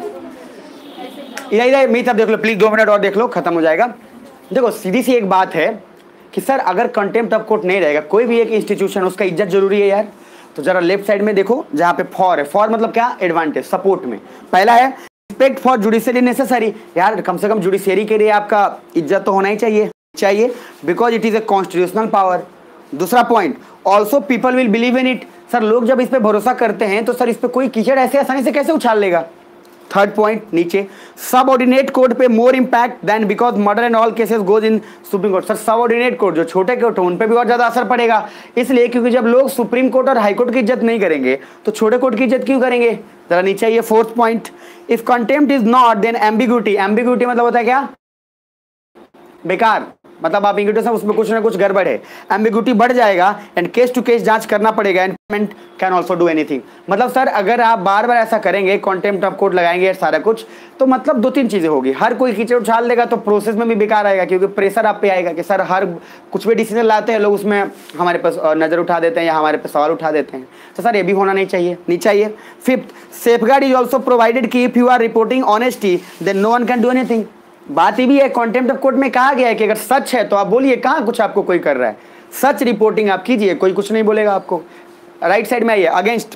A: इधर इधर मीत आप देख लो प्लीज, दो मिनट और देख लो, खत्म हो जाएगा। देखो सीधी सी एक बात है कि सर अगर कंटेम्प्ट ऑफ कोर्ट नहीं रहेगा कोई भी एक इंस्टीट्यूशन, उसका इज्जत जरूरी है यार। तो जरा लेफ्ट साइड में देखो जहाँ पे फॉर है, फॉर मतलब क्या? एडवांटेज, सपोर्ट में। पहला है रिस्पेक्ट फॉर जुडिशियरी नेसेसरी, यार कम से कम जुडिशियरी के लिए आपका इज्जत तो होना ही चाहिए चाहिए because it is a constitutional power. दूसरा point, also people will believe in it, sir लोग जब इस पे भरोसा करते हैं तो सर इस पे कोई कीचड़ ऐसे आसानी से कैसे उछाल लेगा। थर्ड पॉइंट नीचे, सबऑर्डिनेट कोर्ट पे more impact then because murder and all cases goes in supreme court. Sir subordinate court जो छोटे कोर्ट है उन पे भी और ज्यादा असर पड़ेगा, इसलिए क्योंकि जब लोग सुप्रीम कोर्ट और हाई कोर्ट की इज्जत नहीं करेंगे तो छोटे कोर्ट की इज्जत क्यों करेंगे। जरा नीचे ये fourth point, if contempt is not then ambiguity, ambiguity मतलब होता है क्या? बेकार, मतलब आप इंग्लिश में उसमें कुछ ना कुछ गड़बड़ है, एम्बिग्यूटी बढ़ जाएगा एंड केस टू केस जांच करना पड़ेगा and payment can also do anything. मतलब सर अगर आप बार बार ऐसा करेंगे, कंटेम्प्ट ऑफ कोर्ट लगाएंगे सारा कुछ, तो मतलब दो तीन चीजें होगी, हर कोई कीचड़ उछाल देगा तो प्रोसेस में भी बेकार आएगा क्योंकि प्रेशर आप पे आएगा कि सर हर कुछ भी डिसीजन लाते हैं लोग उसमें हमारे पास नजर उठा देते हैं या हमारे पास सवाल उठा देते हैं। तो सर ये भी होना नहीं चाहिए नहीं चाहिए। Fifth, safeguard is also provided कि if you are reporting honesty then no one can do anything. बात ये भी है, कंटेम्प्ट ऑफ कोर्ट में कहा गया है कि अगर सच है तो आप बोलिए, कहाँ कुछ आपको कोई कर रहा है, सच रिपोर्टिंग आप कीजिए, कोई कुछ नहीं बोलेगा आपको। राइट साइड में आइए, against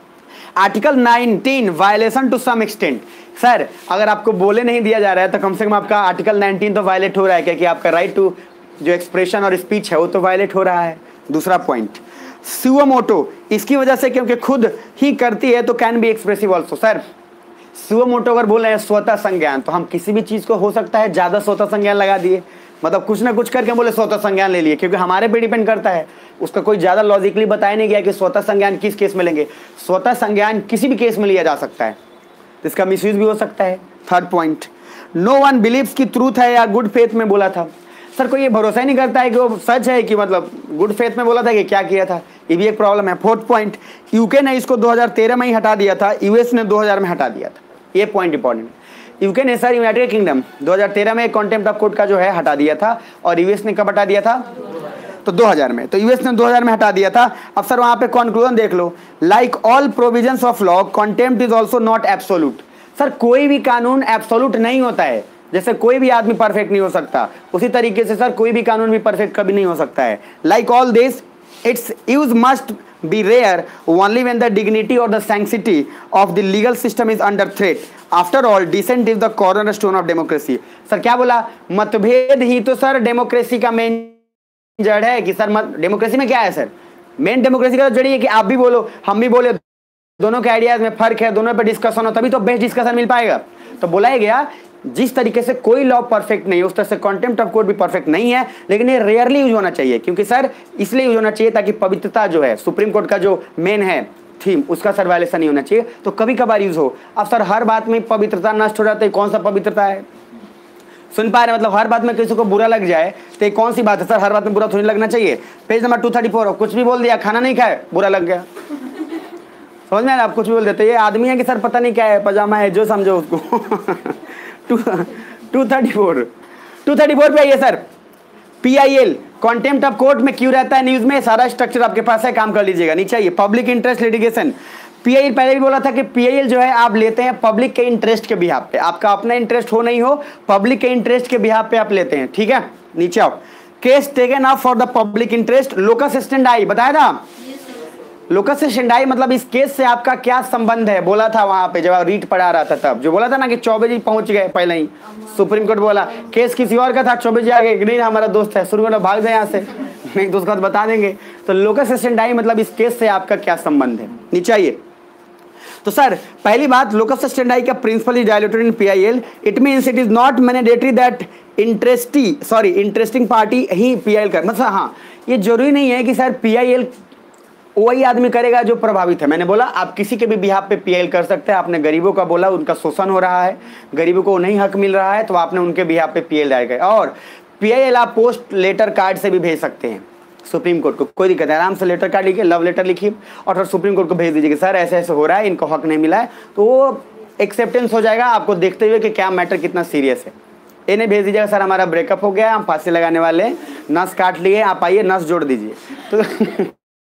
A: article nineteen violation to some extent. Sir अगर आपको बोले नहीं दिया जा रहा है तो कम से कम आपका आर्टिकल नाइनटीन तो वायलेट हो रहा है, क्योंकि आपका राइट टू जो एक्सप्रेशन और स्पीच है वो तो वायलेट हो रहा है। दूसरा पॉइंट, सुओ मोटो, इसकी वजह से क्योंकि खुद ही करती है तो can be expressive also. Sir suo motu अगर बोल रहे हैं स्वतः संज्ञान, तो हम किसी भी चीज को हो सकता है ज्यादा स्वतः संज्ञान लगा दिए, मतलब कुछ ना कुछ करके बोले स्वतः संज्ञान ले लिए, क्योंकि हमारे पे डिपेंड करता है। उसका कोई ज्यादा लॉजिकली बताया नहीं गया कि स्वतः संज्ञान किस केस में लेंगे। स्वतः संज्ञान किसी भी केस में लिया जा सकता है, तो इसका मिसयूज भी हो सकता है। Third point, no one believes की ट्रूथ है या गुड फेथ में बोला था। सर कोई ये भरोसा ही नहीं करता है कि वो सच है कि मतलब गुड फेथ में बोला था कि क्या किया था, ये भी एक प्रॉब्लम है। फोर्थ पॉइंट, यूके ने इसको दो हज़ार तेरह में ही हटा दिया था, यूएस ने दो हज़ार में हटा दिया था, ये पॉइंट इंपॉर्टेंट। यूके ने सर यूनाइटेड किंगडम दो हज़ार तेरह में कंटेम्प्ट ऑफ कोर्ट का जो है हटा दिया था, और यूएस ने कब हटा दिया था? तो दो हज़ार में, तो यूएस ने दो हज़ार में हटा दिया था। अब सर वहां पे कंक्लूजन देख लो, like all provisions of law contempt is also not absolute. Sir कोई भी कानून एब्सोल्यूट नहीं होता है, जैसे कोई भी आदमी परफेक्ट नहीं हो सकता, उसी तरीके से सर कोई भी कानून भी परफेक्ट कभी नहीं हो सकता है। Like all this its use must be rare only when the dignity or the sanctity of the legal system is under threat. After all, dissent is the cornerstone of democracy. Sir क्या बोला? मतभेद ही तो sir democracy का main जड़ है। कि sir democracy में क्या है सर? मेन डेमोक्रेसी का तो जड़ है कि आप भी बोलो हम भी बोले, दोनों के आइडियाज में फर्क है, दोनों पे डिस्कशन हो, तभी तो बेस्ट डिस्कशन मिल पाएगा। तो बोला ही गया जिस तरीके से कोई लॉ परफेक्ट नहीं है उस तरह से कंटेम्प्ट ऑफ कोर्ट भी परफेक्ट नहीं है, लेकिन ये रेयरली यूज होना चाहिए। क्योंकि सर इसलिए यूज होना चाहिए ताकि पवित्रता जो है सुप्रीम कोर्ट का जो मेन है थीम, उसका सर वायलेशन नहीं होना चाहिए, तो कभी कभार यूज हो। अब सर हर बात में पवित्रता नष्ट हो जाता है, कौन सा पवित्रता है? सुन पा रहे हैं? मतलब हर बात में किसी को बुरा लग जाए तो ये कौन सी बात है सर? हर बात में बुरा थोड़ी लगना चाहिए। Page number two thirty four, कुछ भी बोल दिया, खाना नहीं खाए बुरा लग गया, समझ में? आप कुछ भी बोल देते, ये आदमी है कि सर पता नहीं क्या है, पजामा है, जो समझो उसको। Two two thirty four two thirty four पे आइए sir. P I L contempt of court में क्यों रहता है न्यूज में? सारा स्ट्रक्चर आपके पास है, काम कर लीजिएगा। नीचे आइए, public interest litigation. P I L पहले भी बोला था कि पी आई एल जो है आप लेते हैं पब्लिक के इंटरेस्ट के बिहाफ पे, आपका अपना इंटरेस्ट हो नहीं हो, पब्लिक के इंटरेस्ट के बिहाफ पे आप लेते हैं, ठीक है? नीचे आओ, case taken up for the public interest, locus standi बताया था। लोकस स्टेंडाई मतलब इस केस से आपका क्या संबंध है, बोला था वहां पे जब आप रीट पढ़ा रहा था तब, जो बोला था ना कि चौबे जी पहुंच गए पहले ही, सुप्रीम कोर्ट बोला केस किसी और का था, चौबे जी आ गए, नहीं हमारा दोस्त है, शुरू में भाग जाए यहाँ से, नहीं तो उसका बता देंगे। तो लोकस स्टेंडाई मतलब इस केस से आपका क्या संबंध है। नीचे आइए, तो सर पहली बात, लोकस स्टैंडाई का principle is diluted in PIL, it means it is not mandatory that interested sorry interesting party ही पीआईएल कर, मतलब हाँ ये जरूरी नहीं है कि सर पीआईएल वही आदमी करेगा जो प्रभावित है। मैंने बोला आप किसी के भी बिहाफ पे पीआईएल कर सकते हैं। आपने गरीबों का बोला, उनका शोषण हो रहा है, गरीबों को नहीं हक मिल रहा है, तो आपने उनके बिहाफ पे पीआईएल डायल किया। और पीआईएल आप पोस्ट लेटर कार्ड से भी भेज सकते हैं सुप्रीम कोर्ट को, कोई दिक्कत है। आराम से लेटर कार्ड लिखिए, लव लेटर लिखिए और फिर सुप्रीम कोर्ट को भेज दीजिए कि सर ऐसे ऐसे हो रहा है, इनको हक नहीं मिला है, तो वो एक्सेप्टेंस हो जाएगा आपको देखते हुए कि क्या मैटर कितना सीरियस है। इन्हें भेज दीजिएगा सर हमारा ब्रेकअप हो गया, हम फांसी लगाने वाले हैं, नस काट लिए, आप आइए नस जोड़ दीजिए। तो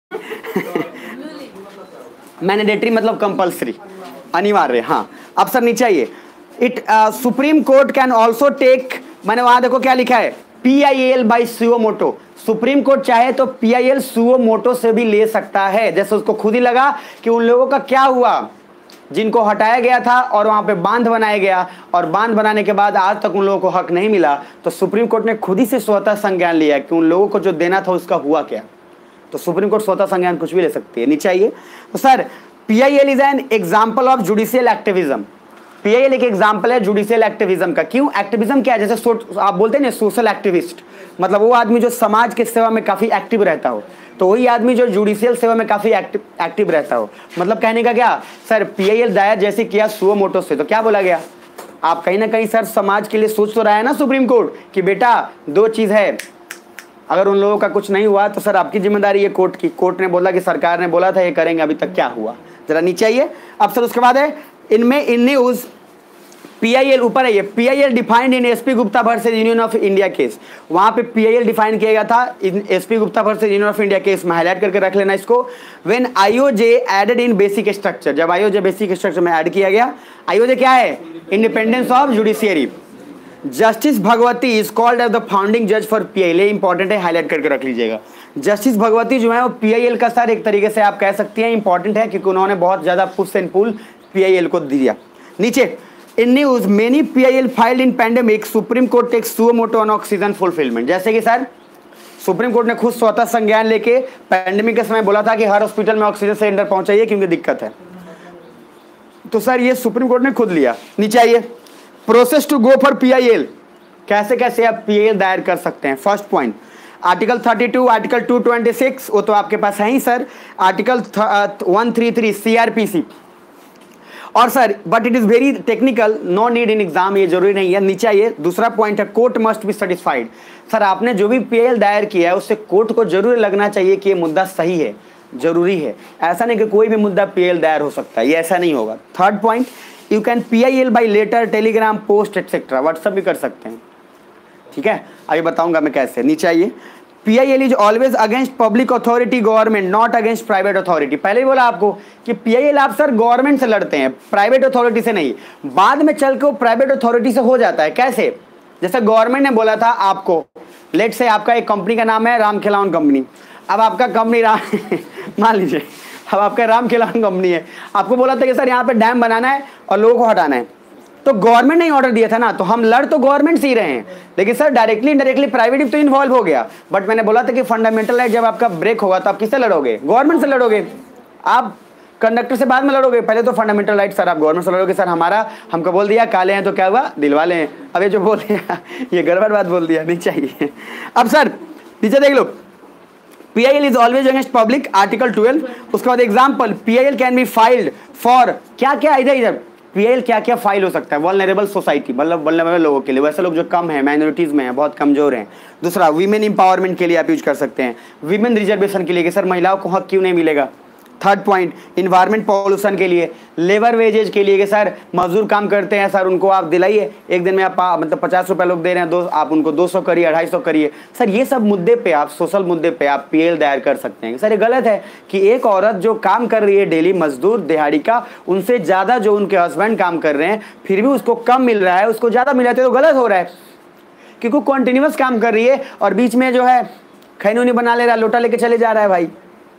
A: मैंडेटरी मतलब कंपल्सरी, अनिवार्य। हाँ अब सर नीचे आइए, it supreme court can also take, मैंने वहां देखो क्या लिखा है, PIL by suo motu. Supreme court चाहे तो पीआईएल सुओ मोटो से भी ले सकता है। जैसे उसको खुद ही लगा कि उन लोगों का क्या हुआ जिनको हटाया गया था और वहां पे बांध बनाया गया, और बांध बनाने के बाद आज तक उन लोगों को हक नहीं मिला, तो सुप्रीम कोर्ट ने खुद ही से स्वतः संज्ञान लिया कि उन लोगों को जो देना था उसका हुआ क्या। तो सुप्रीम कोर्ट स्वतः संज्ञान कुछ भी ले सकती है। नीचे आइए, तो sir PIL is an example of judicial activism. PIL एक एग्जांपल है जुडिशियल एक्टिविज्म का। क्यों? एक्टिविज्म क्या है? जैसे आप बोलते हैं ना सोशल एक्टिविस्ट, मतलब वो आदमी जो समाज की सेवा में काफी एक्टिव रहता हो, तो वही आदमी जो जुडिशियल सेवा में काफी एक्टिव एक्टिव रहता हो। मतलब कहने का क्या सर, पीआईएल दायर जैसे किया सुओ मोटो से, तो क्या बोला गया, आप कहीं ना कहीं सर समाज के लिए सोच तो रहा है ना सुप्रीम कोर्ट कि बेटा दो चीज है, अगर उन लोगों का कुछ नहीं हुआ तो सर आपकी जिम्मेदारी है कोर्ट की। कोर्ट ने बोला कि सरकार ने बोला था ये करेंगे, अभी तक क्या हुआ, जरा नीचे आइए। अब सर उसके बाद है इनमें इन न्यूज पीआईएल ऊपर है, ये PIL defined in SP Gupta versus union of India case. वहां पे पीआईएल डिफाइन किया गया था इन SP Gupta versus union of India case में, हाईलाइट करके रख लेना इसको। When IOJ added in basic structure, जब आईओजे बेसिक स्ट्रक्चर में ऐड किया गया। आईओजे क्या है? Independence of judiciary. Justice Bhagwati is called as the founding जज फॉर पीआईएल, इंपॉर्टेंट है, हाईलाइट करके रख लीजिएगा। जस्टिस भगवती जो है वो पीआईएल का सर एक तरीके से आप कह सकती हैं इंपॉर्टेंट है, क्योंकि उन्होंने बहुत ज्यादा पुश एंड पुल पीआईएल को दिया। नीचे in news many PIL filed in pandemic, supreme court takes suo motu on oxygen fulfilment. जैसे कि सर सुप्रीम कोर्ट ने खुद स्वतः संज्ञान लेके पैंडेमिक के समय बोला था कि हर हॉस्पिटल में ऑक्सीजन सिलेंडर पहुंचाइए क्योंकि दिक्कत है, तो सर ये सुप्रीम कोर्ट ने खुद लिया। नीचे आइए, process to go for PIL, कैसे कैसे आप पीआईएल दायर कर सकते हैं। First point article thirty two, article two twenty six, वो तो आपके पास है ही sir, article one thirty three CrPC, और sir but it is very technical, no need in exam, ये जरूरी नहीं है। नीचे आइए, दूसरा पॉइंट है court must be satisfied. Sir आपने जो भी पीआईएल दायर किया है उससे कोर्ट को जरूर लगना चाहिए कि ये मुद्दा सही है, जरूरी है। ऐसा नहीं कि कोई भी मुद्दा पीआईएल दायर हो सकता है, ये ऐसा नहीं होगा। Third point, you can PIL by letter, telegram, post etcetera, WhatsApp भी कर सकते हैं, ठीक है, अभी बताऊंगा मैं कैसे। नीचे आइए, PIL is always against public authority government, not against private authority. पहले ही बोला आपको कि पीआईएल आप सर गवर्नमेंट से लड़ते हैं, प्राइवेट अथॉरिटी से नहीं। बाद में चल के वो प्राइवेट अथॉरिटी से हो जाता है। कैसे? जैसे गवर्नमेंट ने बोला था आपको, लेट से आपका एक कंपनी का नाम है राम खिलावन कंपनी, अब आपका कंपनी राम मान लीजिए अब आपका राम खिलावन कंपनी है, आपको बोला था कि सर यहाँ पे डैम बनाना है और लोगों को हटाना है, तो गवर्नमेंट ने ऑर्डर दिया था ना, तो हम लड़ तो गवर्नमेंट से ही रहे हैं, लेकिन सर डायरेक्टली इनडायरेक्टली प्राइवेट भी तो इन्वॉल्व हो गया। बट मैंने बोला था कि फंडामेंटल राइट जब आपका ब्रेक होगा तो आप किससे लड़ोगे? गवर्नमेंट से लड़ोगे। आप कंडक्टर से बाद में लड़ोगे, पहले तो फंडामेंटल राइट सर आप गवर्नमेंट से लड़ोगे। सर हमारा हमको बोल दिया काले हैं तो क्या हुआ, दिलवाले हैं, अब ये जो बोल दिया ये गड़बड़ बात बोल दिया, नहीं चाहिए। अब सर नीचे देख लो, PIL is always against public, article twelve. उसके बाद example, PIL can be filed for क्या क्या, इधर इधर पीआईएल क्या क्या फाइल हो सकता है, वल्नरेबल सोसाइटी, मतलब वल्नरेबल लोगों के लिए, वैसे लोग जो कम है, माइनॉरिटीज में है, बहुत कमजोर हैं। दूसरा, वीमेन इंपावरमेंट के लिए आप यूज कर सकते हैं, वीमेन रिजर्वेशन के लिए कि सर महिलाओं को हक क्यों नहीं मिलेगा। थर्ड पॉइंट, इन्वायरमेंट पॉल्यूशन के लिए, लेबर वेजेज के लिए कि सर मजदूर काम करते हैं सर उनको आप दिलाइए, एक दिन में आप मतलब पचास रुपये लोग दे रहे हैं, दो आप उनको दो सौ करिए, अढ़ाई सौ करिए। सर ये सब मुद्दे पे आप, सोशल मुद्दे पे आप पीएल दायर कर सकते हैं। सर ये गलत है कि एक औरत जो काम कर रही है डेली मजदूर दिहाड़ी का, उनसे ज़्यादा जो उनके हस्बैंड काम कर रहे हैं फिर भी उसको कम मिल रहा है, उसको ज़्यादा मिल रहा है, तो गलत हो रहा है, क्योंकि वो कंटिन्यूस काम कर रही है और बीच में जो है खैनूनी बना ले रहा है, लोटा लेके चले जा रहा है भाई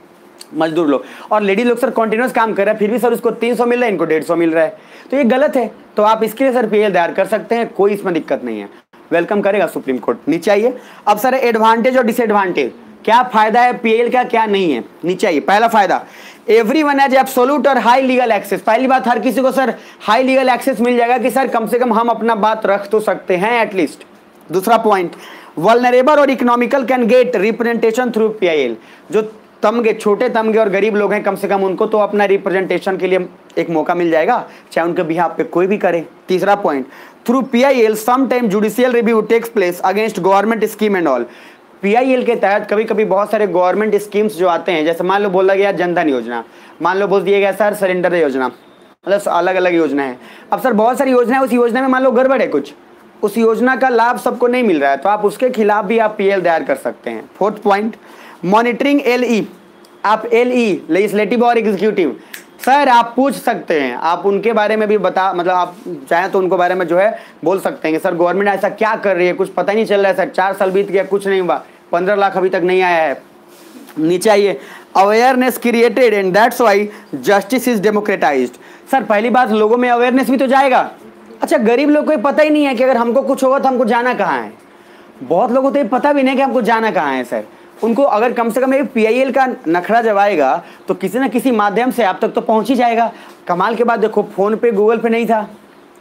A: मजदूर लोग, और लेडी लोग सर कंटिन्यूस काम कर रहे हैं फिर भी सर उसको तीन सौ मिल रहा है, इनको डेढ़ सौ मिल रहा है, तो ये गलत है। तो आप इसके लिए सर पीएल दायर कर सकते हैं, कोई इसमें दिक्कत नहीं है, वेलकम करेगा सुप्रीम कोर्ट। नीचे आइए, अब सर एडवांटेज और डिसएडवांटेज, क्या फायदा है पीआईएल का, क्या नहीं है। नीचे आइए। पहला फायदा, एवरीवन हैज एब्सोल्यूट और हाई लीगल एक्सेस। पहली बात, हर किसी को सर हाई लीगल एक्सेस मिल जाएगा कि सर कम से कम हम अपना बात रख तो सकते हैं एटलीस्ट। दूसरा पॉइंट, वल्नरेबल और economical can get representation through PIL. जो तमगे, छोटे तमगे और गरीब लोग हैं, कम से कम उनको तो अपना रिप्रेजेंटेशन के लिए एक मौका मिल जाएगा, चाहे उनके बिहाफ पे कोई भी करे। तीसरा point, through PIL some time judicial review takes place against government scheme and all. PIL के तहत कभी कभी बहुत सारे गवर्नमेंट स्कीम्स जो आते हैं, जैसे मान लो बोला गया जनधन योजना, मान लो बोल दिया गया सर सिलेंडर योजना, मतलब अलग अलग योजना है। अब सर बहुत सारी योजना है, उस योजना में मान लो गड़बड़ है कुछ, उस योजना का लाभ सबको नहीं मिल रहा है, तो आप उसके खिलाफ भी आप पीएल दायर कर सकते हैं। Fourth point, monitoring LE. आप एलई लेजिस्लेटिव और एग्जीक्यूटिव, सर आप पूछ सकते हैं, आप उनके बारे में भी बता, मतलब आप चाहें तो उनके बारे में जो है बोल सकते हैं कि सर गवर्नमेंट ऐसा क्या कर रही है, कुछ पता ही नहीं चल रहा है सर, चार साल बीत गया कुछ नहीं हुआ, पंद्रह लाख अभी तक नहीं आया है। नीचे आइए, awareness created and that's why justice is democratised. Sir पहली बात, लोगों में अवेयरनेस भी तो जाएगा। अच्छा, गरीब लोग को पता ही नहीं है कि अगर हमको कुछ होगा तो हमको जाना कहाँ है। बहुत लोगों को ये पता भी नहीं कि हमको जाना कहाँ है सर। उनको अगर कम से कम एक पीआईएल का नखरा जब आएगा तो किसी न किसी माध्यम से आप तक तो पहुंच ही जाएगा। कमाल के बाद देखो, फोन पे गूगल पे नहीं था,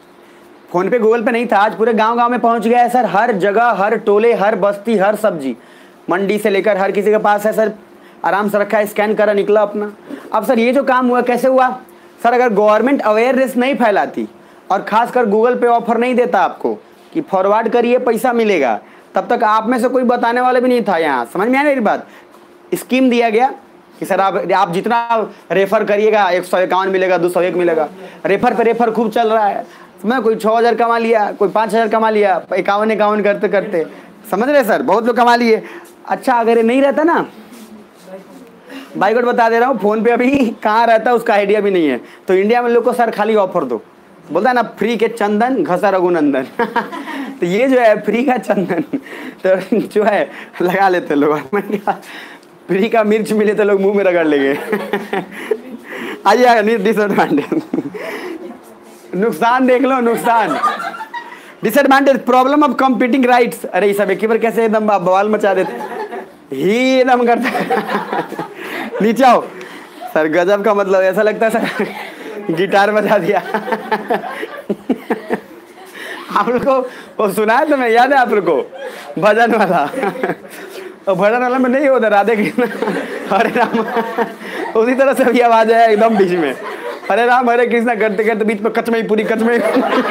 A: फोन पे गूगल पे नहीं था, आज पूरे गांव गांव में पहुंच गया है सर। हर जगह, हर टोले, हर बस्ती, हर सब्जी मंडी से लेकर हर किसी के पास है सर, आराम से रखा है, स्कैन करा निकला अपना। अब सर ये जो काम हुआ कैसे हुआ सर? अगर गवर्नमेंट अवेयरनेस नहीं फैलाती और खासकर गूगल पे ऑफर नहीं देता आपको कि फॉरवर्ड करिए पैसा मिलेगा, तब तक आप में से कोई बताने वाला भी नहीं था। यहाँ समझ में आया मेरी बात? स्कीम दिया गया कि सर आप आप जितना रेफर करिएगा एक सौ इक्यावन मिलेगा, दो सौ एक मिलेगा। रेफर पे रेफर खूब चल रहा है, मैं कोई छः हज़ार कमा लिया, कोई पाँच हज़ार कमा लिया, इक्यावन इक्यावन करते करते, समझ रहे सर, बहुत लोग कमा लिए। अच्छा, अगर ये नहीं रहता ना, बाइकआउट बता दे रहा हूँ, फोन पे अभी कहाँ रहता है उसका आइडिया भी नहीं है। तो इंडिया में लोग को सर खाली ऑफर दो, बोलता है ना फ्री के चंदन घसा रघुनंदन। तो ये जो है फ्री का चंदन तो जो है लगा लेते लोग। फ्री का मिर्च मिले तो लोग मुंह में रगड़ लेंगे। आइए डिसएडवांटेज, नुकसान देख लो, नुकसान। Disadvantage, problem of competing rights. अरे ये सब एक ही बार कैसे एकदम बवाल मचा देते ही एकदम करते। नीचे आओ सर, गजब का मतलब ऐसा लगता है सर गिटार बजा दिया। आप लोग को वो सुना है तुम्हें, याद है आप लोग को भजन वाला? और भजन वाला में नहीं होता राधे कृष्ण हरे राम, उसी तरह से भी आवाज है एकदम बीच में, हरे राम हरे कृष्ण करते करते बीच में कचमई पूरी कचमई।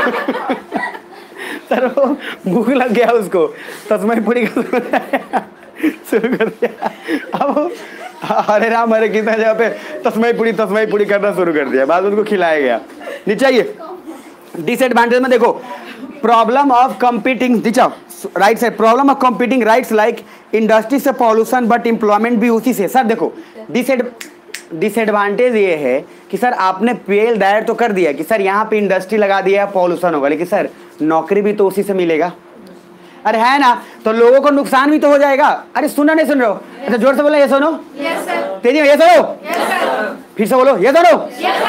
A: सर वो भूख लग गया उसको, तस्मई पूरी शुरू कर दिया। अब हरे राम हरे कृष्ण जगह पे तस्मई पूरी तस्मई पूरी करना शुरू कर दिया, बाद उनको खिलाया गया। नीचे आइए, डिसएडवांटेज में देखो, प्रॉब्लम ऑफ कंपीटिंग, नीचे right side, problem of competing rights like industry से पॉल्यूशन बट एम्प्लॉयमेंट भी उसी से। सर देखो, डिसएड डिसएडवांटेज ये है कि सर आपने पीएल दायर तो कर दिया कि सर यहाँ पे इंडस्ट्री लगा दिया है, पॉल्यूशन होगा, लेकिन सर नौकरी भी तो उसी से मिलेगा। अरे है ना, तो लोगों को नुकसान भी तो हो जाएगा। अरे सुनो, नहीं सुन रहे हो? अच्छा जोर से बोलो, ये सुनो, तेजी में ये सुनो, फिर से बोलो, ये सुनो।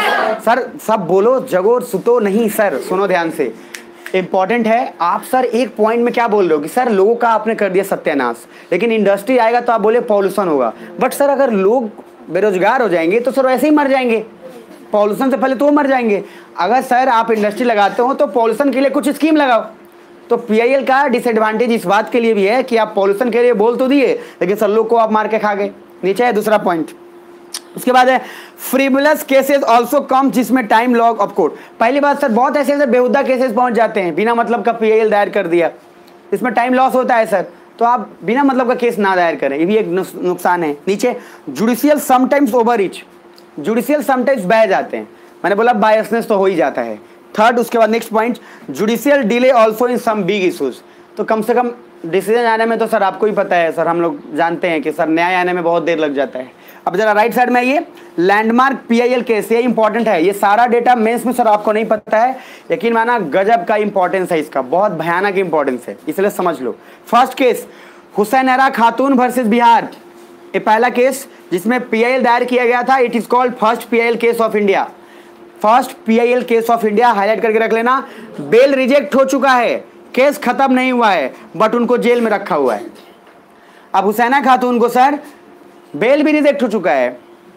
A: सर सब बोलो, जगो सुतो नहीं सर, सुनो ध्यान से, इंपॉर्टेंट है। आप सर एक पॉइंट में क्या बोल रहे हो कि सर लोगों का आपने कर दिया सत्यानाश, लेकिन इंडस्ट्री आएगा तो आप बोले पॉल्यूशन होगा। बट सर अगर लोग बेरोजगार हो जाएंगे तो सर वैसे ही मर जाएंगे, पॉल्यूशन से पहले तो वो मर जाएंगे। अगर सर आप इंडस्ट्री लगाते हो तो पॉल्यूशन के लिए कुछ स्कीम लगाओ। तो पीआईएल का डिसएडवांटेज इस बात के लिए भी है कि आप पॉल्यूशन के लिए बोल तो दिए, लेकिन सर लोग को आप मार के खा गए। नीचे है दूसरा पॉइंट। उसके बाद है फ्रीबुलस केसेस आल्सो कम, जिसमें टाइम लॉग ऑफ कोर्ट। पहली बात सर, बहुत ऐसे ऐसे बेहुदा केसेस पहुंच जाते हैं, बिना मतलब का पीआईएल दायर कर दिया, इसमें टाइम लॉस होता है सर, तो आप बिना मतलब का केस ना दायर करें, ये भी एक नुकसान है। नीचे judicial sometimes overreach, judicial sometimes बह जाते हैं, मैंने बोला बायसनेस तो हो ही जाता है। थर्ड, उसके बाद next point, judicial delay also in some big issues. तो कम से कम डिसीजन आने में तो सर आपको ही पता है सर, हम लोग जानते हैं कि सर न्याय आने में बहुत देर लग जाता है। अब जरा राइट साइड में ये लैंडमार्क पीआईएल केस, ये इंपॉर्टेंट है, ये सारा डेटा मेंस में सर आपको नहीं पता है, यकीन माना गजब का इंपॉर्टेंस है इसका, बहुत भयानक इंपॉर्टेंस है, इसलिए समझ लो। फर्स्ट केस हुसैनरा खातून वर्सेस बिहार, ये पहला केस जिसमें पीआईएल दायर किया गया था। It is called first PIL case of India, first PIL case of India, highlight करके रख लेना। बेल रिजेक्ट हो चुका है, केस खत्म नहीं हुआ है, बट उनको जेल में रखा हुआ है। अब हुसैना खातून को सर बेल भी रिजेक्ट हो चुका है,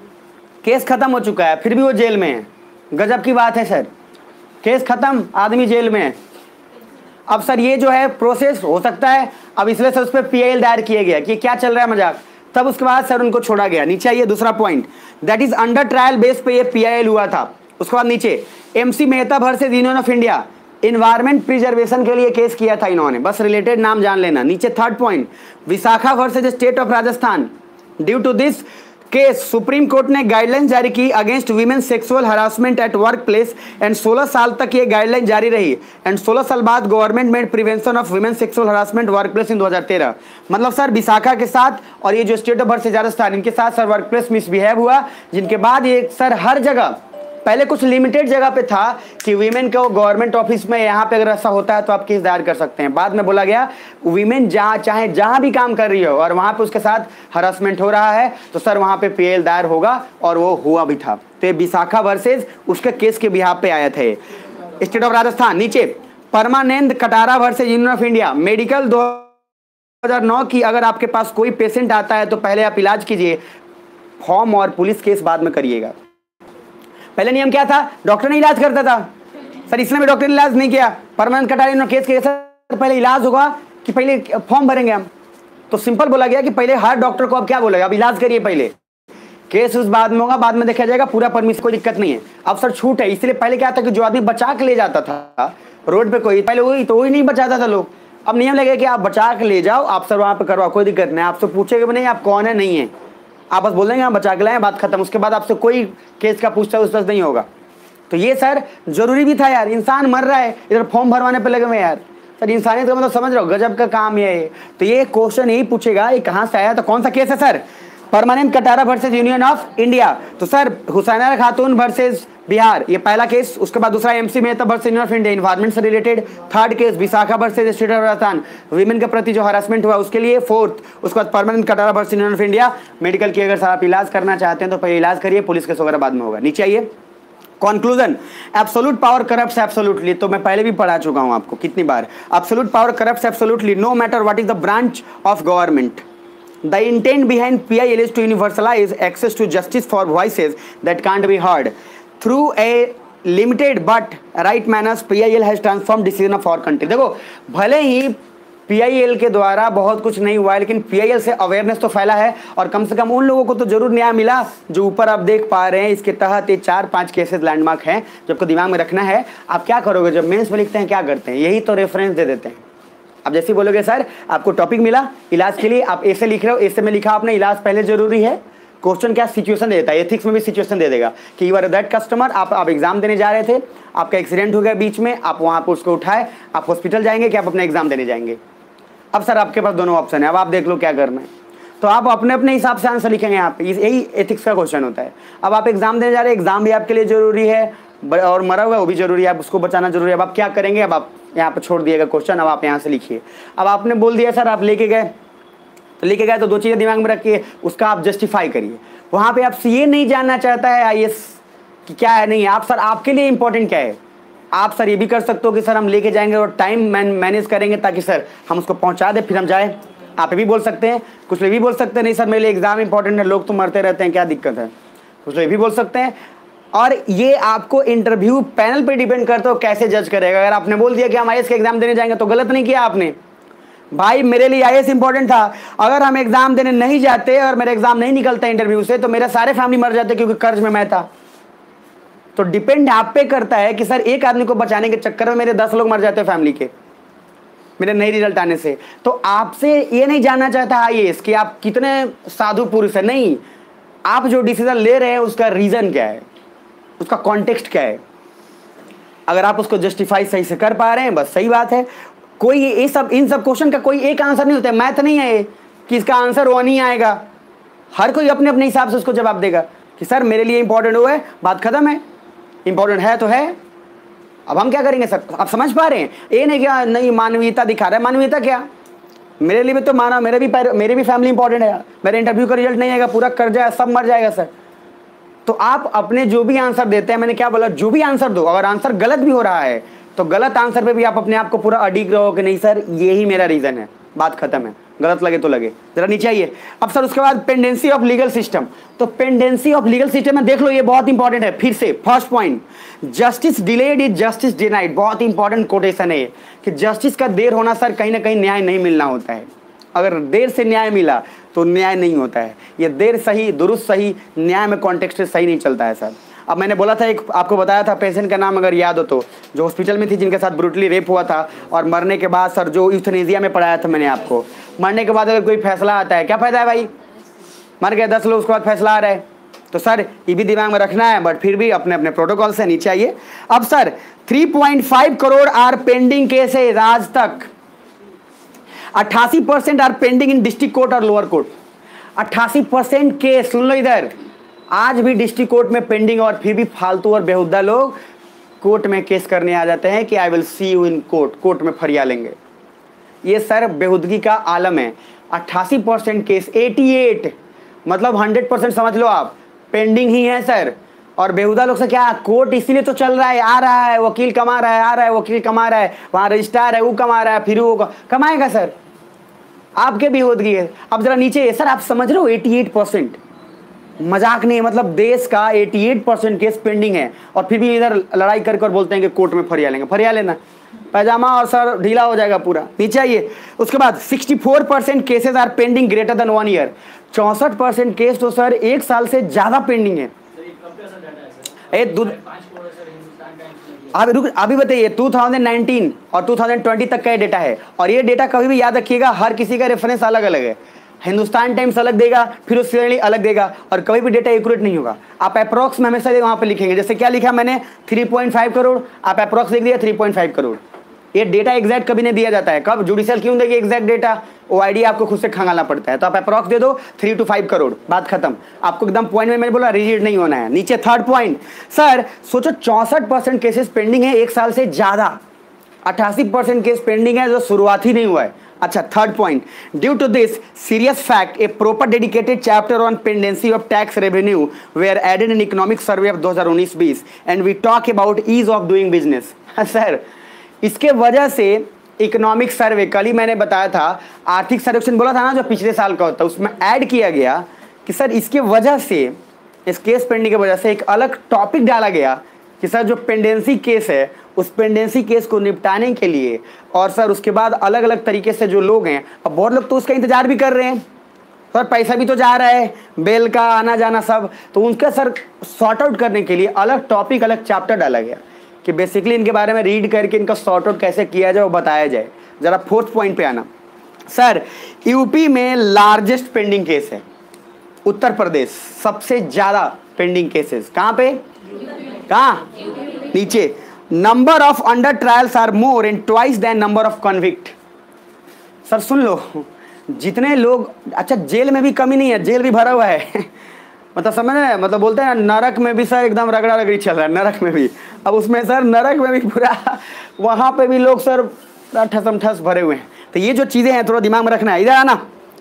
A: केस खत्म हो चुका है, फिर भी वो जेल में है। गजब की बात है सर, केस खत्म, आदमी जेल में है। अब सर ये जो है प्रोसेस हो सकता है, अब इसलिए सर उस पर पी आई एल दायर किया गया कि क्या चल रहा है मजाक, तब उसके बाद सर उनको छोड़ा गया। नीचे आइए दूसरा point, that is under trial base पे ये पी आई एल हुआ था। उसके बाद नीचे MC Mehta versus union of India, environment preservation के लिए केस किया था इन्होंने, बस रिलेटेड नाम जान लेना। नीचे third point, Vishakha versus State of Rajasthan, due to this case supreme court ने गाइडलाइन जारी की against women sexual harassment at work place and सोलह साल तक ये गाइडलाइन जारी रही एंड सोलह साल बाद government made prevention of women sexual harassment work place in दो हज़ार तेरह। मतलब सर विशाखा के साथ और ये जो स्टेट ऑफ वर्सेस राजस्थान, इनके साथ सर वर्क प्लेस मिसबिहेव हुआ, जिनके बाद ये सर हर जगह, पहले कुछ लिमिटेड जगह पे था कि वीमेन को गवर्नमेंट ऑफिस में यहाँ पे अगर ऐसा होता है तो आप केस दायर कर सकते हैं, बाद में बोला गया वीमेन जहाँ चाहे जहाँ भी काम कर रही हो और वहाँ पे उसके साथ हरासमेंट हो रहा है तो सर वहाँ पे पी एल दायर होगा, और वो हुआ भी था। तो ये विशाखा वर्सेज उसके केस के बिहाफ पे आया था स्टेट ऑफ राजस्थान। नीचे Parmanand Katara versus Union of India, medical दो हज़ार नौ की अगर आपके पास कोई पेशेंट आता है तो पहले आप इलाज कीजिए, फॉर्म और पुलिस केस बाद में करिएगा। पहले नियम क्या था, डॉक्टर ने इलाज करता था सर, इसलिए में डॉक्टर ने इलाज नहीं किया, परमानेंट कटारी ने केस किया सर पहले इलाज होगा कि पहले फॉर्म भरेंगे हम, तो सिंपल बोला गया कि पहले हर डॉक्टर को अब क्या बोलेगा, अब इलाज करिए पहले, केस उस बाद में होगा, बाद में देखा जाएगा, पूरा परमिशन, कोई दिक्कत नहीं है। अब सर छूट है, इसलिए पहले क्या था कि जो आदमी बचा के ले जाता था रोड पे कोई, पहले वही तो वही नहीं बचाता था लोग, अब नियम लगेगा कि आप बचा के ले जाओ, आप सर वहाँ पे करवाओ, कोई दिक्कत नहीं, आपसे पूछेगा भी नहीं आप कौन है नहीं है, आप बस बोल देंगे हम बचा के लाए, बात खत्म, उसके बाद आपसे कोई केस का पूछताछ उछताछ नहीं होगा। तो ये सर जरूरी भी था यार, इंसान मर रहा है, इधर फॉर्म भरवाने पे लगे हुए यार, सर इंसानियत का मतलब समझ रहे हो, गजब का काम ये है। तो ये क्वेश्चन यही पूछेगा ये कहाँ से आया, तो कौन सा केस है sir, permanent Katara versus Union of India. तो सर हुसैना खातून वर्सेज बिहार, ये पहला केस, उसके बाद दूसरा MC Mehta versus Union of India, environment से related, third case Vishakha versus State of Rajasthan, women के प्रति जो हरासमेंट हुआ उसके लिए, फोर्थ उसके बाद permanent Katara versus Union of India, medical की अगर सर आप इलाज करना चाहते हैं तो पहले इलाज करिए, पुलिस केस वगैरह बाद में होगा। नीचे आइए, conclusion, absolute power corrupts absolutely, तो मैं पहले भी पढ़ा चुका हूं आपको कितनी बार, absolute power corrupts absolutely no matter what is the branch of government. The intent behind P I L is to universalize access to justice for voices that can't be heard. Through a limited but right manners, P I L has transformed decision of our country. देखो भले ही P I L के द्वारा बहुत कुछ नहीं हुआ है, लेकिन P I L से अवेयरनेस तो फैला है, और कम से कम उन लोगों को तो जरूर न्याय मिला जो ऊपर आप देख पा रहे हैं। इसके तहत ये चार पांच केसेस लैंडमार्क हैं जो आपको दिमाग में रखना है। आप क्या करोगे जब मेंस में लिखते हैं, क्या करते हैं, यही तो रेफरेंस दे देते हैं। अब जैसे बोलोगे सर आपको टॉपिक मिला इलाज के लिए, आप ऐसे लिख रहे हो, ऐसे में लिखा आपने इलाज पहले जरूरी है, क्वेश्चन क्या सिचुएशन दे देता है, एथिक्स में भी सिचुएशन दे देगा कि यू आर दैट कस्टमर, आप आप एग्जाम देने जा रहे थे, आपका एक्सीडेंट हो गया बीच में, आप वहाँ पर उसको उठाए, आप हॉस्पिटल जाएंगे कि आप अपना एग्जाम देने जाएंगे। अब सर आपके पास दोनों ऑप्शन है, अब आप देख लो क्या करना है, तो आप अपने अपने हिसाब से आंसर लिखेंगे यहाँ पे, यही एथिक्स का क्वेश्चन होता है। अब आप एग्जाम देने जा रहे हैं, एग्जाम भी आपके लिए जरूरी है और मरा हुआ है वो भी जरूरी है, आप उसको बचाना जरूरी है। अब आप क्या करेंगे, अब आप यहाँ पे छोड़ दिएगा क्वेश्चन, अब आप यहाँ से लिखिए। अब आपने बोल दिया सर आप लेके गए, तो लेके गए तो दो चीज़ें दिमाग में रखिए, उसका आप जस्टिफाई करिए। वहाँ पे आपसे ये नहीं जानना चाहता है आई ए एस कि क्या है नहीं है, आप सर आपके लिए इंपॉर्टेंट क्या है, आप सर ये भी कर सकते हो कि सर हम लेके जाएंगे और टाइम मैनेज करेंगे ताकि सर हम उसको पहुँचा दें फिर हम जाए। आप ये भी बोल सकते हैं, कुछ लोग भी बोल सकते हैं नहीं सर मेरे लिए एग्जाम इंपॉर्टेंट है, लोग तो मरते रहते हैं क्या दिक्कत है, कुछ लोग भी बोल सकते हैं। और ये आपको इंटरव्यू पैनल पे डिपेंड करता हो कैसे जज करेगा। अगर आपने बोल दिया कि हम आई ए एस के एग्जाम देने जाएंगे तो गलत नहीं किया आपने, भाई मेरे लिए आई ए एस इंपॉर्टेंट था, अगर हम एग्जाम देने नहीं जाते और मेरा एग्जाम नहीं निकलता इंटरव्यू से तो मेरे सारे फैमिली मर जाते क्योंकि कर्ज में मैं था। तो डिपेंड आप पे करता है कि सर एक आदमी को बचाने के चक्कर में मेरे दस लोग मर जाते हैं फैमिली के मेरे नई रिजल्ट आने से। तो आपसे ये नहीं जानना चाहता आई ए एस कि आप कितने साधु पुरुष है, नहीं, आप जो डिसीजन ले रहे हैं उसका रीजन क्या है, उसका कॉन्टेक्स्ट क्या है। अगर आप उसको जस्टिफाई सही से कर पा रहे हैं बस सही बात है। कोई ये सब इन सब क्वेश्चन का कोई एक आंसर नहीं होता है, मैथ नहीं है कि इसका आंसर वो नहीं आएगा, हर कोई अपने अपने हिसाब से उसको जवाब देगा कि सर मेरे लिए इंपॉर्टेंट वो है, बात खत्म है, इंपॉर्टेंट है तो है। अब हम क्या करेंगे सर, आप समझ पा रहे हैं, ये नहीं क्या नहीं मानवीयता दिखा रहा है, मानवीयता क्या, मेरे लिए भी तो माना, मेरे भी मेरे भी फैमिली इंपॉर्टेंट है, मेरे इंटरव्यू का रिजल्ट नहीं आएगा, पूरा कर्जा सब मर जाएगा सर। तो आप अपने जो भी आंसर देते हैं, मैंने क्या बोला, जो भी आंसर दो, अगर आंसर गलत भी हो रहा है तो गलत आंसर पे भी आप अपने आप को पूरा अडिग रहो कि नहीं सर यही मेरा रीजन है। बात खत्म है, गलत लगे तो लगे, जरा नीचे आइए। अब सर उसके बाद पेंडेंसी ऑफ लीगल सिस्टम, तो पेंडेंसी ऑफ लीगल सिस्टम में देख लो, ये बहुत इंपॉर्टेंट है। फिर से first point, justice delayed is justice denied, बहुत इंपॉर्टेंट कोटेशन है ये, कि जस्टिस का देर होना सर कहीं ना कहीं न्याय नहीं मिलना होता है। अगर देर से न्याय मिला तो न्याय नहीं होता है, ये देर सही दुरुस्त सही न्याय में कॉन्टेक्स्ट सही नहीं चलता है सर। अब मैंने बोला था, एक आपको बताया था पेशेंट का नाम अगर याद हो तो, जो हॉस्पिटल में थी जिनके साथ ब्रूटली रेप हुआ था और मरने के बाद सर जो यूथनेसिया में पढ़ाया था मैंने आपको, मरने के बाद अगर कोई फैसला आता है क्या फ़ायदा है भाई, मर गए दस लोग उसके बाद फैसला आ रहा है, तो सर ये भी दिमाग में रखना है। बट फिर भी अपने अपने प्रोटोकॉल से नीचे आइए। अब sir three point five crore are pending cases आज तक, अट्ठासी percent are pending in district court और लोअर कोर्ट। अट्ठासी परसेंट केस, सुन लो इधर, आज भी डिस्ट्रिक्ट कोर्ट में पेंडिंग, और फिर भी फालतू और बेहुदा लोग कोर्ट में केस करने आ जाते हैं कि I will see you in court, court में फरिया लेंगे। ये सर बेहुदगी का आलम है। अट्ठासी परसेंट केस, अठासी मतलब हंड्रेड परसेंट समझ लो आप, पेंडिंग ही है सर। और बेहुदा लोग से क्या, कोर्ट इसीलिए तो चल रहा है, आ रहा है वकील कमा रहा है, आ रहा है वकील कमा रहा है, वहाँ रजिस्ट्रार है वो कमा रहा है, फिर वो कमाएगा सर, आपके बेहुदगी है। अब जरा नीचे सर आप समझ रहे हो, अठासी परसेंट मजाक नहीं है, मतलब देश का अठासी परसेंट केस पेंडिंग है, और फिर भी इधर लड़ाई करके और बोलते हैं कि कोर्ट में फरिया लेंगे। फरिया लेना पैजामा और सर ढीला हो जाएगा पूरा। नीचे आइए। उसके बाद चौंसठ percent cases are pending greater than one year. चौंसठ परसेंट केस तो सर एक साल से ज्यादा पेंडिंग है। ए दूध अभी रुक अभी बताइए, दो हज़ार उन्नीस और दो हज़ार बीस तक का ये डेटा है, और ये डेटा कभी भी याद रखिएगा, हर किसी का रेफरेंस अलग अलग है। हिंदुस्तान टाइम्स अलग देगा, फिर उससे अलग देगा, और कभी भी डेटा एक्यूरेट नहीं होगा। आप अप्रॉक्स में हमेशा वहाँ पे लिखेंगे, जैसे क्या लिखा मैंने तीन पॉइंट पाँच करोड़, आप अप्रॉक्स लिख दिया तीन पॉइंट पाँच करोड़। ये डेटा एग्जैक्ट कभी नहीं दिया जाता है। कब जुडिशियल क्यों देगी एग्जैक्ट डेटा, वो आईडी आपको खुद से खंगालना पड़ता है। तो आप अप्रॉक्स दे दो थ्री टू फाइव करोड़, बात खत्म। आपको एकदम पॉइंट में मैंने बोला रिजिड नहीं होना है। नीचे थर्ड पॉइंट, सर सोचो चौंसठ परसेंट केसेस पेंडिंग है एक साल से ज्यादा, अट्ठासी परसेंट केस पेंडिंग है जो शुरुआत ही नहीं हुआ है। अच्छा third point, due to this serious fact a proper dedicated chapter on pendency of tax revenue where added in economic survey of दो हज़ार उन्नीस बीस and we talk about ease of doing business. Sir इसके वजह से economic survey, कल ही मैंने बताया था आर्थिक सर्वेक्षण बोला था ना जो पिछले साल का होता है, उसमें ऐड किया गया कि सर इसके वजह से, इस केस पेंडिंग की वजह से एक अलग टॉपिक डाला गया कि सर जो पेंडेंसी केस है उस पेंडेंसी केस को निपटाने के लिए, और सर उसके बाद अलग अलग तरीके से जो लोग हैं, अब बहुत लोग तो उसका इंतजार भी कर रहे हैं सर, पैसा भी तो जा रहा है बेल का आना जाना सब, तो उनका सर सॉर्ट आउट करने के लिए अलग टॉपिक अलग चैप्टर डाला गया कि बेसिकली इनके बारे में रीड करके इनका सॉर्ट आउट कैसे किया जाए वो बताया जाए। जरा फोर्थ पॉइंट पे आना। सर यूपी में लार्जेस्ट पेंडिंग केस है, उत्तर प्रदेश सबसे ज्यादा पेंडिंग केसेस कहाँ पे, कहाँ नीचे। Number of under trials are more and twice than number of convict. Sir सुन लो, जितने लोग, अच्छा जेल में भी कमी नहीं है, जेल भी भरा हुआ है मतलब समझ रहे हैं, मतलब बोलते हैं नरक में भी सर एकदम रगड़ा रगड़ी चल रहा है, नरक में भी। अब उसमें सर नरक में भी पूरा, वहाँ पे भी लोग सर ठसम ठस भरे हुए हैं। तो ये जो चीज़ें हैं थोड़ा दिमाग में रखना है। इधर आना।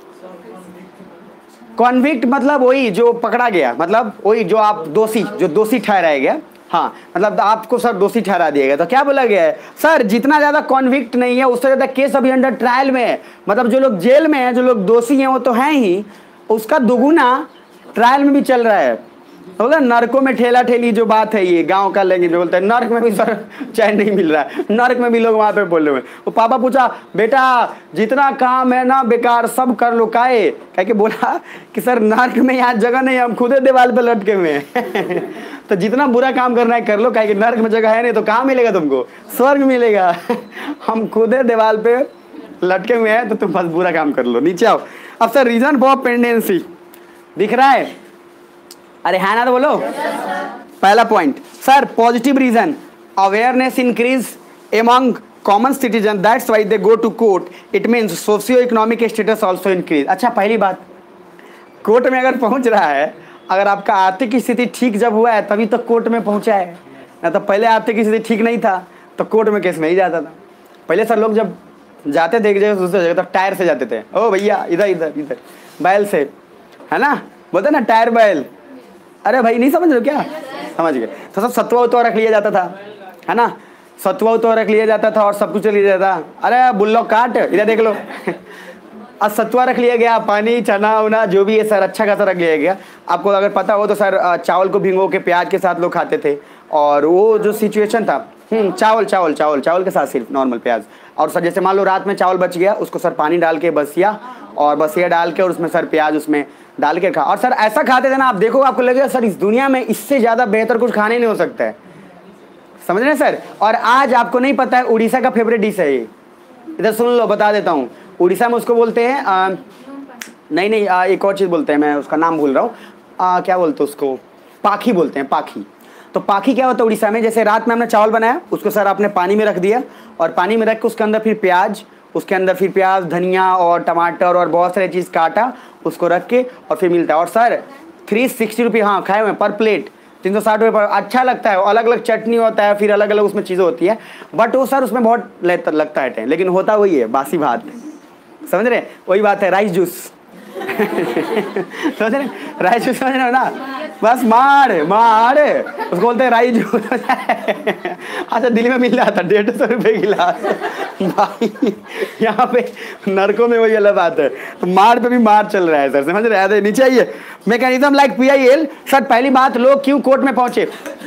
A: कॉन्विक्ट मतलब वही जो पकड़ा गया, मतलब वही जो आप दोषी, जो दोषी ठहराया गया, हाँ मतलब आपको सर दोषी ठहरा दिया गया। तो क्या बोला गया है सर, जितना ज़्यादा कॉन्विक्ट नहीं है उससे ज़्यादा केस अभी अंडर ट्रायल में है। मतलब जो लोग जेल में हैं, जो लोग दोषी हैं वो तो हैं ही, उसका दुगुना ट्रायल में भी चल रहा है। तो बोला नरकों में ठेला ठेली जो बात है, ये गांव का लैंग्वेज बोलते हैं, नरक में भी सर चैन नहीं मिल रहा है, नरक में भी लोग वहाँ पे बोल रहे हैं। वो पापा पूछा बेटा जितना काम है ना बेकार सब कर लो, काहे कह के बोला कि सर नरक में यहाँ जगह नहीं, हम खुदे दीवार पे लटके हुए हैं तो जितना बुरा काम करना है कर लो, कहे कि नरक में जगह है नहीं तो कहाँ मिलेगा तुमको, स्वर्ग मिलेगा हम खुदे दीवार पे लटके हुए हैं तो तुम बस बुरा काम कर लो। नीचे आओ। अब सर रीजन फॉर पेंडेंसी दिख रहा है, अरे है ना तो बोलो। पहला point sir positive reason, awareness increase among common citizen, that's why they go to court, it means socio economic status also increase. अच्छा पहली बात, कोर्ट में अगर पहुंच रहा है, अगर आपका आर्थिक स्थिति ठीक जब हुआ है तभी तो कोर्ट में पहुंचा है, ना तो पहले आर्थिक स्थिति ठीक नहीं था तो कोर्ट में केस नहीं जाता था। पहले सर लोग जब जाते थे एक जगह दूसरे जगह तो टायर से जाते थे, ओ भैया इधर इधर इधर बैल से, है ना बोलते ना टायर बैल, अरे भाई नहीं समझ रहे क्या, समझ गए। तो सब सत्वा उत्वा रख लिया जाता था, है ना। सतुआ तो रख लिया जाता था और सब कुछ लिया जाता। अरे बुल्लो काट, इधर देख लो। अब सतुआ रख लिया गया, पानी चना उना जो भी है सर अच्छा खासा रख लिया गया। आपको अगर पता हो तो सर चावल को भिगो के प्याज के साथ लोग खाते थे, और वो जो सिचुएशन था, हम्म चावल चावल चावल चावल के साथ सिर्फ नॉर्मल प्याज। और सर जैसे मान लो रात में चावल बच गया, उसको सर पानी डाल के बसिया और बसिया डाल के और उसमें सर प्याज उसमें डाल के खा। और सर ऐसा खाते थे ना, आप देखो आपको लगेगा सर इस दुनिया में इससे ज़्यादा बेहतर कुछ खाने नहीं हो सकता है, समझ रहे हैं सर। और आज आपको नहीं पता है उड़ीसा का फेवरेट डिश है ये, इधर सुन लो बता देता हूँ। उड़ीसा में उसको बोलते हैं आ, नहीं नहीं आ, एक और चीज़ बोलते हैं, मैं उसका नाम भूल रहा हूँ, क्या बोलते हैं उसको, पाखी बोलते हैं, पाखी। तो पाखी क्या होता है उड़ीसा में, जैसे रात में हमने चावल बनाया, उसको सर आपने पानी में रख दिया और पानी में रख के उसके अंदर फिर प्याज, उसके अंदर फिर प्याज धनिया और टमाटर और बहुत सारी चीज़ काटा, उसको रख के और फिर मिलता है। और सर थ्री सिक्सटी रुपये हाँ खाए हुए पर प्लेट, तीन सौ साठ रुपये पर। अच्छा लगता है, अलग अलग चटनी होता है, फिर अलग अलग उसमें चीज़ें होती है, बट वो सर उसमें बहुत लगता है टाइम, लेकिन होता वही है बासी भात, समझ रहे, वही बात है राइस जूस। समझ रहे राइस जूस, समझ रहे हो ना, बस मार मार उसको बोलते हैं राइस जूस। अच्छा दिल्ली में मिल रहा था डेढ़ सौ रुपये गिलास भाई, यहाँ पे नरकों में वही अलग बात है, तो मार पे भी मार चल रहा है सर, समझ रहे हैं। नीचे आइए, mechanism like P I L. Sir पहली बात, लोग क्यों कोर्ट में पहुंचे,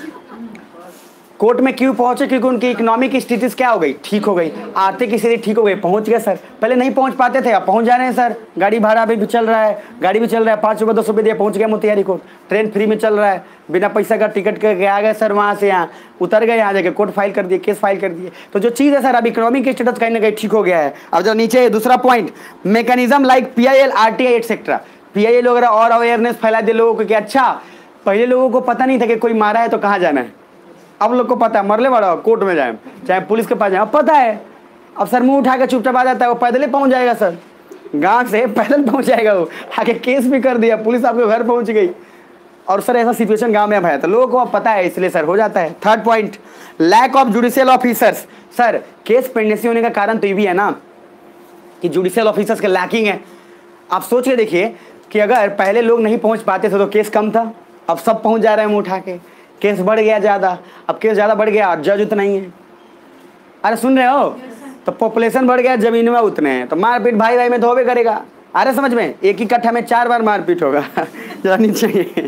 A: कोर्ट में क्यों पहुंचे, क्योंकि उनकी इकोनॉमिक स्थिति क्या हो गई, ठीक हो गई, आर्थिक स्थिति ठीक हो गई, पहुंच गए सर। पहले नहीं पहुंच पाते थे, अब पहुंच जा रहे हैं सर, गाड़ी भाड़ा भी चल रहा है, गाड़ी भी चल रहा है, पाँच रुपये दस रुपये दिया पहुंच गया मोतिहारी कोर्ट, ट्रेन फ्री में चल रहा है, बिना पैसा का टिकट करके आ गए सर, वहाँ से यहाँ उतर गए, यहाँ जाके कोर्ट फाइल कर दिए, केस फाइल कर दिए। तो जो चीज़ है सर, अब इकोनॉमिक स्टेटस कहीं ना कहीं ठीक हो गया है। अब जो नीचे दूसरा point, mechanism like P I L R T I etcetera, P I L वगैरह और अवेयरनेस फैला दे लोगों को कि अच्छा पहले लोगों को पता नहीं था कि कोई मारा है तो कहाँ जाना है, अब लोग को पता है, मरले बड़ा कोर्ट में जाए चाहे पुलिस के पास जाए, अब पता है। अब सर मुंह उठा के चुपचाप आ जाता है, वो पैदल ही पहुंच जाएगा सर, गांव से पैदल पहुंच जाएगा, वो आके केस भी कर दिया, पुलिस आपके घर पहुंच गई। और सर ऐसा सिचुएशन गांव में है, तो लोगों को अब पता है, इसलिए सर हो जाता है। Third point, lack of judicial officers. Sir case pendency होने का कारण तो ये भी है ना कि जुडिशियल ऑफिसर्स के लैकिंग है। आप सोच के देखिए कि अगर पहले लोग नहीं पहुंच पाते थे तो केस कम था, अब सब पहुंच जा रहे हैं मुंह उठा के, केस बढ़ गया ज़्यादा, अब केस ज़्यादा बढ़ गया, जज उतना ही है। अरे सुन रहे हो, तो पॉपुलेशन बढ़ गया, जमीन में उतने हैं, तो मारपीट भाई भाई में तो होबे करेगा। अरे समझ में, एक ही कट्ठा में चार बार मारपीट होगा। जानी चाहिए।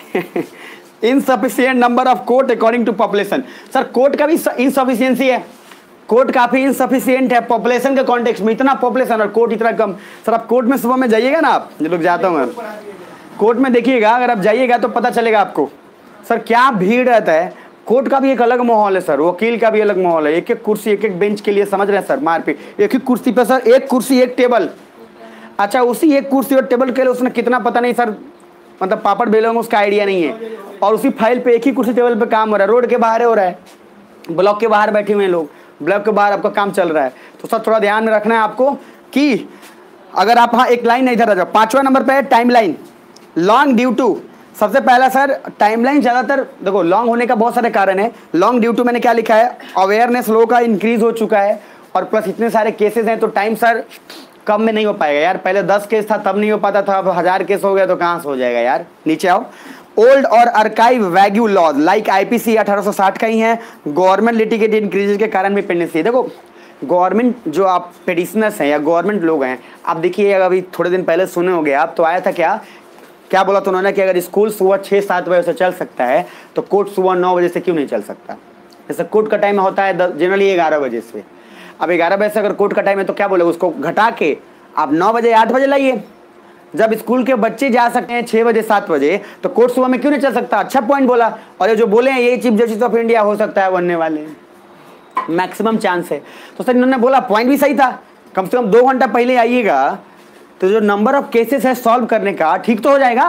A: Insufficient number of court according to population. Sir court का भी इनसफिशियंसी है, कोर्ट काफ़ी इनसफिशिएंट है पॉपुलेशन के कॉन्टेक्स्ट में, इतना पॉपुलेशन और कोर्ट इतना कम। सर आप कोर्ट में सुबह में जाइएगा ना, आप जो लोग जाता हूँ कोर्ट में देखिएगा, अगर आप जाइएगा तो पता चलेगा आपको सर क्या भीड़ रहता है। कोर्ट का भी एक अलग माहौल है सर, वकील का भी अलग माहौल है, एक एक कुर्सी एक एक बेंच के लिए, समझ रहे हैं सर, मारपीट, एक ही कुर्सी पे सर, एक कुर्सी एक टेबल। अच्छा उसी एक कुर्सी और टेबल के लिए उसने कितना पता नहीं सर, मतलब पापड़ बेले होंगे उसका आइडिया नहीं है, और उसी फाइल पे एक ही कुर्सी टेबल पे काम हो रहा है, रोड के बाहर हो रहा है, ब्लॉक के बाहर बैठे हुए हैं लोग, ब्लॉक के बाहर आपका काम चल रहा है। तो सर थोड़ा ध्यान में रखना है आपको कि अगर आप, हाँ एक लाइन इधर आ जाओ, पाँचवा नंबर पे है time line, long due to. सबसे पहला सर टाइमलाइन ज़्यादातर देखो लॉन्ग होने का बहुत सारे कारण है। लॉन्ग ड्यू टू मैंने क्या लिखा है, अवेयरनेस लोगों का इंक्रीज हो चुका है, और प्लस इतने सारे केसेस हैं तो टाइम सर कम में नहीं हो पाएगा यार। पहले दस केस था तब नहीं हो पाता था, अब हज़ार केस हो गया तो कहाँ से हो जाएगा यार। नीचे आओ, ओल्ड और archaic vague laws like IPC अठारह सौ साठ का ही है। गवर्नमेंट लिटिगेटेड इंक्रीजेज के कारण भी पेंडेंसी है। देखो गवर्नमेंट जो आप पेटिशनर्स हैं या गवर्नमेंट लोग हैं, आप देखिए अभी थोड़े दिन पहले सुने हो गए आप, तो आया था क्या क्या बोला था उन्होंने कि अगर स्कूल सुबह छः सात बजे से चल सकता है तो कोर्ट सुबह नौ बजे से क्यों नहीं चल सकता। जैसे कोर्ट का टाइम होता है जनरली ग्यारह बजे से, अब ग्यारह बजे से अगर कोर्ट का टाइम है तो क्या बोले, उसको घटा के आप नौ बजे आठ बजे लाइए। जब स्कूल के बच्चे जा सकते हैं छः बजे सात बजे तो कोर्ट सुबह में क्यों नहीं चल सकता। अच्छा पॉइंट बोला। और ये जो बोले हैं ये चीफ जस्टिस ऑफ इंडिया हो सकता है बनने वाले, मैक्सिमम चांस है। तो सर इन्होंने बोला पॉइंट भी सही था, कम से कम दो घंटा पहले आइएगा तो जो नंबर ऑफ केसेस है सॉल्व करने का ठीक तो हो जाएगा।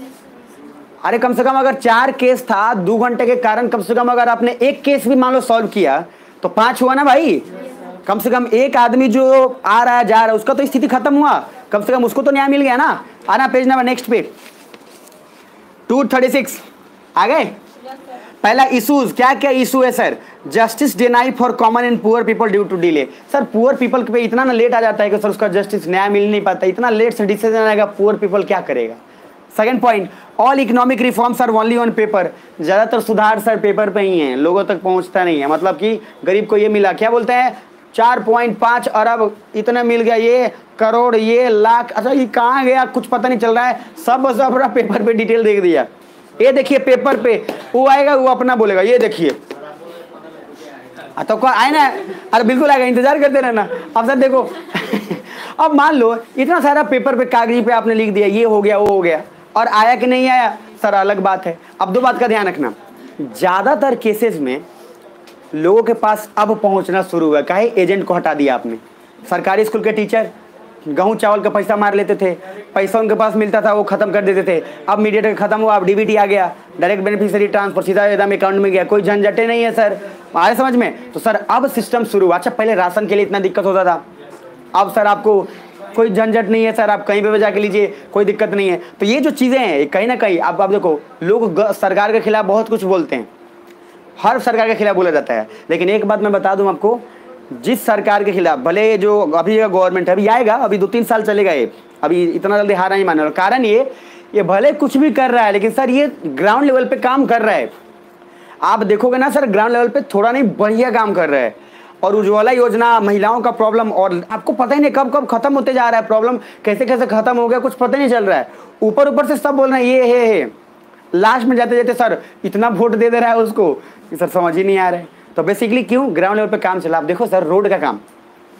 A: अरे कम से कम अगर चार केस था दो घंटे के कारण, कम से कम अगर आपने एक केस भी मान लो सॉल्व किया तो पांच हुआ ना भाई। कम से कम एक आदमी जो आ रहा है जा रहा है उसका तो स्थिति खत्म हुआ, कम से कम उसको तो न्याय मिल गया ना। आना पेज नंबर नेक्स्ट पे टू थर्टी सिक्स आ गए। पहला इशूज, क्या क्या इशू है sir. Justice deny for common and poor people due to delay. Sir poor people पे इतना ना लेट आ जाता है कि सर उसका जस्टिस न्याय मिल नहीं पाता, इतना लेट से डिसीजन आएगा, पुअर पीपल क्या करेगा। Second point, all economic reforms are only on paper. ज़्यादातर सुधार सर पेपर पे ही हैं, लोगों तक पहुंचता नहीं है। मतलब कि गरीब को ये मिला, क्या बोलते हैं, चार पॉइंट पाँच अरब इतना मिल गया, ये करोड़, ये लाख, अच्छा ये कहाँ गया कुछ पता नहीं चल रहा है। सब सब अपना पेपर पे डिटेल देख दिया, ये देखिए पेपर पे, वो आएगा वो अपना बोलेगा, ये देखिए तो कौन आए ना, अरे बिल्कुल आएगा, इंतजार करते रहना। अब सर देखो अब मान लो इतना सारा पेपर पे कागजी पे आपने लिख दिया, ये हो गया वो हो गया, और आया कि नहीं आया सर अलग बात है। अब दो बात का ध्यान रखना, ज़्यादातर केसेस में लोगों के पास अब पहुंचना शुरू हुआ, काहे, एजेंट को हटा दिया आपने। सरकारी स्कूल के टीचर गेहूं चावल का पैसा मार लेते थे, पैसा उनके पास मिलता था वो खत्म कर देते थे। अब मीडिएटर खत्म हुआ, अब डीबीटी आ गया, डायरेक्ट बेनिफिशियरी ट्रांसफर, सीधा एकदम अकाउंट में गया, कोई झंझटे नहीं है सर, आए समझ में। तो सर अब सिस्टम शुरू हुआ। अच्छा पहले राशन के लिए इतना दिक्कत होता था, अब सर आपको कोई झंझट नहीं है सर, आप कहीं पे भी जाके लीजिए, कोई दिक्कत नहीं है। तो ये जो चीज़ें हैं कहीं ना कहीं आप आप देखो, लोग सरकार के खिलाफ बहुत कुछ बोलते हैं, हर सरकार के खिलाफ बोला जाता है, लेकिन एक बात मैं बता दूं आपको, जिस सरकार के खिलाफ भले जो अभी गवर्नमेंट है, अभी आएगा, अभी दो तीन साल चलेगा ये, अभी इतना जल्दी हारा नहीं माने, कारण ये ये भले कुछ भी कर रहा है, लेकिन सर ये ग्राउंड लेवल पे काम कर रहा है। आप देखोगे ना सर, ग्राउंड लेवल पे थोड़ा नहीं बढ़िया काम कर रहा है। और उज्ज्वला योजना, महिलाओं का प्रॉब्लम, और आपको पता ही नहीं कब कब खत्म होते जा रहा है, प्रॉब्लम कैसे कैसे खत्म हो गया कुछ पता नहीं चल रहा है। ऊपर ऊपर से सब बोल रहे हैं ये है, है। लास्ट में जाते जाते सर इतना वोट दे दे रहा है उसको कि सर समझ ही नहीं आ रहा है। तो बेसिकली क्यों, ग्राउंड लेवल पे काम चला। आप देखो सर रोड का काम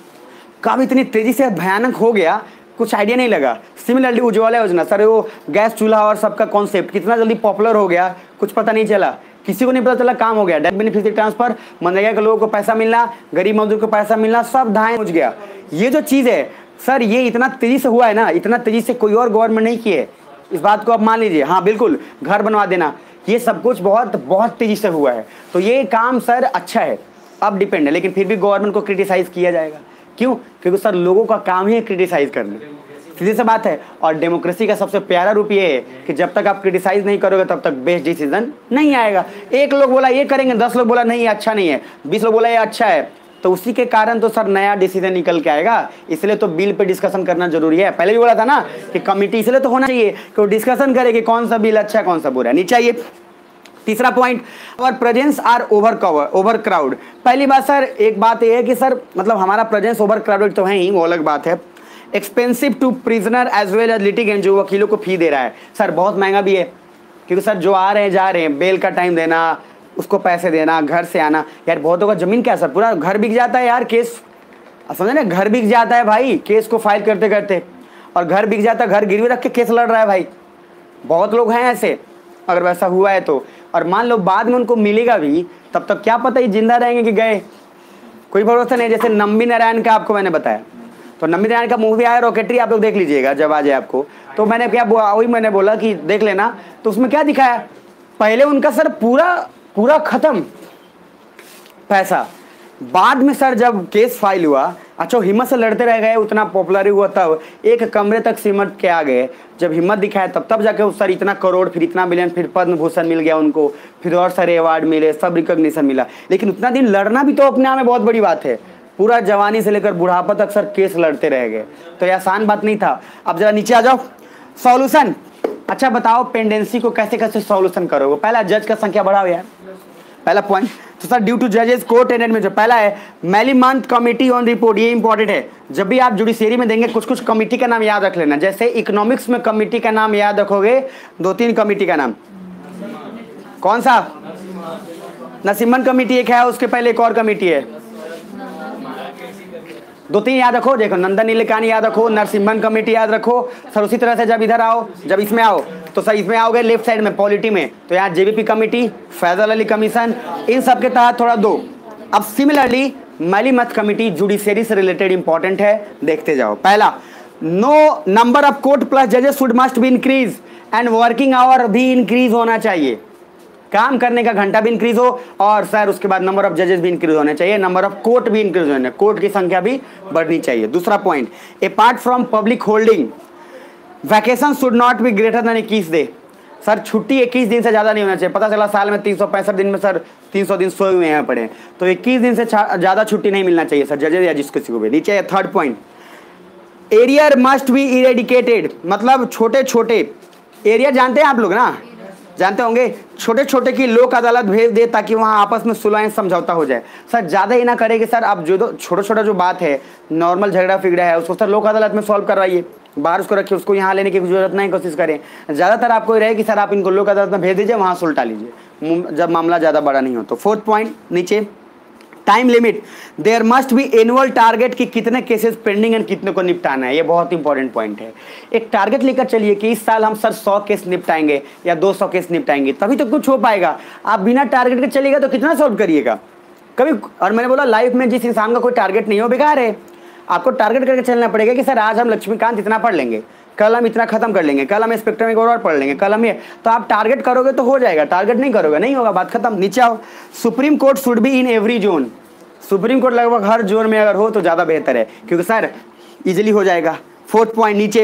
A: काम इतनी तेजी से भयानक हो गया, कुछ आइडिया नहीं लगा। सिमिलरली उज्ज्वला योजना, सर वो गैस चूल्हा और सबका कॉन्सेप्ट कितना जल्दी पॉपुलर हो गया, कुछ पता नहीं चला, किसी को नहीं पता चला, काम हो गया। डायरेक्ट बेनिफिशियरी ट्रांसफर, मनरेगा के लोगों को पैसा मिलना, गरीब मजदूर को पैसा मिलना, सब धाएं पहुंच गया। ये जो चीज़ है सर, ये इतना तेजी से हुआ है ना, इतना तेजी से कोई और गवर्नमेंट नहीं की है। इस बात को आप मान लीजिए, हाँ बिल्कुल, घर बनवा देना, ये सब कुछ बहुत बहुत तेजी से हुआ है। तो ये काम सर अच्छा है, अब डिपेंड है, लेकिन फिर भी गवर्नमेंट को क्रिटिसाइज किया जाएगा। क्यों? क्योंकि सर लोगों का काम ही है क्रिटिसाइज करना, सीधी सी बात है। और डेमोक्रेसी का सबसे प्यारा रूप ये है कि जब तक आप क्रिटिसाइज नहीं करोगे तब तक बेस्ट डिसीजन नहीं आएगा। एक लोग बोला ये करेंगे, दस लोग बोला नहीं ये अच्छा नहीं है, बीस लोग बोला ये अच्छा है, तो उसी के कारण तो सर नया डिसीजन निकल के आएगा। इसलिए तो बिल पे डिस्कशन करना जरूरी है। पहले भी बोला था ना कि कमिटी इसलिए तो होना चाहिए कि वो डिस्कशन करे कि कौन सा बिल अच्छा है कौन सा बुरा है। नीचे आइए, तीसरा point, our prisons are over cover over crowd. पहली बात सर, एक बात ये है कि सर मतलब हमारा प्रेजेंस ओवर क्राउडेड तो है ही, वो अलग बात है। Expensive to prisoner as well as litigant, जो वकीलों को फी दे रहा है सर बहुत महंगा भी है, क्योंकि सर जो आ रहे हैं जा रहे हैं, बेल का टाइम देना, उसको पैसे देना, घर से आना, यार बहुतों का जमीन क्या सर, पूरा घर बिक जाता है यार, केस समझे ना, घर बिक जाता है भाई केस को फाइल करते करते, और घर बिक जाता है, घर गिरवी रख के केस लड़ रहा है भाई, बहुत लोग हैं ऐसे। अगर वैसा हुआ है तो, और मान लो बाद में उनको मिलेगा भी, तब तक क्या पता ही जिंदा रहेंगे कि गए, कोई भरोसा नहीं। जैसे नम्बी नारायण का आपको मैंने बताया, तो नम्बी नारायण का मूवी आया रॉकेटरी, आप लोग देख लीजिएगा जब आ जाए आपको। तो मैंने क्या वही मैंने बोला कि देख लेना, तो उसमें क्या दिखाया, पहले उनका सर पूरा पूरा खत्म पैसा, बाद में सर जब केस फाइल हुआ, अच्छा हिम्मत से लड़ते रह गए, उतना पॉपुलर हुआ, तब एक कमरे तक सिमट के आ गए, जब हिम्मत दिखाया तब तब जाके उस सर इतना करोड़, फिर इतना मिलियन, फिर पद्म भूषण मिल गया उनको, फिर और सारे अवार्ड मिले, सब रिकॉग्निशन मिला। लेकिन उतना दिन लड़ना भी तो अपने आप में बहुत बड़ी बात है, पूरा जवानी से लेकर बुढ़ापा तक सर केस लड़ते रह गए, तो ये आसान बात नहीं था। अब जरा नीचे आ जाओ, सॉल्यूशन। अच्छा बताओ पेंडेंसी को कैसे कैसे सॉल्यूशन करोगे। पहला, जज का संख्या बढ़ाओ यार, पहला पॉइंट। तो सर ड्यू टू जजेस कोर्ट एंड में जो पहला है, Malimath committee on report, ये इंपॉर्टेंट है। जब भी आप जुडिशरी में देंगे कुछ कुछ कमिटी का नाम याद रख लेना। जैसे इकोनॉमिक्स में कमिटी का नाम याद रखोगे, दो तीन कमिटी का नाम, कौन सा, नसीमन कमिटी एक है, उसके पहले एक और कमिटी है, दो तीन याद रखो। देखो नंदन नीलेकानी याद रखो, नरसिम्हन कमेटी याद रखो। सर उसी तरह से जब इधर आओ, जब इसमें आओ तो सर इसमें आओगे लेफ्ट साइड में पॉलिटी में, तो यहाँ JBP committee, Fazal Ali commission, इन सब के तहत थोड़ा दो। अब similarly Malimath committee judiciary से रिलेटेड इंपॉर्टेंट है, देखते जाओ। पहला, no number of court plus जजेस should must be increase and working hour भी इंक्रीज होना चाहिए, काम करने का घंटा भी इंक्रीज हो, और सर उसके बाद नंबर ऑफ जजेस भी इंक्रीज होने चाहिए, नंबर ऑफ कोर्ट भी इंक्रीज होने, कोर्ट की संख्या भी बढ़नी चाहिए। दूसरा point, apart from public holding vacation should not be greater than इक्कीस डे। सर छुट्टी इक्कीस दिन से ज़्यादा नहीं होना चाहिए। पता चला साल में तीन सौ पैंसठ दिन में सर तीन सौ दिन सोए हुए हैं पड़े, तो इक्कीस दिन से ज़्यादा छुट्टी नहीं मिलना चाहिए सर जजेस या जिस किसी को भी। नीचे third point, arrear must be eradicated, मतलब छोटे छोटे एरिया जानते हैं आप लोग ना, जानते होंगे, छोटे छोटे की लोक अदालत भेज दे ताकि वहाँ आपस में सुलह समझौता हो जाए। सर ज़्यादा ही ना करेंगे सर, आप जो दो छोटा छोटा जो बात है, नॉर्मल झगड़ा फिगड़ा है, उसको सर लोक अदालत में सॉल्व करवाइए, बाहर उसको रखिए, उसको यहाँ लेने की जरूरत नहीं, कोशिश करें। ज़्यादातर आपको ये रहे कि सर आप इनको लोक अदालत में भेज दीजिए, वहाँ सुलटा लीजिए जब मामला ज़्यादा बड़ा नहीं हो तो। फोर्थ पॉइंट नीचे, time limit, there must be annual target कि कितने केसेस पेंडिंग एंड कितने को निपटाना है। ये बहुत इंपॉर्टेंट पॉइंट है। एक टारगेट लेकर चलिए कि इस साल हम सर सौ केस निपटाएंगे या दो सौ केस निपटाएंगे, तभी तो कुछ हो पाएगा। आप बिना टारगेट के चलिएगा तो कितना सॉल्व करिएगा कभी। और मैंने बोला लाइफ में जिस इंसान का कोई टारगेट नहीं हो बेकार है। आपको टारगेट करके चलना पड़ेगा कि सर आज हम लक्ष्मीकांत इतना पढ़ लेंगे, कल हम इतना खत्म कर लेंगे, कल हम स्पेक्ट्रम एक और पढ़ लेंगे, कल हम ये, तो आप टारगेट करोगे तो हो जाएगा, टारगेट नहीं करोगे नहीं होगा, बात खत्म। नीचे आओ, supreme court should be in every zone. Supreme court लगभग हर जोन में अगर हो तो ज़्यादा बेहतर है, क्योंकि सर इजीली हो जाएगा। फोर्थ पॉइंट नीचे,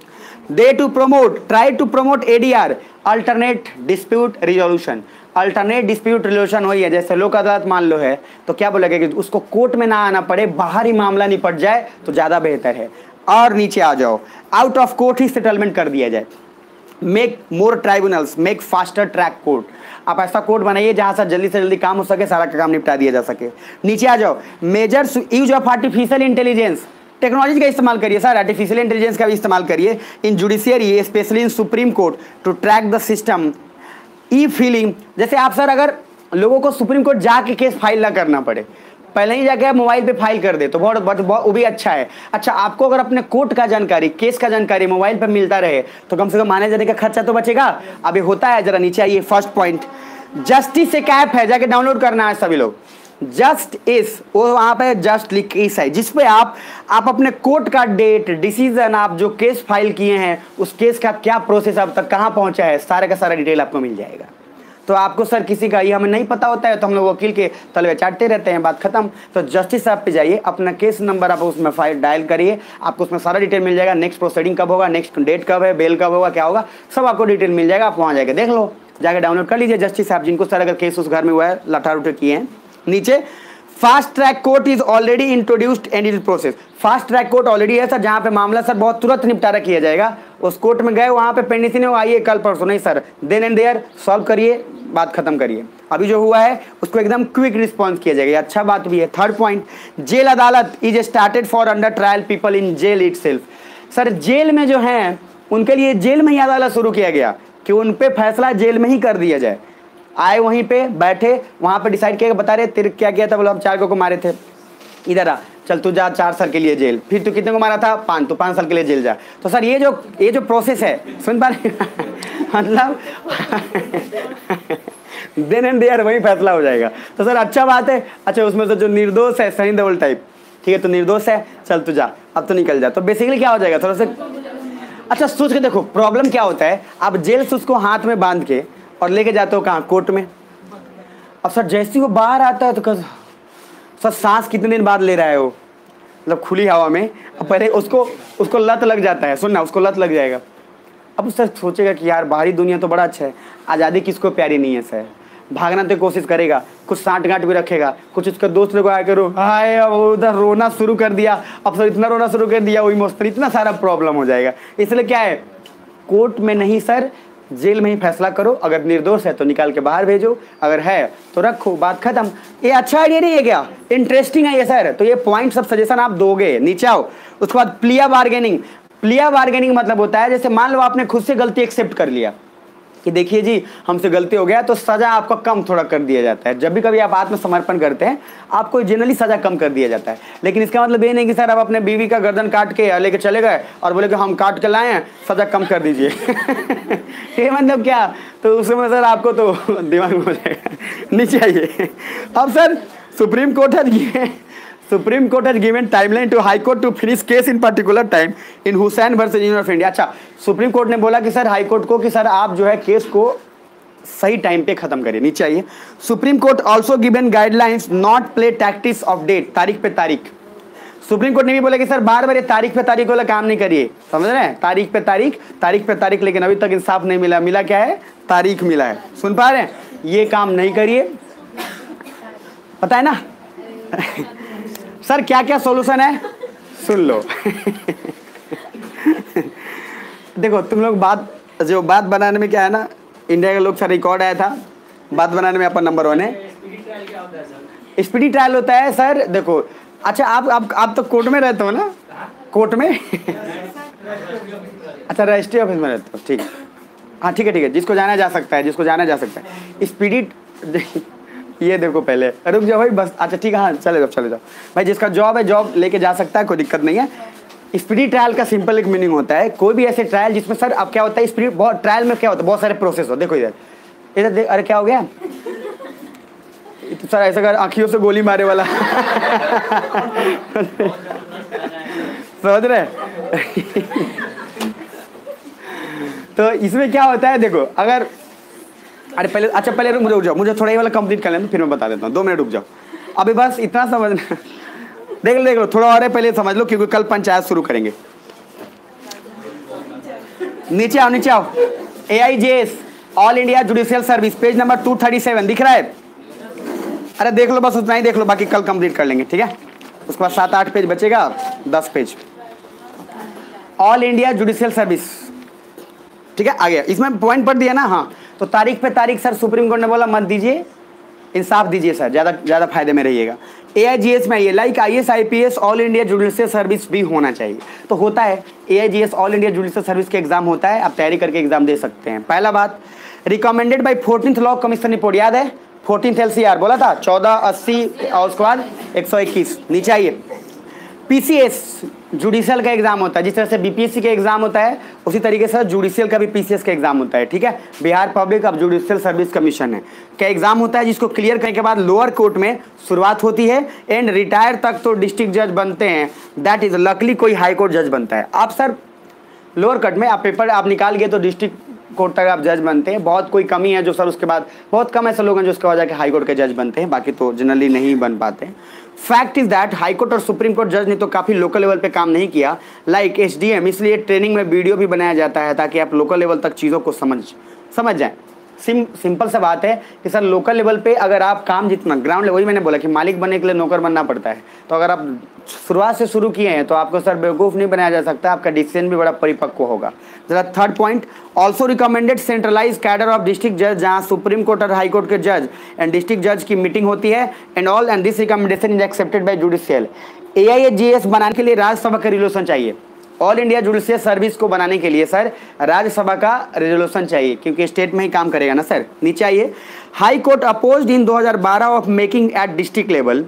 A: they to promote, try to promote ADR, alternate dispute resolution. Alternate dispute resolution वही है, जैसे लोक अदालत मान लो है तो क्या बोलेगा कि उसको कोर्ट में ना आना पड़े, बाहर ही मामला निपट जाए तो ज़्यादा बेहतर है। और नीचे आ जाओ, आउट ऑफ कोर्ट ही सेटलमेंट कर दिया जाए। Make more tribunals, make faster track court. आप ऐसा कोर्ट बनाइए जहां से जल्दी से जल्दी काम हो सके, सारा का काम निपटा दिया जा सके। नीचे आ जाओ, measures use of artificial intelligence, technology का इस्तेमाल करिए सर, आर्टिफिशियल इंटेलिजेंस का भी इस्तेमाल करिए in judiciary specially in supreme court to track the system. E filing, जैसे आप सर अगर लोगों को सुप्रीम कोर्ट जाके केस फाइल ना करना पड़े, पहले ही जाके मोबाइल पे फाइल कर दे तो बहुत बहुत वो भी अच्छा है। अच्छा, आपको अगर अपने कोर्ट का जानकारी, केस का जानकारी मोबाइल पे मिलता रहे तो कम से कम माने जाने का खर्चा तो बचेगा। अब ये होता है, जरा नीचे आइए। फर्स्ट पॉइंट, जस्टिस एक ऐप है, जाके डाउनलोड करना है सभी लोग। जस्ट इस, वो वहाँ पे जस्ट लिख केस है, जिसपे आप आप अपने कोर्ट का डेट, डिसीजन, आप जो केस फाइल किए हैं उस केस का क्या प्रोसेस अब तक कहाँ पहुँचा है, सारा का सारा डिटेल आपको मिल जाएगा। तो आपको सर किसी का ये हमें नहीं पता होता है तो हम लोग वकील के तलवे चाटते रहते हैं, बात खत्म। तो जस्टिस ऐप पे जाइए, अपना केस नंबर आप उसमें फाइल डायल करिए, आपको उसमें सारा डिटेल मिल जाएगा। नेक्स्ट प्रोसीडिंग कब होगा, नेक्स्ट डेट कब है, बेल कब होगा, क्या होगा, सब आपको डिटेल मिल जाएगा। आप वहाँ जाके देख लो, जाके डाउनलोड कर लीजिए जस्टिस ऐप, जिनको सर अगर केस उस घर में हुआ है, लठार उठे किए हैं। नीचे, fast track court is already introduced and is process. Fast track court already है सर, जहाँ पे मामला सर बहुत तुरंत निपटारा किया जाएगा। उस कोर्ट में गए, वहाँ पे पेंडिंग नहीं हो, आइए कल परसों, नहीं sir, then and there solve करिए, बात खत्म करिए। अभी जो हुआ है उसको एकदम क्विक रिस्पॉन्स किया जाएगा, अच्छा बात भी है। Third point, jail adalat is started for under trial people in jail itself. Sir jail में जो हैं उनके लिए जेल में ही अदालत शुरू किया गया कि उन पे फैसला जेल में ही कर दिया जाए। आए वहीं पे बैठे, वहाँ पे डिसाइड किया, बता रहे तेरे क्या किया था, बोलो हम चार को मारे थे, इधर आ, चल तू जा चार साल के लिए जेल। फिर तू कितने को मारा था, पाँच, तो पाँच साल के लिए जेल जा। तो सर ये जो ये जो प्रोसेस है, सुन पा रहे मतलब देन एंड देयर वही फैसला हो जाएगा। तो सर अच्छा बात है। अच्छा, उसमें से जो निर्दोष है, सनी देओल टाइप, ठीक है, तो निर्दोष है, चल तू जा, अब तो निकल जा। तो बेसिकली क्या हो जाएगा, थोड़ा सा अच्छा सोच के देखो, प्रॉब्लम क्या होता है, आप जेल से उसको हाथ में बांध के और लेके जाते हो कहाँ, कोर्ट में। अब सर जैसे ही वो बाहर आता है तो कह, सर सांस कितने दिन बाद ले रहा है वो, मतलब खुली हवा में। अब पहले उसको उसको लत लग जाता है, सुनना, उसको लत लग जाएगा। अब सर सोचेगा कि यार बाहरी दुनिया तो बड़ा अच्छा है, आज़ादी किसको प्यारी नहीं है सर। भागना तो कोशिश करेगा, कुछ साठ गांठ भी रखेगा, कुछ उसका दोस्त लोग आकर रो, हाय अब उधर रोना शुरू कर दिया, अब सर इतना रोना शुरू कर दिया, वही मस्त, इतना सारा प्रॉब्लम हो जाएगा। इसलिए क्या है, कोर्ट में नहीं सर, जेल में ही फैसला करो। अगर निर्दोष है तो निकाल के बाहर भेजो, अगर है तो रखो, बात खत्म। ये अच्छा आइडिया नहीं है क्या, इंटरेस्टिंग है ये सर। तो ये पॉइंट सब सजेशन आप दोगे। नीचे आओ, उसके बाद प्लिया बार्गेनिंग। प्लिया बार्गेनिंग मतलब होता है, जैसे मान लो आपने खुद से गलती एक्सेप्ट कर लिया कि देखिए जी हमसे गलती हो गया, तो सजा आपका कम थोड़ा कर दिया जाता है। जब भी कभी आप आत्मसमर्पण करते हैं आपको जनरली सजा कम कर दिया जाता है। लेकिन इसका मतलब ये नहीं कि सर आप अपने बीवी का गर्दन काट के लेके चले गए और बोले कि हम काट के लाए हैं, सजा कम कर दीजिए ये मतलब क्या, तो उसमें सर आपको तो दिमाग में हो जाएगा। नीचे आइए। अब सर सुप्रीम कोर्ट है supreme court has given timeline to high court to finish case in particular time in Hussain versus union of India. अच्छा, सुप्रीम कोर्ट ने बोला कि सर हाई कोर्ट को कि सर आप जो है केस को सही टाइम पे खत्म करिए। नीचे आइए। Supreme court also given guidelines not play tactics of date, तारीख पे तारीख। सुप्रीम कोर्ट ने भी बोला कि सर बार बार ये तारीख पे तारीख वाला काम नहीं करिए, समझ रहे हैं, तारीख पे तारीख, तारीख पे तारीख, लेकिन अभी तक इंसाफ नहीं मिला। मिला क्या है, तारीख मिला है, सुन पा रहे हैं, ये काम नहीं करिए, पता है ना सर क्या क्या सॉल्यूशन है, सुन लो देखो तुम लोग बात जो बात बनाने में क्या है ना, इंडिया का लोग सा रिकॉर्ड आया था, बात बनाने में अपन नंबर वन है। स्पीडी ट्रायल होता है सर, देखो अच्छा आप आप आप तो कोर्ट में रहते हो ना, कोर्ट में अच्छा रजिस्ट्री ऑफिस में रहते हो, ठीक है, हाँ ठीक है ठीक है, जिसको जाना जा सकता है, जिसको जाना जा सकता है। स्पीडी ये देखो पहले, रुक जाओ भाई बस, अच्छा ठीक है, हाँ चले जाओ चले जाओ भाई, जिसका जॉब है जॉब लेके जा सकता है, कोई दिक्कत नहीं है। स्पीडी ट्रायल का सिंपल एक मीनिंग होता है, कोई भी ऐसे ट्रायल जिसमें सर अब क्या होता है, स्पीडी बहुत ट्रायल में क्या होता है, बहुत सारे प्रोसेस हो, देखो इधर इधर देख, अरे क्या हो गया तो सर ऐसा कर आँखियों से गोली मारे वाला समझ रहे तो इसमें क्या होता है, देखो अगर अरे पहले अच्छा पहले रुक रुक जाओ, मुझे थोड़ा ये वाला कंप्लीट कर लेना, फिर मैं बता देता हूँ, दो मिनट रुक जाओ अभी, बस इतना समझना देख लो देख लो थोड़ा और है, पहले समझ लो क्योंकि कल पंचायत शुरू करेंगे। नीचे आओ नीचे आओ, A I J S all India judicial service page number two thirty seven दिख रहा है, अरे देख लो बस उतना ही देख लो, बाकी कल कंप्लीट कर लेंगे, ठीक है। उसके बाद सात आठ पेज बचेगा, दस page all India judicial service, ठीक है। आ गया, इसमें पॉइंट पढ़ दिया ना, हाँ तो तारीख पे तारीख सर सुप्रीम कोर्ट ने बोला मत दीजिए, इंसाफ दीजिए सर, ज़्यादा ज़्यादा फायदे में रहिएगा। ए आई जी एस में ये like I S I P S all India judicial service भी होना चाहिए, तो होता है A I J S all India judicial service के एग्जाम होता है, आप तैयारी करके एग्जाम दे सकते हैं। पहला बात recommended by fourteenth law commission report, याद है फोर्टीन्थ एल सी आर बोला था, चौदह अस्सी और उसके बाद एक सौ इक्कीस। नीचे आइए, पी सी एस जुडिशियल का एग्जाम होता है, जिस तरह से बी पी एस सी का एग्जाम होता है उसी तरीके से जुडिशियल का भी पी सी एस का एग्जाम होता है, ठीक है। बिहार पब्लिक अब जुडिशियल सर्विस कमीशन है का एग्जाम होता है, जिसको क्लियर करने के बाद लोअर कोर्ट में शुरुआत होती है एंड रिटायर तक तो डिस्ट्रिक्ट जज बनते हैं, दैट इज लकली कोई हाई कोर्ट जज बनता है। आप सर लोअर कोर्ट में आप पेपर आप निकाल गए तो डिस्ट्रिक्ट कोर्ट तक आप जज बनते हैं, बहुत कोई कमी है जो सर उसके बाद बहुत कम ऐसे लोग हैं जो उसके बाद जाके हाई कोर्ट के जज बनते हैं, बाकी तो जनरली नहीं बन पाते हैं। Fact is that high court और सुप्रीम कोर्ट जज ने तो काफ़ी लोकल लेवल पे काम नहीं किया लाइक एस डी एम, इसलिए ट्रेनिंग में वीडियो भी बनाया जाता है ताकि आप लोकल लेवल तक चीज़ों को समझ समझ जाएं। सिम सिंपल सा बात है कि सर लोकल लेवल पे अगर आप काम जितना ग्राउंड लेवल, वही मैंने बोला कि मालिक बनने के लिए नौकर बनना पड़ता है, तो अगर आप शुरुआत से शुरू किए हैं तो आपको सर बेवकूफ़ नहीं बनाया जा सकता, आपका डिसीजन भी बड़ा परिपक्व होगा। जरा third point, also recommended centralise cadre of district जज, जहाँ सुप्रीम कोर्ट और हाई कोर्ट के जज एंड डिस्ट्रिक्ट जज की मीटिंग होती है and all and this recommendation is accepted by judicial. A I J S बनाने के लिए राज्यसभा का रिजोल्यूशन चाहिए, ऑल इंडिया जुडिशियल सर्विस को बनाने के लिए सर राज्यसभा का रेजोल्यूशन चाहिए, क्योंकि स्टेट में ही काम करेगा ना सर। नीचे आइए, हाई कोर्ट अपोज्ड इन दो हज़ार बारह of making at district level,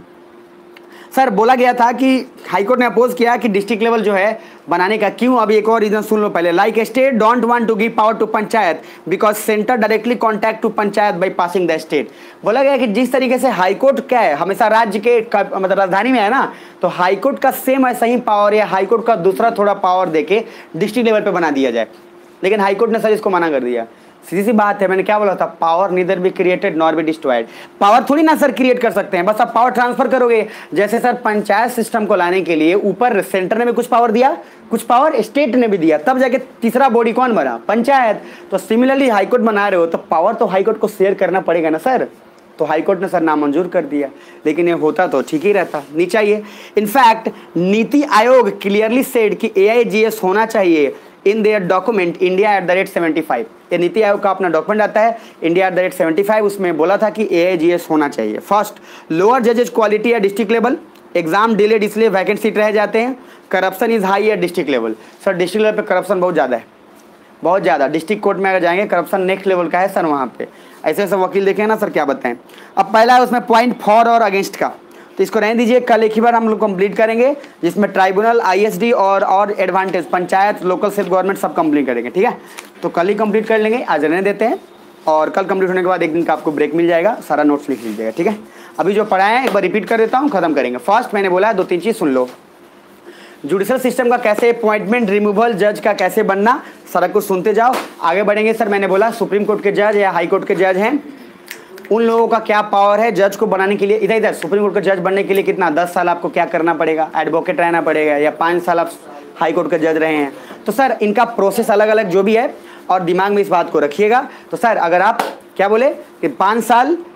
A: sir बोला गया था कि हाई कोर्ट ने अपोज किया कि डिस्ट्रिक्ट लेवल जो है बनाने का, क्यों? अभी एक और रीजन सुन लो पहले, like state don't want to give power to panchayat because centre directly contact to panchayat by passing the state. बोला गया कि जिस तरीके से हाई कोर्ट क्या है हमेशा राज्य के मतलब राजधानी में है ना, तो हाई कोर्ट का सेम ऐसा ही पावर या हाई कोर्ट का दूसरा थोड़ा पावर देके डिस्ट्रिक्ट लेवल पे बना दिया जाए, लेकिन हाई कोर्ट ने सर इसको मना कर दिया। सीधी सी बात है, मैंने क्या बोला था, power neither be created nor be destroyed. Power थोड़ी ना सर क्रिएट कर सकते हैं, बस आप पावर ट्रांसफर करोगे। जैसे सर पंचायत सिस्टम को लाने के लिए ऊपर सेंटर ने भी कुछ पावर दिया, कुछ पावर स्टेट ने भी दिया, तब जाके तीसरा बॉडी कौन बना, पंचायत। तो सिमिलरली हाईकोर्ट बना रहे हो तो पावर तो हाईकोर्ट को शेयर करना पड़ेगा ना सर, तो हाईकोर्ट ने सर नामंजूर कर दिया, लेकिन ये होता तो ठीक ही रहता। नीचे आइए, in fact NITI Aayog clearly said कि ए आई जी एस होना चाहिए in their document India at the rate seventy five. ये नीति आयोग का अपना डॉक्यूमेंट आता है India at the rate seventy five, उसमें बोला था कि ए आई जी एस होना चाहिए। फर्स्ट, लोअर जजेज क्वालिटी या डिस्ट्रिक्ट लेवल, एग्जाम डिलेड इसलिए वैकेंट सीट रह जाते हैं। Corruption is high at district level, sir district level पे करप्शन बहुत ज़्यादा है, बहुत ज़्यादा। डिस्ट्रिक्ट कोर्ट में अगर जाएंगे करप्शन नेक्स्ट लेवल का है सर वहाँ पे, ऐसे ऐसे वकील देखे ना सर, क्या बताएं। अब पहला है उसमें पॉइंट फॉर और अगेंस्ट का, तो इसको रहने दीजिए, कल एक ही बार हम लोग कंप्लीट करेंगे, जिसमें ट्राइब्यूनल, आई एस डी और और advantage, panchayat, local self government सब कंप्लीट करेंगे, ठीक है। तो कल ही कंप्लीट कर लेंगे, आज रहने देते हैं, और कल कंप्लीट होने के बाद एक दिन का आपको ब्रेक मिल जाएगा, सारा नोट्स लिख लीजिएगा, ठीक है। अभी जो पढ़ाए हैं एक बार रिपीट कर देता हूँ, खत्म करेंगे। फर्स्ट मैंने बोला है, दो तीन चीज़ सुन लो, जुडिशल सिस्टम का कैसे अपॉइंटमेंट, रिमूवल, जज का कैसे बनना, सारा कुछ सुनते जाओ, आगे बढ़ेंगे। सर मैंने बोला सुप्रीम कोर्ट के जज या हाई कोर्ट के जज हैं, उन लोगों का क्या पावर है जज को बनाने के लिए। इधर इधर सुप्रीम कोर्ट का जज बनने के लिए कितना, दस साल आपको क्या करना पड़ेगा, एडवोकेट रहना पड़ेगा, या पाँच साल आप हाई कोर्ट के जज रहे हैं। तो सर इनका प्रोसेस अलग अलग जो भी है, और दिमाग में इस बात को रखिएगा। तो सर अगर आप क्या बोले कि पाँच साल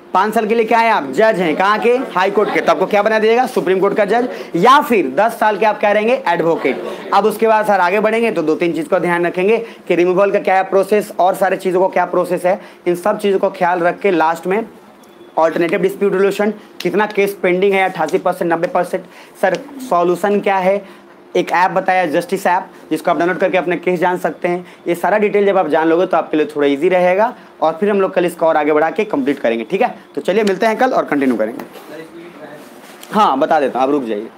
A: पाँच साल के लिए क्या है आप, जज हैं, कहाँ के, हाई कोर्ट के, तो आपको क्या बना दीजिएगा, सुप्रीम कोर्ट का जज, या फिर दस साल के आप क्या रहेंगे, एडवोकेट। अब उसके बाद सर आगे बढ़ेंगे तो दो तीन चीज़ का ध्यान रखेंगे कि रिमूवल का क्या है प्रोसेस और सारे चीज़ों को क्या प्रोसेस है, इन सब चीज़ों को ख्याल रख के लास्ट में ऑल्टरनेटिव डिस्प्यूट रिजोल्यूशन, कितना केस पेंडिंग है, अट्ठासी परसेंट नब्बे परसेंट, सर सॉल्यूशन क्या है, एक ऐप बताया जस्टिस ऐप जिसको आप डाउनलोड करके अपने केस जान सकते हैं। ये सारा डिटेल जब आप जान लोगे तो आपके लिए थोड़ा इजी रहेगा और फिर हम लोग कल इसको और आगे बढ़ा के कंप्लीट करेंगे। ठीक है, तो चलिए मिलते हैं कल और कंटिन्यू करेंगे। हाँ बता देता हूँ, आप रुक जाइए।